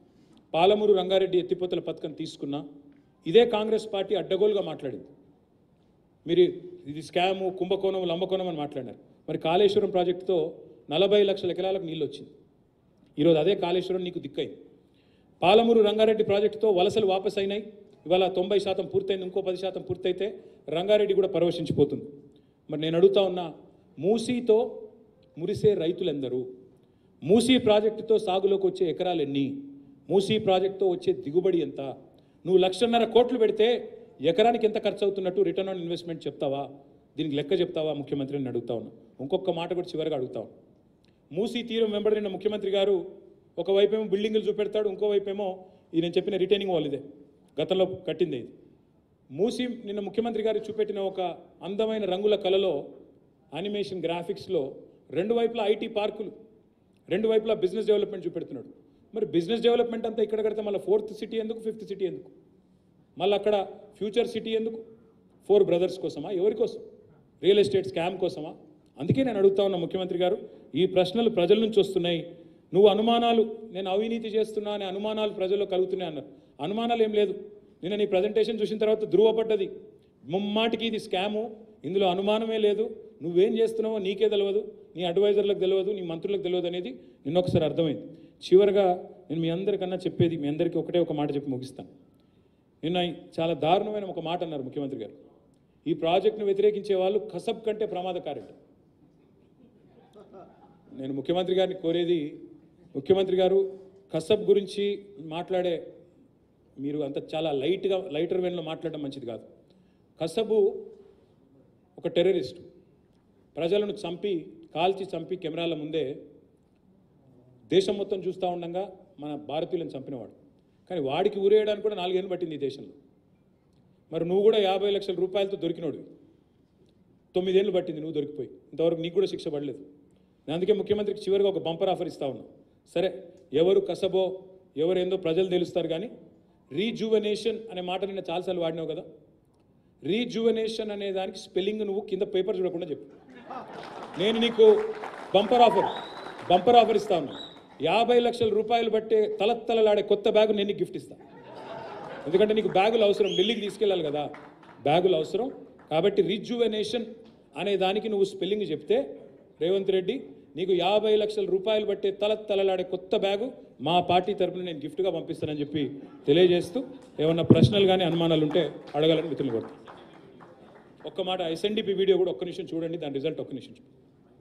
పాలమూరు రంగారెడ్డి ఎత్తిపోతల పథకం తీసుకున్నా ఇదే కాంగ్రెస్ పార్టీ అడ్డగోలుగా మాట్లాడింది. మీరు ఇది స్కాము, కుంభకోణం, లంబకోణం అని మాట్లాడారు. మరి కాళేశ్వరం ప్రాజెక్టుతో 40 లక్షల ఎకరాలకు నీళ్ళు వచ్చింది. ఈరోజు అదే కాళేశ్వరం నీకు దిక్కైంది. పాలమూరు రంగారెడ్డి ప్రాజెక్టుతో వలసలు వాపస్ అయినాయి. ఇవాళ 90% పూర్తయింది. ఇంకో 10% పూర్తయితే రంగారెడ్డి కూడా పరవశించిపోతుంది. మరి నేను అడుగుతా ఉన్నా, మూసీతో మురిసే రైతులెందరూ? మూసీ ప్రాజెక్టుతో సాగులోకి వచ్చే ఎకరాలు ఎన్ని? మూసీ ప్రాజెక్టుతో వచ్చే దిగుబడి ఎంత? నువ్వు 1,50,000 కోట్లు పెడితే ఎకరానికి ఎంత ఖర్చు అవుతున్నట్టు రిటర్న్ ఆన్ ఇన్వెస్ట్మెంట్ చెప్తావా? దీనికి లెక్క చెప్తావా ముఖ్యమంత్రిని అడుగుతా ఉన్నా. ఇంకొక మాట కూడా చివరిగా అడుగుతా ఉన్నా. మూసీ తీరం వెంబడి నిన్న ముఖ్యమంత్రి గారు ఒకవైపేమో బిల్డింగులు చూపెడతాడు, ఇంకోవైపేమో ఈ నేను చెప్పిన రిటైనింగ్ వాల్ ఇదే గతంలో కట్టింది ఇది. మూసీ నిన్న ముఖ్యమంత్రి గారు చూపెట్టిన ఒక అందమైన రంగుల కళలో యానిమేషన్ గ్రాఫిక్స్లో రెండు వైపులా ఐటీ పార్కులు, రెండు వైపులా బిజినెస్ డెవలప్మెంట్ చూపెడుతున్నాడు. మరి బిజినెస్ డెవలప్మెంట్ అంతా ఇక్కడ కడితే మళ్ళీ 4th సిటీ ఎందుకు, 5th సిటీ ఎందుకు? మళ్ళీ అక్కడ ఫ్యూచర్ సిటీ ఎందుకు? 4 బ్రదర్స్ కోసమా? ఎవరి కోసం? రియల్ ఎస్టేట్ స్కామ్ కోసమా? అందుకే నేను అడుగుతా ఉన్నా ముఖ్యమంత్రి గారు, ఈ ప్రశ్నలు ప్రజల నుంచి వస్తున్నాయి. నువ్వు అనుమానాలు, నేను అవినీతి చేస్తున్నా అనే అనుమానాలు ప్రజల్లో కలుగుతున్నాయి అన్నారు. అనుమానాలు ఏం లేదు. నిన్న నీ ప్రజెంటేషన్ చూసిన తర్వాత ధృవపడ్డది. ముమ్మాటికి ఇది స్కాము, ఇందులో అనుమానమే లేదు. నువ్వేం చేస్తున్నావో నీకే తెలియదు, నీ అడ్వైజర్లకు తెలియదు, నీ మంత్రులకు తెలియదు అనేది నిన్నొకసారి అర్థమైంది. చివరిగా నేను మీ అందరికన్నా చెప్పేది, మీ అందరికీ ఒకటే ఒక మాట చెప్పి ముగిస్తాను. నిన్న చాలా దారుణమైన ఒక మాట అన్నారు ముఖ్యమంత్రి గారు. ఈ ప్రాజెక్టును వ్యతిరేకించే వాళ్ళు కసబ్ కంటే ప్రమాదకారట. నేను ముఖ్యమంత్రి గారిని కోరేది, ముఖ్యమంత్రి గారు కసబ్ గురించి మాట్లాడే మీరు అంత చాలా లైటర్ వేన్లో మాట్లాడడం మంచిది కాదు. కసబు ఒక టెర్రరిస్ట్, ప్రజలను చంపి, కాల్చి చంపి కెమెరాల ముందే దేశం మొత్తం చూస్తూ ఉండగా మన భారతీయులను చంపినవాడు. కానీ వాడికి ఊరేయడానికి కూడా 4 ఏళ్ళు పట్టింది ఈ దేశంలో. మరి నువ్వు కూడా 50 లక్షల రూపాయలతో దొరికినోడు, 9 ఏళ్ళు పట్టింది నువ్వు దొరికిపోయి. ఇంతవరకు నీకు కూడా శిక్ష పడలేదు. నేను అందుకే ముఖ్యమంత్రికి చివరిగా ఒక బంపర్ ఆఫర్ ఇస్తా ఉన్నా. సరే, ఎవరు కసబో ఎవరేందో ప్రజలు తెలుస్తారు, కానీ రీజువనేషన్ అనే మాట నిన్న చాలాసార్లు వాడినావు కదా. రీజువనేషన్ అనే దానికి స్పెల్లింగ్ నువ్వు కింద పేపర్ చూడకుండా చెప్పు. నేను నీకు బంపర్ ఆఫర్ ఇస్తా ఉన్నా. 50 లక్షల రూపాయలు బట్టే తలతలలాడే కొత్త బ్యాగు నేను నీకు గిఫ్ట్ ఇస్తాను. ఎందుకంటే నీకు బ్యాగులు అవసరం, ఢిల్లీకి తీసుకెళ్ళాలి కదా, బ్యాగులు అవసరం. కాబట్టి రీజువనేషన్ అనే దానికి నువ్వు స్పెల్లింగ్ చెప్తే రేవంత్ రెడ్డి నీకు 50 లక్షల రూపాయలు బట్టే తలతలలాడే కొత్త బ్యాగు మా పార్టీ తరఫున నేను గిఫ్ట్గా పంపిస్తానని చెప్పి తెలియజేస్తూ, ఏమన్నా ప్రశ్నలు కానీ అనుమానాలు ఉంటే అడగాలని మిత్రులు కోరుతాను. ఒక్క మాట, SNDP వీడియో కూడా ఒక్క నిమిషం చూడండి, దాని రిజల్ట్ ఒక్క నిమిషం చూడండి.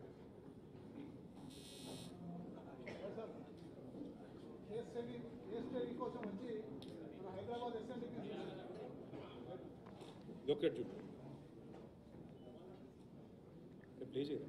ఒక్కటి చూడు, ప్లే చేయరా.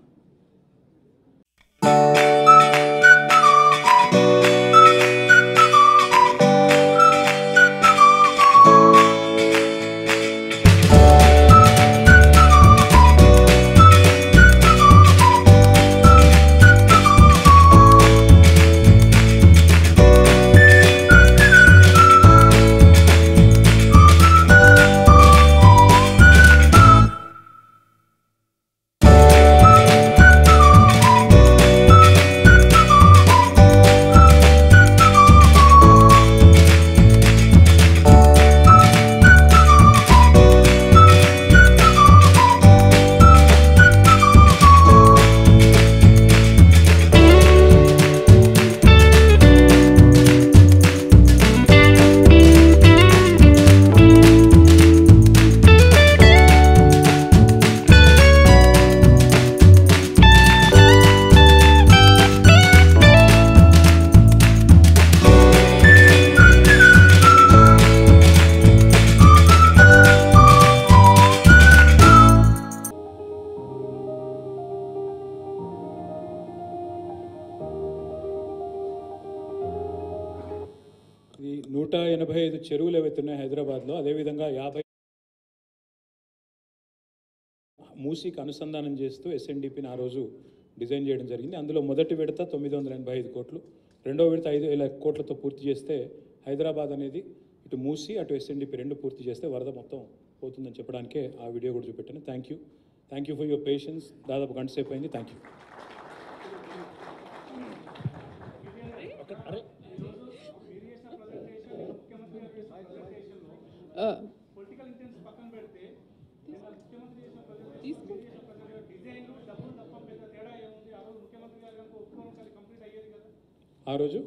ఈ 185 చెరువులు ఏవైతే ఉన్నాయో హైదరాబాద్లో, అదేవిధంగా 50 మూసీకి అనుసంధానం చేస్తూ SNDPని ఆ రోజు డిజైన్ చేయడం జరిగింది. అందులో మొదటి విడత 985 కోట్లు, రెండో విడత 5,000 కోట్లతో పూర్తి చేస్తే హైదరాబాద్ అనేది ఇటు మూసీ అటు SNDP రెండు పూర్తి చేస్తే వరద మొత్తం పోతుందని చెప్పడానికే ఆ వీడియో కూడా చూపెట్టాను. Thank you for your patience. దాదాపు గంట సేపు అయింది. Thank you. ఆ రోజు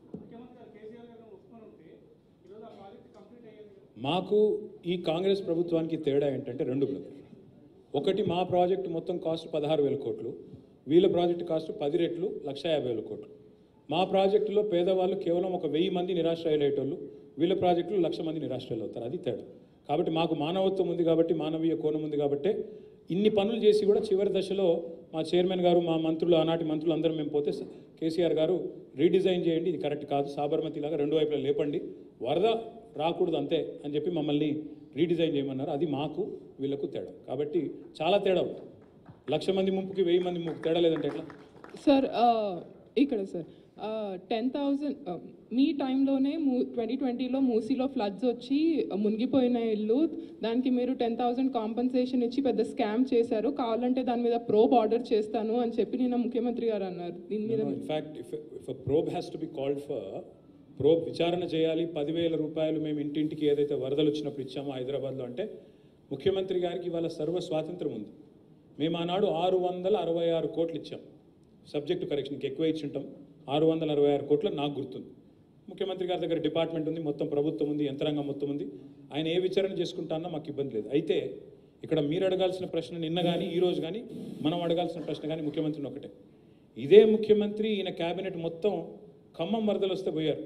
మాకు ఈ కాంగ్రెస్ ప్రభుత్వానికి తేడా ఏంటంటే రెండు బ్రదర్. ఒకటి, మా ప్రాజెక్టు మొత్తం కాస్ట్ 16,000 కోట్లు, వీళ్ళ ప్రాజెక్టు కాస్ట్ 10 రెట్లు 1,50,000 కోట్లు. మా ప్రాజెక్టులో పేదవాళ్ళు కేవలం 1,000 మంది నిరాశ్రయులయ్యేటోళ్ళు, వీళ్ళ ప్రాజెక్టులో 1,00,000 మంది నిరాశ్రయులు అవుతారు. అది తేడా. కాబట్టి మాకు మానవత్వం ఉంది కాబట్టి, మానవీయ కోణం ఉంది కాబట్టి ఇన్ని పనులు చేసి కూడా చివరి దశలో మా చైర్మన్ గారు, మా మంత్రులు, ఆనాటి మంత్రులు అందరం మేము పోతే కేసీఆర్ గారు రీడిజైన్ చేయండి, ఇది కరెక్ట్ కాదు, సాబర్మతి లాగా రెండు వైపులా లేపండి, వరద రాకూడదు అంతే అని చెప్పి మమ్మల్ని రీడిజైన్ చేయమన్నారు. అది మాకు వీళ్ళకు తేడా. కాబట్టి చాలా తేడా ఉంటుంది. 1,00,000 మంది ముంపుకి 1000 మంది ముంపు తేడా లేదంటే ఎట్లా? సార్ ఇక్కడ సార్ 10,000 మీ టైంలోనే 2020లో మూసీలో ఫ్లడ్స్ వచ్చి మునిగిపోయిన ఇల్లు, దానికి మీరు 10,000 కాంపన్సేషన్ ఇచ్చి పెద్ద స్కామ్ చేశారు, కావాలంటే దాని మీద ప్రోబ్ ఆర్డర్ చేస్తాను అని చెప్పి నిన్న ముఖ్యమంత్రి గారు అన్నారు. దీని మీద in fact if probe has to be called for probe, విచారణ చేయాలి. 10,000 రూపాయలు మేము ఇంటింటికి ఏదైతే వరదలు వచ్చినప్పుడు ఇచ్చామో హైదరాబాద్లో, అంటే ముఖ్యమంత్రి గారికి ఇవాళ సర్వ స్వాతంత్రం ఉంది. మేము ఆనాడు 666 కోట్లు ఇచ్చాం. సబ్జెక్టు కరెక్షన్కి ఎక్కువ ఇచ్చి ఉంటాం. 666 కోట్లు నాకు గుర్తుంది. ముఖ్యమంత్రి గారి దగ్గర డిపార్ట్మెంట్ ఉంది, మొత్తం ప్రభుత్వం ఉంది, యంత్రాంగం మొత్తం ఉంది. ఆయన ఏ విచారణ చేసుకుంటానో మాకు ఇబ్బంది లేదు. అయితే ఇక్కడ మీరు అడగాల్సిన ప్రశ్న నిన్న కానీ ఈరోజు కానీ మనం అడగాల్సిన ప్రశ్న కానీ ముఖ్యమంత్రిని ఒకటే. ఇదే ముఖ్యమంత్రి ఈయన క్యాబినెట్ మొత్తం ఖమ్మం వరదలు వస్తే పోయారు.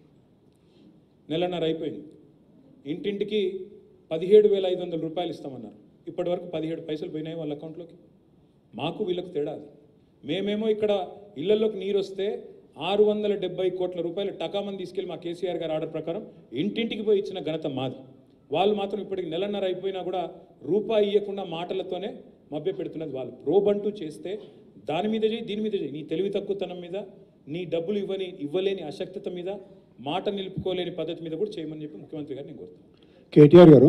నెలన్నర అయిపోయింది. ఇంటింటికి 17,500 రూపాయలు ఇస్తామన్నారు. ఇప్పటి వరకు 17 పైసలు పోయినాయి వాళ్ళ అకౌంట్లోకి. మాకు వీళ్ళకు తేడా అది. మేమేమో ఇక్కడ ఇళ్లలోకి నీరు వస్తే 670 కోట్ల రూపాయలు టకామని తీసుకెళ్ళి మా కేసీఆర్ గారి ఆర్డర్ ప్రకారం ఇంటింటికి పోయి ఇచ్చిన ఘనత మాది. వాళ్ళు మాత్రం ఇప్పటికి నెలన్నర అయిపోయినా కూడా రూపాయి ఇవ్వకుండా మాటలతోనే మభ్య పెడుతున్నది వాళ్ళు. ప్రోబ్ అంటూ చేస్తే దాని మీద చేయి, దీని మీద చేయి, నీ తెలివి తక్కువతనం మీద, నీ డబ్బులు ఇవ్వలేని అశక్తత మీద, మాట నిలుపుకోలేని పద్ధతి మీద కూడా చేయమని చెప్పి ముఖ్యమంత్రి గారు నేను కోరుతాను. కేటీఆర్ గారు,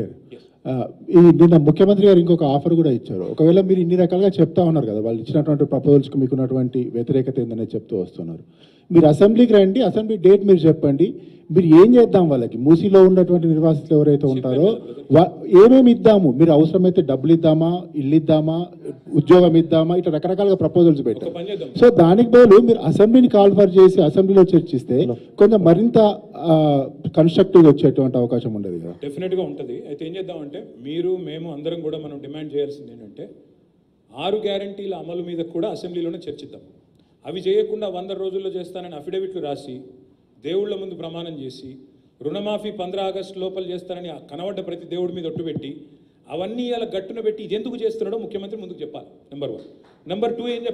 ఈ నిన్న ముఖ్యమంత్రి గారు ఇంకొక ఆఫర్ కూడా ఇచ్చారు. ఒకవేళ మీరు ఇన్ని రకాలుగా చెప్తా ఉన్నారు కదా, వాళ్ళు ఇచ్చినటువంటి ప్రపోజల్స్కి మీకున్నటువంటి వ్యతిరేకత ఏందనేది చెప్తూ వస్తున్నారు. మీరు అసెంబ్లీకి రండి, అసెంబ్లీ డేట్ మీరు చెప్పండి, మీరు ఏం చేద్దాం వాళ్ళకి, మూసీలో ఉన్నటువంటి నిర్వాసితులు ఎవరైతే ఉంటారో ఏమేమి ఇద్దాము, మీరు అవసరమైతే డబ్బులు ఇద్దామా, ఇల్లు ఇద్దామా, ఉద్యోగం ఇద్దామా, ఇట్లా రకరకాలుగా ప్రపోజల్స్ పెట్టారు. సో దానికి బదులు మీరు అసెంబ్లీని కాల్ఫర్ చేసి అసెంబ్లీలో చర్చిస్తే కొంచెం మరింత కన్స్ట్రక్టివ్గా వచ్చేటువంటి అవకాశం ఉండదు కదా? డెఫినెట్గా ఉంటుంది. అయితే ఏం చేద్దామంటే మీరు మేము అందరం కూడా మనం డిమాండ్ చేయాల్సింది ఏంటంటే 6 గ్యారంటీల అమలు మీద కూడా అసెంబ్లీలోనే చర్చిద్దాం. అవి చేయకుండా 100 రోజుల్లో చేస్తానని అఫిడవిట్లు రాసి దేవుళ్ళ ముందు ప్రమాణం చేసి రుణమాఫీ 15 ఆగస్టు లోపల చేస్తానని కనబడ్డ ప్రతి దేవుడి మీద ఒట్టుపెట్టి అవన్నీ ఇలా గట్టున పెట్టి ఇది ఎందుకు చేస్తున్నాడో ముఖ్యమంత్రి ముందుకు చెప్పాలి. నెంబర్ 1. నెంబర్ 2 ఏం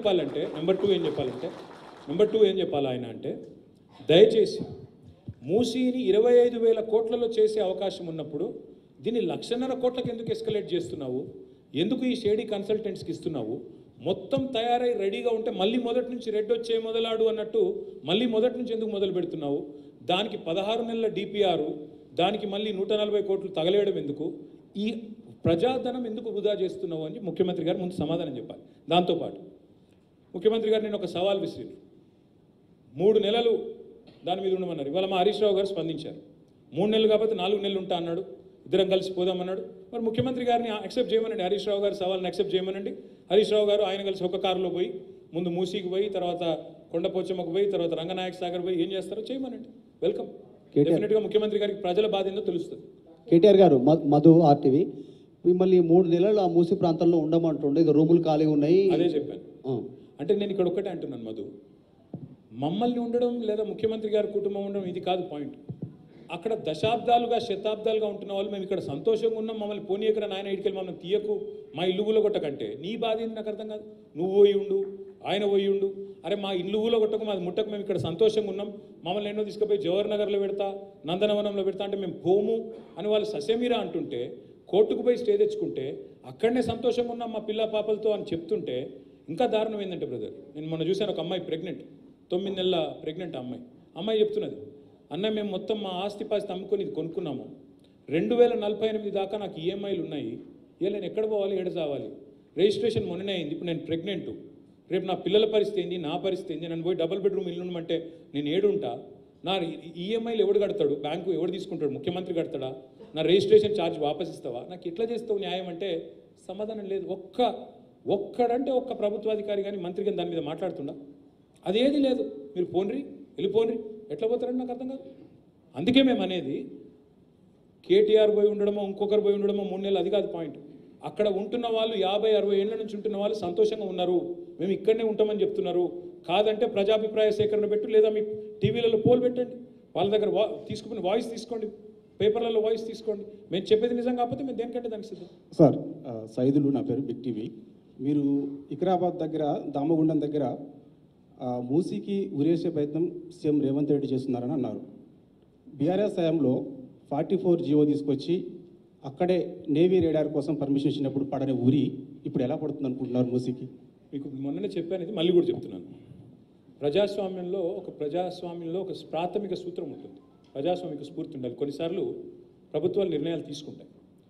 చెప్పాలి ఆయన అంటే, దయచేసి మూసీని 25,000 కోట్లలో చేసే అవకాశం ఉన్నప్పుడు దీన్ని 1,50,000 కోట్లకు ఎందుకు ఎస్కలేట్ చేస్తున్నావు, ఎందుకు ఈ షేడీ కన్సల్టెంట్స్కి ఇస్తున్నావు, మొత్తం తయారై రెడీగా ఉంటే మళ్ళీ మొదటి నుంచి రెడ్ వచ్చే మొదలాడు అన్నట్టు మళ్ళీ మొదటి నుంచి ఎందుకు మొదలు పెడుతున్నావు, దానికి 16 నెలల డిపిఆర్, దానికి మళ్ళీ 140 కోట్లు తగలేయడం ఎందుకు, ఈ ప్రజాధనం ఎందుకు వృధా చేస్తున్నావు అని ముఖ్యమంత్రి గారు ముందు సమాధానం చెప్పాలి. దాంతోపాటు ముఖ్యమంత్రి గారు నేను ఒక సవాల్ విసిరాను. 3 నెలలు దాని మీద ఉండమన్నారు. ఇవాళ మా హరీష్ రావు గారు స్పందించారు. 3 నెలలు కాకపోతే 4 నెలలు ఉంటా అన్నాడు, ఇద్దరం కలిసి పోదామన్నాడు. మరి ముఖ్యమంత్రి గారిని యాక్సెప్ట్ చేయమనండి, హరీష్ రావు గారి సవాల్ని యాక్సెప్ట్ చేయమనండి. హరీష్ రావు గారు ఆయన కలిసి ఒక కారులో పోయి ముందు మూసీకి పోయి, తర్వాత కొండపోచమ్మకు పోయి, తర్వాత రంగనాయక సాగర్ పోయి ఏం చేస్తారో చేయమనండి. వెల్కమ్. డెఫినెట్గా ముఖ్యమంత్రి గారికి ప్రజల బాధ ఏందో తెలుస్తుంది. కేటీఆర్ గారు, మధు ఆర్టీవీ, మిమ్మల్ని 3 నెలలు ఆ మూసీ ప్రాంతంలో ఉండమంటుండే, ఇక రూములు ఖాళీగా ఉన్నాయి. అదే చెప్పాను. అంటే నేను ఇక్కడ ఒక్కటే అంటున్నాను మధు, మమ్మల్ని ఉండడం లేదా ముఖ్యమంత్రి గారి కుటుంబం ఉండడం ఇది కాదు పాయింట్. అక్కడ దశాబ్దాలుగా శతాబ్దాలుగా ఉంటున్న వాళ్ళు మేము ఇక్కడ సంతోషంగా ఉన్నాం, మమ్మల్ని పోనీయకరా నాయన ఇటుకెళ్ళి మమ్మల్ని తీయకు, మా ఇల్లు ఊలగొట్టకంటే నీ బాధ ఏంటి నాకు అర్థం కాదు. నువ్వు పోయి ఉండు, ఆయన పోయి ఉండు, అరే మా ఇల్లు ఊలగొట్టకు, మాది ముట్టకు, మేము ఇక్కడ సంతోషంగా ఉన్నాం, మమ్మల్ని ఎన్నో తీసుకుపోయి జవహర్ నగర్లో పెడతా, నందనవనంలో పెడతా అంటే మేము పోము అని వాళ్ళు ససేమిరా అంటుంటే, కోర్టుకు పోయి స్టే తెచ్చుకుంటే అక్కడనే సంతోషంగా ఉన్నాం మా పిల్ల పాపలతో అని చెప్తుంటే ఇంకా దారుణం ఏంటంటే బ్రదర్, నేను మొన్న చూశాను ఒక అమ్మాయి ప్రెగ్నెంట్, 9 నెలల ప్రెగ్నెంట్ అమ్మాయి చెప్తున్నది, అన్న మేము మొత్తం మా ఆస్తి పాస్తి అమ్ముకొని ఇది కొనుక్కున్నాము, 2048 దాకా నాకు ఈఎంఐలు ఉన్నాయి, ఇక నేను ఎక్కడ పోవాలి, ఎక్కడ చావాలి, రిజిస్ట్రేషన్ మొన్ననే అయింది, ఇప్పుడు నేను ప్రెగ్నెంట్, రేపు నా పిల్లల పరిస్థితి ఏంది, నా పరిస్థితి ఏంది, నన్ను పోయి డబుల్ బెడ్రూమ్ ఇల్లు ఉండమంటే నేను ఏడుంటా, నా ఈఎంఐలు ఎవడు కడతాడు, బ్యాంకు ఎవడు తీసుకుంటాడు, ముఖ్యమంత్రి కడతాడా, నా రిజిస్ట్రేషన్ ఛార్జ్ వాపస్ ఇస్తావా, నాకు ఎట్లా చేస్తావు న్యాయం అంటే సమాధానం లేదు. ఒక్కడంటే ఒక్క ప్రభుత్వాధికారి కానీ మంత్రి కానీ దాని మీద మాట్లాడుతుండా? అదేది లేదు. మీరు పోన్రి వెళ్ళిపోన్రి, ఎట్లా పోతారని నాకు అర్థం కాదు. అందుకే మేము అనేది కేటీఆర్ పోయి ఉండడమో ఇంకొకరు పోయి ఉండడమో 3 నెలలు, అది కాదు పాయింట్. అక్కడ ఉంటున్న వాళ్ళు 50-60 ఏళ్ల నుంచి ఉంటున్న వాళ్ళు సంతోషంగా ఉన్నారు, మేము ఇక్కడనే ఉంటామని చెప్తున్నారు. కాదంటే ప్రజాభిప్రాయ సేకరణ పెట్టు, లేదా మీ టీవీలలో పోల్ పెట్టండి, వాళ్ళ దగ్గర తీసుకుని వాయిస్ తీసుకోండి, పేపర్లలో వాయిస్ తీసుకోండి. మేము చెప్పేది నిజం కాకపోతే మేము దేనికంటే దానికి సిద్ధం. సార్ సైదులు, నా పేరు బిగ్ టీవీ. మీరు ఇకరాబాద్ దగ్గర దామగుండం దగ్గర మూసీకి ఉరేసే ప్రయత్నం సీఎం రేవంత్ రెడ్డి చేస్తున్నారని అన్నారు. బీఆర్ఎస్ హయాంలో 44 జీవో తీసుకొచ్చి అక్కడే నేవీ రేడార్ కోసం పర్మిషన్ ఇచ్చినప్పుడు పడని ఊరి ఇప్పుడు ఎలా పడుతుంది అనుకుంటున్నారు మూసీకి? మీకు మొన్ననే చెప్పాను, ఇది మళ్ళీ కూడా చెప్తున్నాను. ప్రజాస్వామ్యంలో ఒక ప్రాథమిక సూత్రం ఉంటుంది, ప్రజాస్వామిక స్ఫూర్తి ఉండాలి. కొన్నిసార్లు ప్రభుత్వాలు నిర్ణయాలు తీసుకుంటాయి.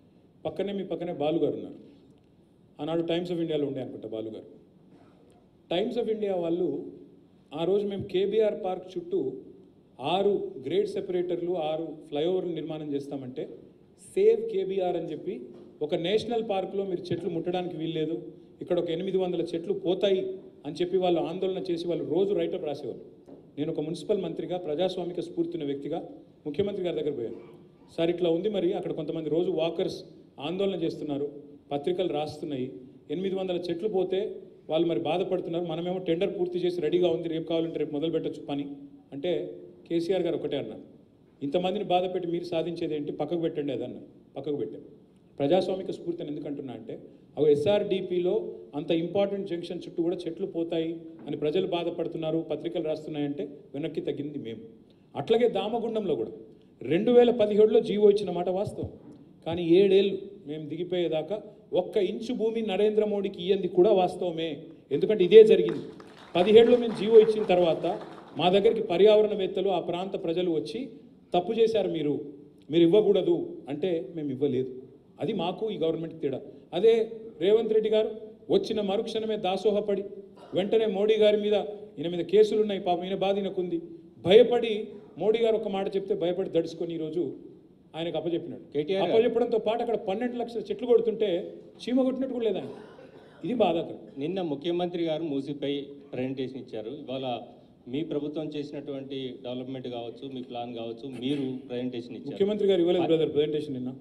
మీ పక్కనే బాలుగారు ఉన్నారు, ఆనాడు టైమ్స్ ఆఫ్ ఇండియాలో ఉండే అనుకుంటా బాలుగారు. టైమ్స్ ఆఫ్ ఇండియా వాళ్ళు ఆ రోజు మేము కేబీఆర్ పార్క్ చుట్టూ 6 గ్రేడ్ సెపరేటర్లు 6 ఫ్లైఓవర్లు నిర్మాణం చేస్తామంటే సేవ్ కేబీఆర్ అని చెప్పి ఒక నేషనల్ పార్కులో మీరు చెట్లు ముట్టడానికి వీల్లేదు, ఇక్కడ ఒక 800 చెట్లు పోతాయి అని చెప్పి వాళ్ళు ఆందోళన చేసి వాళ్ళు రోజు రైటప్ రాసేవారు. నేను ఒక మున్సిపల్ మంత్రిగా ప్రజాస్వామిక స్ఫూర్తిన వ్యక్తిగా ముఖ్యమంత్రి గారి దగ్గర పోయాను. సార్ ఇట్లా ఉంది, మరి అక్కడ కొంతమంది రోజు వాకర్స్ ఆందోళన చేస్తున్నారు, పత్రికలు రాస్తున్నాయి, 800 చెట్లు పోతే వాళ్ళు మరి బాధపడుతున్నారు, మనమేమో టెండర్ పూర్తి చేసి రెడీగా ఉంది, రేపు కావాలంటే రేపు మొదలు పెట్టచ్చు పని అంటే కేసీఆర్ గారు ఒకటే అన్నారు, ఇంతమందిని బాధ పెట్టి మీరు సాధించేది ఏంటి, పక్కకు పెట్టండి అదన్న. పక్కకు పెట్టాం. ప్రజాస్వామిక స్ఫూర్తిని ఎందుకంటున్నా అంటే అవి ఎస్ఆర్డిపిలో అంత ఇంపార్టెంట్ జంక్షన్ చుట్టూ కూడా చెట్లు పోతాయి అని ప్రజలు బాధపడుతున్నారు, పత్రికలు రాస్తున్నాయంటే వెనక్కి తగ్గింది మేము. అట్లాగే దామగుండంలో కూడా 2017లో జీవో ఇచ్చిన మాట వాస్తవం, కానీ 7 ఏళ్ళు మేము దిగిపోయేదాకా 1 ఇంచు భూమి నరేంద్ర మోడీకి ఇయ్యంది కూడా వాస్తవమే. ఎందుకంటే ఇదే జరిగింది. 17లో మేము జీవో ఇచ్చిన తర్వాత మా దగ్గరికి పర్యావరణవేత్తలు ఆ ప్రాంత ప్రజలు వచ్చి తప్పు చేశారు, మీరు ఇవ్వకూడదు అంటే మేము ఇవ్వలేదు. అది మాకు ఈ గవర్నమెంట్కి తేడా. అదే రేవంత్ రెడ్డి గారు వచ్చిన మరుక్షణమే దాసోహపడి వెంటనే మోడీ గారి మీద, ఈయన మీద కేసులు ఉన్నాయి, పాపం ఈయన బాధ ఈయనకుంది, భయపడి మోడీ గారు ఒక మాట చెప్తే భయపడి దడుచుకొని ఈరోజు ఆయనకు అప్పచెప్పినాడు. అప్పచెప్పడంతో పాటు అక్కడ 12 లక్షల చెట్లు కొడుతుంటే చీమ కొట్టినట్టు కూడా లేదు ఆయన. ఇది బాధాకరం. నిన్న ముఖ్యమంత్రి గారు మూసీపై ప్రజెంటేషన్ ఇచ్చారు. ఇవాళ మీ ప్రభుత్వం చేసినటువంటి డెవలప్మెంట్ కావచ్చు, మీ ప్లాన్ కావచ్చు, మీరు ప్రజెంటేషన్ ఇచ్చారు. ముఖ్యమంత్రి గారు ఇవ్వలేదు బ్రదర్ ప్రజెంటేషన్ నిన్న.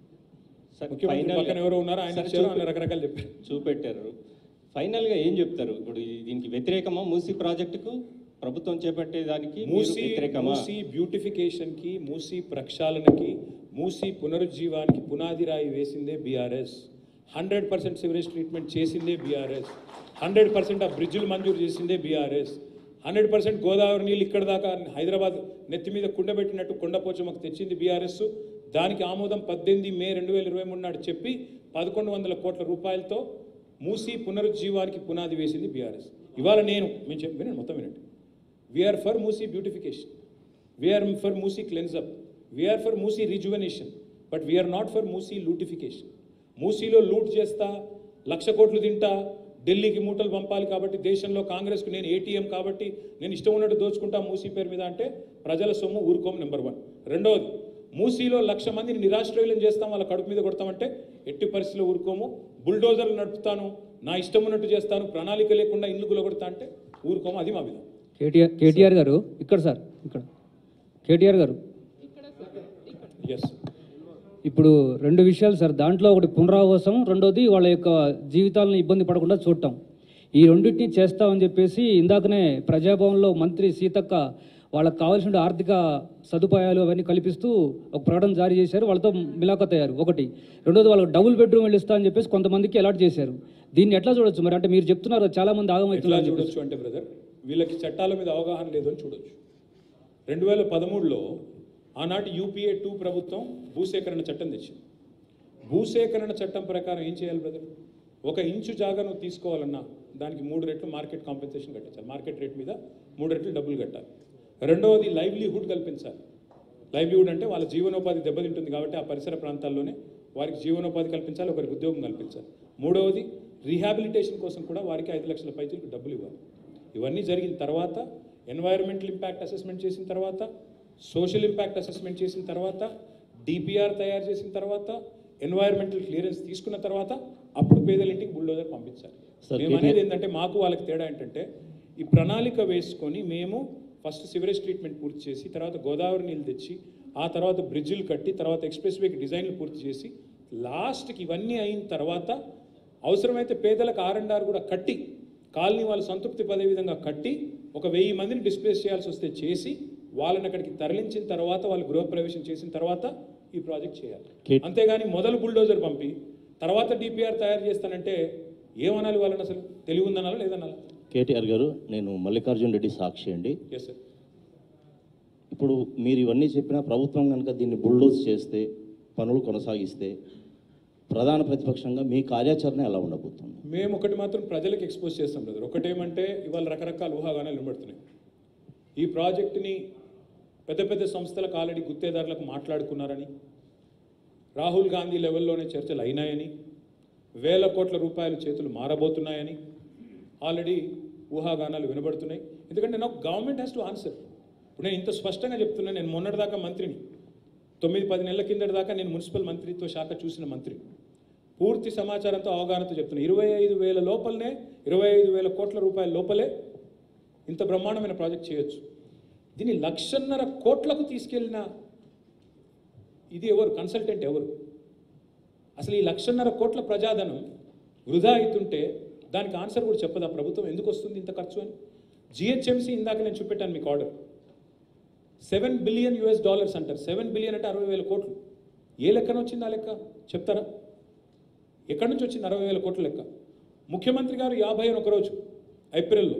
ఎవరో ఉన్నారు, ఆయన రకరకాలు చెప్పారు, చూపెట్టారు. ఫైనల్గా ఏం చెప్తారు? ఇప్పుడు దీనికి వ్యతిరేకమా మూసీ ప్రాజెక్టుకు ప్రభుత్వం చేపట్టేదానికి? మూసీ బ్యూటిఫికేషన్కి, మూసీ ప్రక్షాళనకి, మూసీ పునరుజ్జీవానికి పునాది రాయి వేసిందే బీఆర్ఎస్. 100% సివరేజ్ ట్రీట్మెంట్ చేసిందే బీఆర్ఎస్. 100% ఆ బ్రిడ్జిలు మంజూరు చేసిందే బీఆర్ఎస్. 100% గోదావరి నీళ్ళు ఇక్కడ దాకా హైదరాబాద్ నెత్తి మీద కుండబెట్టినట్టు కొండపోచమ్మకు తెచ్చింది బీఆర్ఎస్. దానికి ఆమోదం 18 మే 2023 నాడు చెప్పి 1100 కోట్ల రూపాయలతో మూసీ పునరుజ్జీవానికి పునాది వేసింది బీఆర్ఎస్. ఇవాళ మేము వినండి, మొత్తం వినండి. We are for Musi beautification, we are for Musi cleanup, we are for Musi rejuvenation, but we are not for Musi lootification. మూసీలో లూట్ చేస్తా, 1,00,000 కోట్లు తింటా, ఢిల్లీకి మూటలు పంపాలి కాబట్టి, దేశంలో కాంగ్రెస్కు నేను ఏటీఎం కాబట్టి నేను ఇష్టం ఉన్నట్టు దోచుకుంటా మూసీ పేరు మీద అంటే ప్రజల సొమ్ము ఊరుకోము. నెంబర్ 1. రెండవది, మూసీలో 1,00,000 మందిని నిరాశ్రయులను చేస్తాం, వాళ్ళ కడుపు మీద కొడతామంటే ఎట్టి పరిస్థితుల్లో ఊరుకోము. బుల్డోజర్లు నడుపుతాను, నా ఇష్టం ఉన్నట్టు చేస్తాను, ప్రణాళిక లేకుండా ఇల్లు గులగొడతా అంటే ఊరుకోము. అది మా మీద. కేటీఆర్ గారు ఇక్కడ సార్, ఇక్కడ కేటీఆర్ గారు ఎస్. ఇప్పుడు 2 విషయాలు సార్. దాంట్లో ఒకటి పునరావాసం, రెండోది వాళ్ళ యొక్క జీవితాలను ఇబ్బంది పడకుండా చూడటం. ఈ రెండింటిని చేస్తామని చెప్పేసి ఇందాకనే ప్రజాభవన్లో మంత్రి సీతక్క వాళ్ళకి కావాల్సిన ఆర్థిక సదుపాయాలు అవన్నీ కల్పిస్తూ ఒక ప్రకటన జారీ చేశారు. వాళ్ళతో మిలాఖత్ అయ్యారు. ఒకటి. రెండోది వాళ్ళకి డబుల్ బెడ్రూమ్ ఇస్తా అని చెప్పేసి కొంతమందికి అలాట్ చేశారు. దీన్ని ఎట్లా చూడొచ్చు మరి? అంటే మీరు చెప్తున్నారు చాలా మంది ఆగమవుతున్నారు. చూడొచ్చు అంటే బ్రదర్, వీళ్ళకి చట్టాల మీద అవగాహన లేదు అని చూడొచ్చు. 2013లో ఆనాటి UPA 2 ప్రభుత్వం భూసేకరణ చట్టం తెచ్చింది. భూసేకరణ చట్టం ప్రకారం ఏం చేయాలి బ్రదర్? 1 ఇంచు జాగా నువ్వు తీసుకోవాలన్నా దానికి 3 రెట్లు మార్కెట్ కాంపెన్సేషన్ కట్టించాలి. మార్కెట్ రేట్ మీద 3 రెట్లు డబ్బులు కట్టాలి. రెండవది లైవ్లీహుడ్ కల్పించాలి. లైవ్లీహుడ్ అంటే వాళ్ళ జీవనోపాధి దెబ్బతింటుంది కాబట్టి ఆ పరిసర ప్రాంతాల్లోనే వారికి జీవనోపాధి కల్పించాలి, ఒకరికి ఉద్యోగం కల్పించాలి. మూడవది రీహాబిలిటేషన్ కోసం కూడా వారికి 5 లక్షల పైచలకు డబ్బులు ఇవ్వాలి. ఇవన్నీ జరిగిన తర్వాత ఎన్వైరన్మెంటల్ ఇంపాక్ట్ అసెస్మెంట్ చేసిన తర్వాత, సోషల్ ఇంపాక్ట్ అసెస్మెంట్ చేసిన తర్వాత, డిపిఆర్ తయారు చేసిన తర్వాత ఎన్వైరన్మెంటల్ క్లియరెన్స్ తీసుకున్న తర్వాత అప్పుడు పేదల ఇంటికి బుల్డోజర్ పంపించాలి. మేము అనేది ఏంటంటే మాకు వాళ్ళకి తేడా ఏంటంటే ఈ ప్రణాళిక వేసుకొని మేము ఫస్ట్ సివరేజ్ ట్రీట్మెంట్ పూర్తి చేసి తర్వాత గోదావరి నీళ్ళు తెచ్చి ఆ తర్వాత బ్రిడ్జిలు కట్టి తర్వాత ఎక్స్ప్రెస్ వేకి డిజైన్లు పూర్తి చేసి లాస్ట్కి ఇవన్నీ అయిన తర్వాత అవసరమైతే పేదలకు R&R కూడా కట్టి కాలనీ వాళ్ళు సంతృప్తి పడే విధంగా కట్టి ఒక 1000 మందిని డిస్ప్లేస్ చేయాల్సి వస్తే చేసి వాళ్ళని అక్కడికి తరలించిన తర్వాత వాళ్ళు గృహప్రవేశం చేసిన తర్వాత ఈ ప్రాజెక్ట్ చేయాలి. అంతేగాని మొదలు బుల్డోజర్ పంపి తర్వాత డిపిఆర్ తయారు చేస్తానంటే ఏమనాలి వాళ్ళని? అసలు తెలివి ఉందనాలా లేదనాలా? కేటీఆర్ గారు, నేను మల్లికార్జున్ రెడ్డి సాక్షి అండి. Yes sir. ఇప్పుడు మీరు ఇవన్నీ చెప్పినా ప్రభుత్వం కనుక దీన్ని బుల్డోజ్ చేస్తే పనులు కొనసాగిస్తే ప్రధాన ప్రతిపక్షంగా మీ కార్యాచరణ ఎలా ఉండబోతుంది? మేము ఒకటి మాత్రం ప్రజలకు ఎక్స్పోజ్ చేస్తాం బ్రదర్. ఒకటేమంటే ఇవాళ రకరకాల ఊహాగానాలు వినబడుతున్నాయి. ఈ ప్రాజెక్టుని పెద్ద పెద్ద సంస్థలకు ఆల్రెడీ గుత్తేదారులకు మాట్లాడుకున్నారని, రాహుల్ గాంధీ లెవెల్లోనే చర్చలు అయినాయని, వేల కోట్ల రూపాయలు చేతులు మారబోతున్నాయని ఆల్రెడీ ఊహాగానాలు వినబడుతున్నాయి. ఎందుకంటే నాకు గవర్నమెంట్ హ్యాస్ టు ఆన్సర్. ఇప్పుడు నేను ఇంత స్పష్టంగా చెప్తున్నాను. నేను మొన్నటిదాకా మంత్రిని, 9-10 నెలల కిందటి దాకా నేను మున్సిపల్ మంత్రిత్వ శాఖ చూసిన మంత్రి. పూర్తి సమాచారంతో అవగాహనతో చెప్తున్నాను. 25,000 లోపలనే 25,000 కోట్ల రూపాయల లోపలే ఇంత బ్రహ్మాండమైన ప్రాజెక్ట్ చేయొచ్చు. దీన్ని 1,50,000 కోట్లకు తీసుకెళ్ళిన ఇది ఎవరు? కన్సల్టెంట్ ఎవరు? అసలు ఈ 1,50,000 కోట్ల ప్రజాధనం వృధా అవుతుంటే దానికి ఆన్సర్ కూడా చెప్పదా ప్రభుత్వం? ఎందుకు వస్తుంది ఇంత ఖర్చు అని? జిహెచ్ఎంసీ ఇందాక నేను చూపెట్టాను మీకు ఆర్డర్. $7 బిలియన్ అంటారు. 7 బిలియన్ అంటే 60,000 కోట్లు. ఏ లెక్కన వచ్చింది ఆ లెక్క చెప్తారా? ఎక్కడి నుంచి వచ్చింది 60,000 కోట్ల లెక్క? ముఖ్యమంత్రి గారు 50 అని ఒకరోజు ఏప్రిల్లో,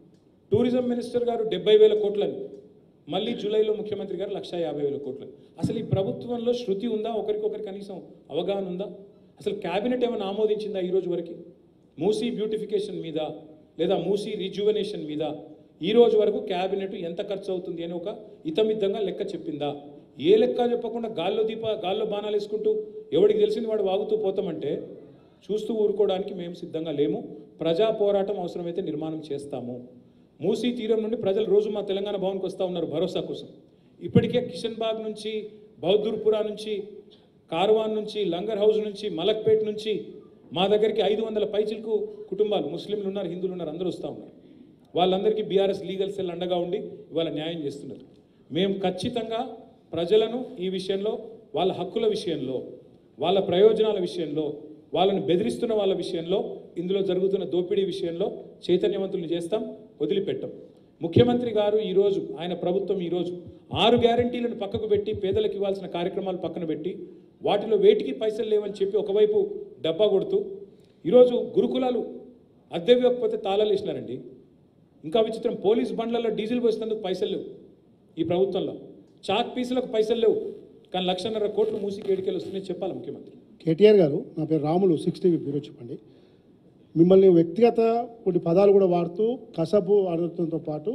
టూరిజం మినిస్టర్ గారు 70,000 కోట్లని, మళ్ళీ జూలైలో ముఖ్యమంత్రి గారు 1,50,000 కోట్లని. అసలు ఈ ప్రభుత్వంలో శృతి ఉందా? ఒకరికొకరి కనీసం అవగాహన ఉందా? అసలు క్యాబినెట్ ఏమైనా ఆమోదించిందా ఈరోజు వరకు? మూసీ బ్యూటిఫికేషన్ మీద లేదా మూసీ రిజ్యువనేషన్ మీద ఈ రోజు వరకు క్యాబినెట్ ఎంత ఖర్చు అవుతుంది అని ఒక ఇతమిద్దంగా లెక్క చెప్పిందా? ఏ లెక్క చెప్పకుండా గాల్లో బాణాలు వేసుకుంటూ ఎవడికి తెలిసింది వాడు వాగుతూ పోతామంటే చూస్తూ ఊరుకోవడానికి మేము సిద్ధంగా లేము. ప్రజా పోరాటం అవసరమైతే నిర్మాణం చేస్తాము. మూసీ తీరం నుండి ప్రజలు రోజు మా తెలంగాణ భవన్కి వస్తూ ఉన్నారు భరోసా కోసం. ఇప్పటికే కిషన్ బాగ్ నుంచి, బహదూర్పురా నుంచి, కార్వాన్ నుంచి, లంగర్ హౌస్ నుంచి, మలక్పేట్ నుంచి మా దగ్గరికి 500 పైచిలకు కుటుంబాలు, ముస్లింలు ఉన్నారు, హిందువులు ఉన్నారు, అందరూ వస్తూ ఉన్నారు. వాళ్ళందరికీ బీఆర్ఎస్ లీగల్ సెల్ అండగా ఉండి ఇవాళ న్యాయం చేస్తున్నారు. మేము ఖచ్చితంగా ప్రజలను ఈ విషయంలో, వాళ్ళ హక్కుల విషయంలో, వాళ్ళ ప్రయోజనాల విషయంలో, వాళ్ళని బెదిరిస్తున్న వాళ్ళ విషయంలో, ఇందులో జరుగుతున్న దోపిడీ విషయంలో చైతన్యవంతులు చేస్తాం, వదిలిపెట్టాం. ముఖ్యమంత్రి గారు ఈరోజు, ఆయన ప్రభుత్వం ఈరోజు 6 గ్యారంటీలను పక్కకు పెట్టి పేదలకు ఇవ్వాల్సిన కార్యక్రమాలు పక్కన పెట్టి వాటిలో వేటికి పైసలు లేవని చెప్పి ఒకవైపు డబ్బా కొడుతూ ఈరోజు గురుకులాలు అద్దె ఇవ్వకపోతే తాళాలు వేసినారండి. ఇంకా విచిత్రం, పోలీస్ బండ్లలో డీజిల్ పోసినందుకు పైసలు లేవు ఈ ప్రభుత్వంలో, చాక్ పీసులకు పైసలు లేవు. కానీ 1,50,000 కోట్లు మూసికి ఏడికెళ్ళి వస్తున్నాయి చెప్పాలి ముఖ్యమంత్రి. కేటీఆర్ గారు, నా పేరు రాములు, 6TV బ్యూరో చెప్పండి. మిమ్మల్ని వ్యక్తిగత కొన్ని పదాలు కూడా వాడుతూ కసబు ఆడటంతో పాటు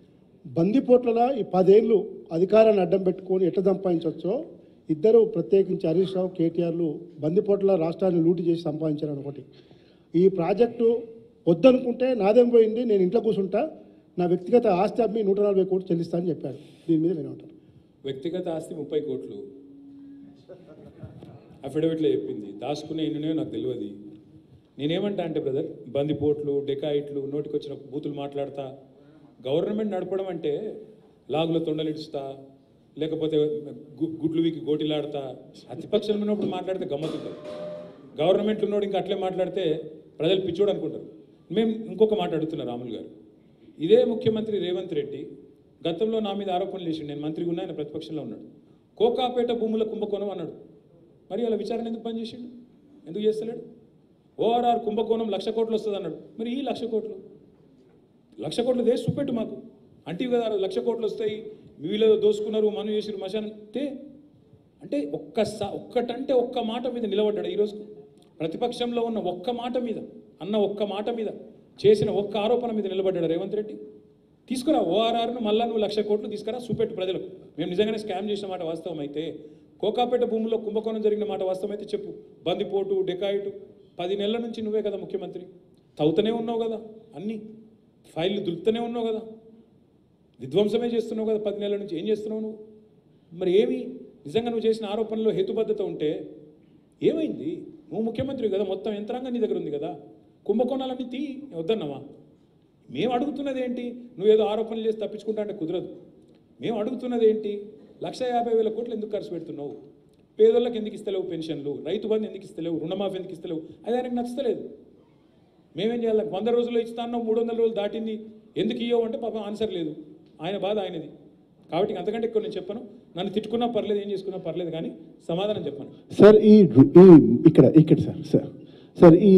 బందిపోట్లలో ఈ 10 ఏళ్ళు అధికారాన్ని అడ్డం పెట్టుకొని ఎట్లా సంపాదించవచ్చో ఇద్దరు, ప్రత్యేకించి హరీష్ రావు, కేటీఆర్లు బందిపోట్ల రాష్ట్రాన్ని లూటి చేసి సంపాదించారు. ఒకటి, ఈ ప్రాజెక్టు వద్దనుకుంటే నాదేం పోయింది, నేను ఇంట్లో కూర్చుంటా, నా వ్యక్తిగత ఆస్తి అమ్మి 140 కోట్లు చెల్లిస్తానని చెప్పారు. దీని మీద నేను ఉంటాను. వ్యక్తిగత ఆస్తి 30 కోట్లు అఫిడవిట్లో చెప్పింది. దాచుకునే ఎన్నునే నాకు తెలియదు. నేనేమంటా అంటే బ్రదర్, బందిపోట్లు, డెకాయిట్లు, నోటికొచ్చిన బూతులు మాట్లాడతా. గవర్నమెంట్ నడపడం అంటే లాగులో తొండలిడుస్తా, లేకపోతే గుడ్లు వీకి గోటిలాడతా, అతిపక్షంలో ఉన్నప్పుడు మాట్లాడితే గమ్మతుంటారు. గవర్నమెంట్లో ఉన్నోడు ఇంకా అట్లే మాట్లాడితే ప్రజలు పిచ్చోడు అనుకుంటారు. మేము ఇంకొక మాట అడుగుతున్నా రాములు గారు, ఇదే ముఖ్యమంత్రి రేవంత్ రెడ్డి గతంలో నా మీద ఆరోపణలు చేసిండు. నేను మంత్రిగా ఉన్నా, ఆయన ప్రతిపక్షంలో ఉన్నాడు. కోకాపేట భూముల కుంభకోణం అన్నాడు. మరి అలా విచారణ ఎందుకు పని చేసిండు? ఎందుకు చేస్తలేడు? ఓఆర్ఆర్ కుంభకోణం 1,00,000 కోట్లు వస్తుంది అన్నాడు. మరి ఈ 1,00,000 కోట్లు 1,00,000 కోట్లు దేశ చూపెట్టు మాకు. అంటే కదా 1,00,000 కోట్లు వస్తాయి, వీళ్ళు దోసుకున్నారు, మనం చేసిరు మశానంతే. అంటే ఒక్కటంటే ఒక్క మాట మీద నిలబడ్డాడు. ఈరోజు ప్రతిపక్షంలో ఉన్న ఒక్క మాట మీద, అన్న ఒక్క మాట మీద, చేసిన ఒక్క ఆరోపణ మీద నిలబడ్డాడు రేవంత్ రెడ్డి. తీసుకురా ఓఆర్ఆర్ను, మళ్ళా నువ్వు 1,00,000 కోట్లు తీసుకురా, చూపెట్టు ప్రజలకు. మేము నిజంగానే స్కామ్ చేసిన మాట వాస్తవం అయితే, కోకాపేట భూముల్లో కుంభకోణం జరిగిన మాట వాస్తవం అయితే చెప్పు. బందిపోటు, డెకాయిటు, 10 నెలల నుంచి నువ్వే కదా ముఖ్యమంత్రి, తవ్వుతూనే ఉన్నావు కదా, అన్నీ ఫైళ్ళు దులుపుతూనే ఉన్నావు కదా, విధ్వంసమే చేస్తున్నావు కదా 10 నెలల నుంచి. ఏం చేస్తున్నావు నువ్వు? మరి ఏమి నిజంగా నువ్వు చేసిన ఆరోపణలో హేతుబద్ధత ఉంటే ఏమైంది? నువ్వు ముఖ్యమంత్రి కదా, మొత్తం యంత్రాంగం నీ దగ్గర ఉంది కదా, కుంభకోణాలన్నీ తీ, వద్దన్నావా? మేము అడుగుతున్నది ఏంటి? నువ్వేదో ఆరోపణలు చేసి తప్పించుకుంటా అంటే కుదరదు. మేము అడుగుతున్నది ఏంటి? 1,50,000 కోట్లు ఎందుకు ఖర్చు పెడుతున్నావు? పేదోళ్ళకి ఎందుకు ఇస్తలేవు పెన్షన్లు? రైతు బంధు ఎందుకు ఇస్తలేవు? రుణమాఫీ ఎందుకు ఇస్తలేవు? అది ఆయనకు నచ్చలేదు. మేమేం చేయాలి? 100 రోజుల్లో ఇస్తాను, 300 రోజులు దాటింది, ఎందుకు ఇవ్వవు అంటే పాపం ఆన్సర్ లేదు. ఆయన బాధ ఆయనది. కాబట్టి అంతకంటే ఎక్కువ నేను చెప్పను. నన్ను తిట్టుకున్నా పర్లేదు, ఏం చేసుకున్నా పర్లేదు, కానీ సమాధానం చెప్పను. సార్ ఇక్కడ సార్ ఈ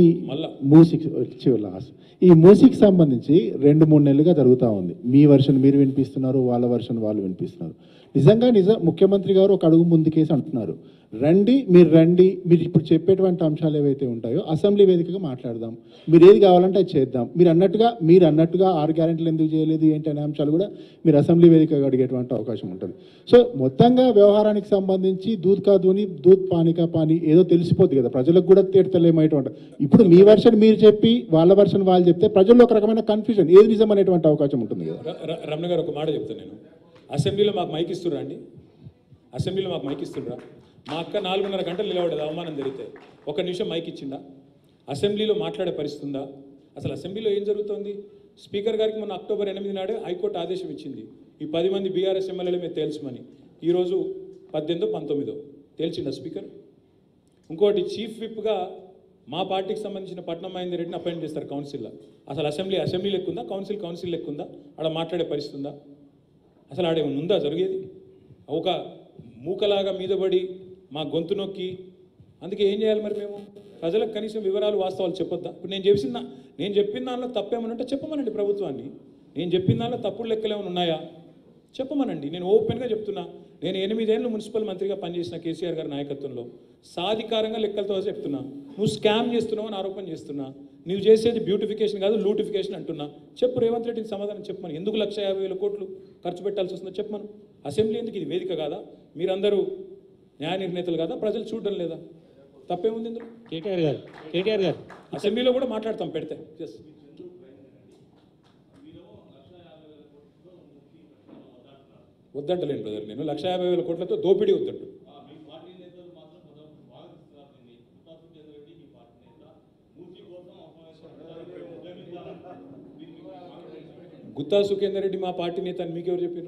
మూసీకి సంబంధించి 2-3 నెలలుగా జరుగుతూ ఉంది. మీ వర్షన్ మీరు వినిపిస్తున్నారు, వాళ్ళ వర్షన్ వాళ్ళు వినిపిస్తున్నారు. నిజంగా ముఖ్యమంత్రి గారు ఒక అడుగు ముందుకేసి అంటున్నారు, మీరు ఇప్పుడు చెప్పేటువంటి అంశాలు ఏవైతే ఉంటాయో అసెంబ్లీ వేదికగా మాట్లాడదాం, మీరు ఏది కావాలంటే అది చేద్దాం, మీరు అన్నట్టుగా 6 గ్యారెంటీలు ఎందుకు చేయలేదు ఏంటి అనే అంశాలు కూడా మీరు అసెంబ్లీ వేదికగా అడిగేటువంటి అవకాశం ఉంటుంది. సో మొత్తంగా వ్యవహారానికి సంబంధించి దూద్ కా దూని దూద్ పానీ కా పానీ ఏదో తెలిసిపోద్ది కదా, ప్రజలకు కూడా తేటతలేమైనటువంటి. ఇప్పుడు మీ వర్షన్ మీరు చెప్పి వాళ్ళ వర్షన్ వాళ్ళు చెప్తే ప్రజల్లో ఒక రకమైన కన్ఫ్యూజన్, ఏది నిజం అనేటువంటి అవకాశం ఉంటుంది కదా. రమణ గారు, ఒక మాట చెప్తాను నేను. అసెంబ్లీలో మాకు మైక్ ఇస్తుర్రా అండి? అసెంబ్లీలో మాకు మైక్ ఇస్తుర్రా? మా అక్క 4.5 గంటలు నిలబడదు, అవమానం జరిగితే 1 నిమిషం మైక్ ఇచ్చిందా? అసెంబ్లీలో మాట్లాడే పరిస్థితి ఉందా? అసలు అసెంబ్లీలో ఏం జరుగుతుంది? స్పీకర్ గారికి మొన్న అక్టోబర్ 8 నాడే హైకోర్టు ఆదేశం ఇచ్చింది, ఈ 10 మంది బీఆర్ఎస్ ఎమ్మెల్యేల మీద తేల్చమని. ఈరోజు 18-19 తేల్చిందా స్పీకర్? ఇంకోటి, చీఫ్ విప్గా మా పార్టీకి సంబంధించిన పట్నం మహేందర్ రెడ్డిని అపాయింట్ చేస్తారు కౌన్సిల్లో. అసలు అసెంబ్లీ లెక్కుందా? కౌన్సిల్ లెక్కుందా? ఆడ మాట్లాడే పరిస్థితి ఉందా? అసలు ఆడేమన్నా ఉందా జరిగేది? ఒక మూకలాగా మీద పడి మా గొంతు నొక్కి, అందుకే ఏం చేయాలి మరి? మేము ప్రజలకు కనీసం వివరాలు వాస్తవాలు చెప్పొద్దా? ఇప్పుడు నేను చెప్పిన దానిలో తప్పేమనంటే చెప్పమనండి ప్రభుత్వాన్ని. నేను చెప్పిన దానిలో తప్పుడు లెక్కలు ఏమైనా ఉన్నాయా చెప్పమనండి. నేను ఓపెన్గా చెప్తున్నా. నేను 8 ఏళ్ళు మున్సిపల్ మంత్రిగా పనిచేసిన కేసీఆర్ గారి నాయకత్వంలో సాధికారంగా లెక్కలతో చెప్తున్నా. నువ్వు స్కామ్ చేస్తున్నావు అని ఆరోపణ చేస్తున్నా. నువ్వు చేసేది బ్యూటిఫికేషన్ కాదు, లూటిఫికేషన్ అంటున్నా. చెప్పు, రేవంత్ రెడ్డిని సమాధానం చెప్పమని. ఎందుకు 1,50,000 కోట్లు ఖర్చు పెట్టాల్సి వస్తుందో చెప్పమను. అసెంబ్లీ ఎందుకు? ఇది వేదిక కాదా? మీరందరూ న్యాయ నిర్ణేతలు కాదా? ప్రజలు చూడడం లేదా? తప్పేముంది ఇందులో? కేటీఆర్ గారు అసెంబ్లీలో కూడా మాట్లాడతాం పెడితే. వద్దంటలేను బ్రదర్, నేను 1,50,000 కోట్లతో దోపిడీ వద్దంటు. గుత్తా సుఖేందర్ రెడ్డి మా పార్టీ నేత అని మీకెవరు చెప్పారు?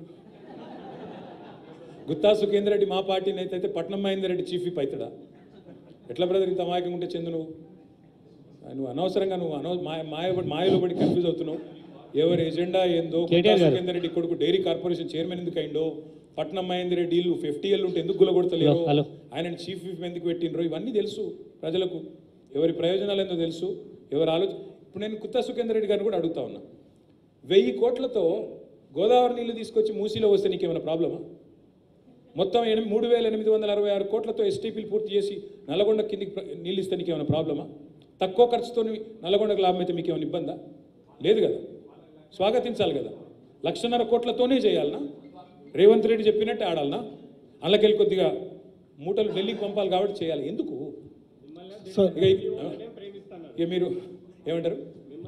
గుత్తా సుఖేందర్ రెడ్డి మా పార్టీ నేత అయితే పట్నం మహేందర్ రెడ్డి చీఫ్ విప్ అవుతాడా? ఎట్లా బ్రదర్ ఇంత అమాయకంగా ఉంటే చెందు నువ్వు అనవసరంగా మాయలో పడి కన్ఫ్యూజ్ అవుతున్నావు. ఎవరి ఎజెండా ఏందో, గుత్తా సుఖేందర్ రెడ్డి కొడుకు డైరీ కార్పొరేషన్ చైర్మన్ ఎందుకు అయిందో, పట్నం మహేందర్ రెడ్డి ఇల్లు 50 ఏళ్ళు ఉంటే ఎందుకు గులగొడతలేరు, ఆయనని చీఫ్ విప్ ఎందుకు పెట్టినరో ఇవన్నీ తెలుసు ప్రజలకు. ఎవరి ప్రయోజనాలు ఏందో తెలుసు, ఎవరి ఆలోచన. ఇప్పుడు నేను గుత్తా సుఖేందర్ రెడ్డి గారిని కూడా అడుగుతా ఉన్నా, 1000 కోట్లతో గోదావరి నీళ్లు తీసుకొచ్చి మూసీలో వస్తే నీకేమైనా ప్రాబ్లమా? మొత్తం 3,866 కోట్లతో ఎస్టీపీలు పూర్తి చేసి నల్లగొండ కిందికి నీళ్ళు ఇస్తే నీకేమైనా ప్రాబ్లమా? తక్కువ ఖర్చుతో నల్లగొండకు లాభం అయితే మీకేమైనా ఇబ్బందా? లేదు కదా, స్వాగతించాలి కదా. 1,50,000 కోట్లతోనే చేయాలనా? రేవంత్ రెడ్డి చెప్పినట్టే ఆడాలనా? అందులోకెళ్ళి కొద్దిగా మూటలు ఢిల్లీకి పంపాలి కాబట్టి చేయాలి. ఎందుకు? ఇక మీరు ఏమంటారు?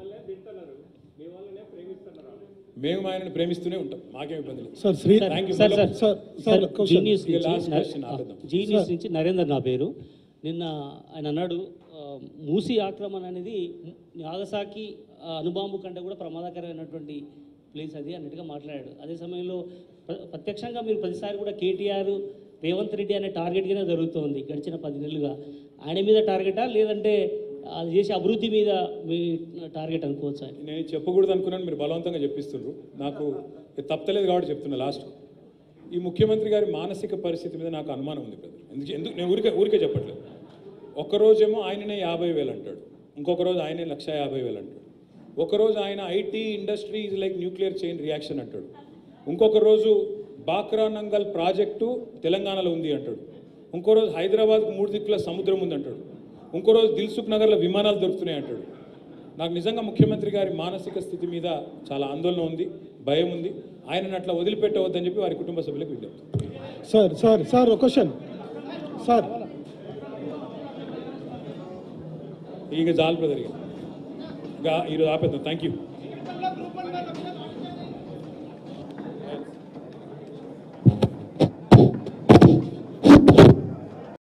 మేము ఆయనను ప్రేమిస్తూనే ఉంటాం, మాకేం ఇబ్బంది లేదు. జీనియస్ నుంచి నరేందర్ నా పేరు. నిన్న ఆయన అన్నాడు మూసీ ఆక్రమణ అనేది నాగసాకి అణుబాంబు కంటే కూడా ప్రమాదకరమైనటువంటి ప్లేస్ అది అన్నట్టుగా మాట్లాడాడు. అదే సమయంలో ప్రత్యక్షంగా మీరు ప్రతిసారి కూడా కేటీఆర్ రేవంత్ రెడ్డి అనే టార్గెట్గానే జరుగుతోంది గడిచిన 10 నెలలుగా. ఆయన మీద టార్గెటా లేదంటే అది చేసే అభివృద్ధి మీద మీ టార్గెట్ అనుకోవచ్చా? నేను చెప్పకూడదు అనుకున్నాను, మీరు బలవంతంగా చెప్పిస్తున్నారు. నాకు తప్పలేదు కాబట్టి చెప్తున్నా. లాస్ట్ ఈ ముఖ్యమంత్రి గారి మానసిక పరిస్థితి మీద నాకు అనుమానం ఉంది బ్రదర్. ఎందుకు నేను ఊరికే చెప్పట్లేదు. ఒక్కరోజేమో ఆయననే 50,000 అంటాడు, ఇంకొక రోజు ఆయనే 1,50,000 అంటాడు. ఒకరోజు ఆయన IT industry is like nuclear chain reaction అంటాడు. ఇంకొక రోజు బాక్రా నంగల్ ప్రాజెక్టు తెలంగాణలో ఉంది అంటాడు. ఇంకో రోజు హైదరాబాద్కు 3 దిక్కుల సముద్రం ఉంది అంటాడు. ఇంకో రోజు దిల్సుఖ్ నగర్లో విమానాలు దొరుకుతున్నాయి అంటాడు. నాకు నిజంగా ముఖ్యమంత్రి గారి మానసిక స్థితి మీద చాలా ఆందోళన ఉంది, భయం ఉంది. ఆయనను అట్లా వదిలిపెట్టవద్దని చెప్పి వారి కుటుంబ సభ్యులకు విజ్ఞప్తి. సార్ ఒక క్వశ్చన్ సార్. ఇక చాలు బ్రదర్, ఇక ఈరోజు ఆపేద్దాం. Thank you.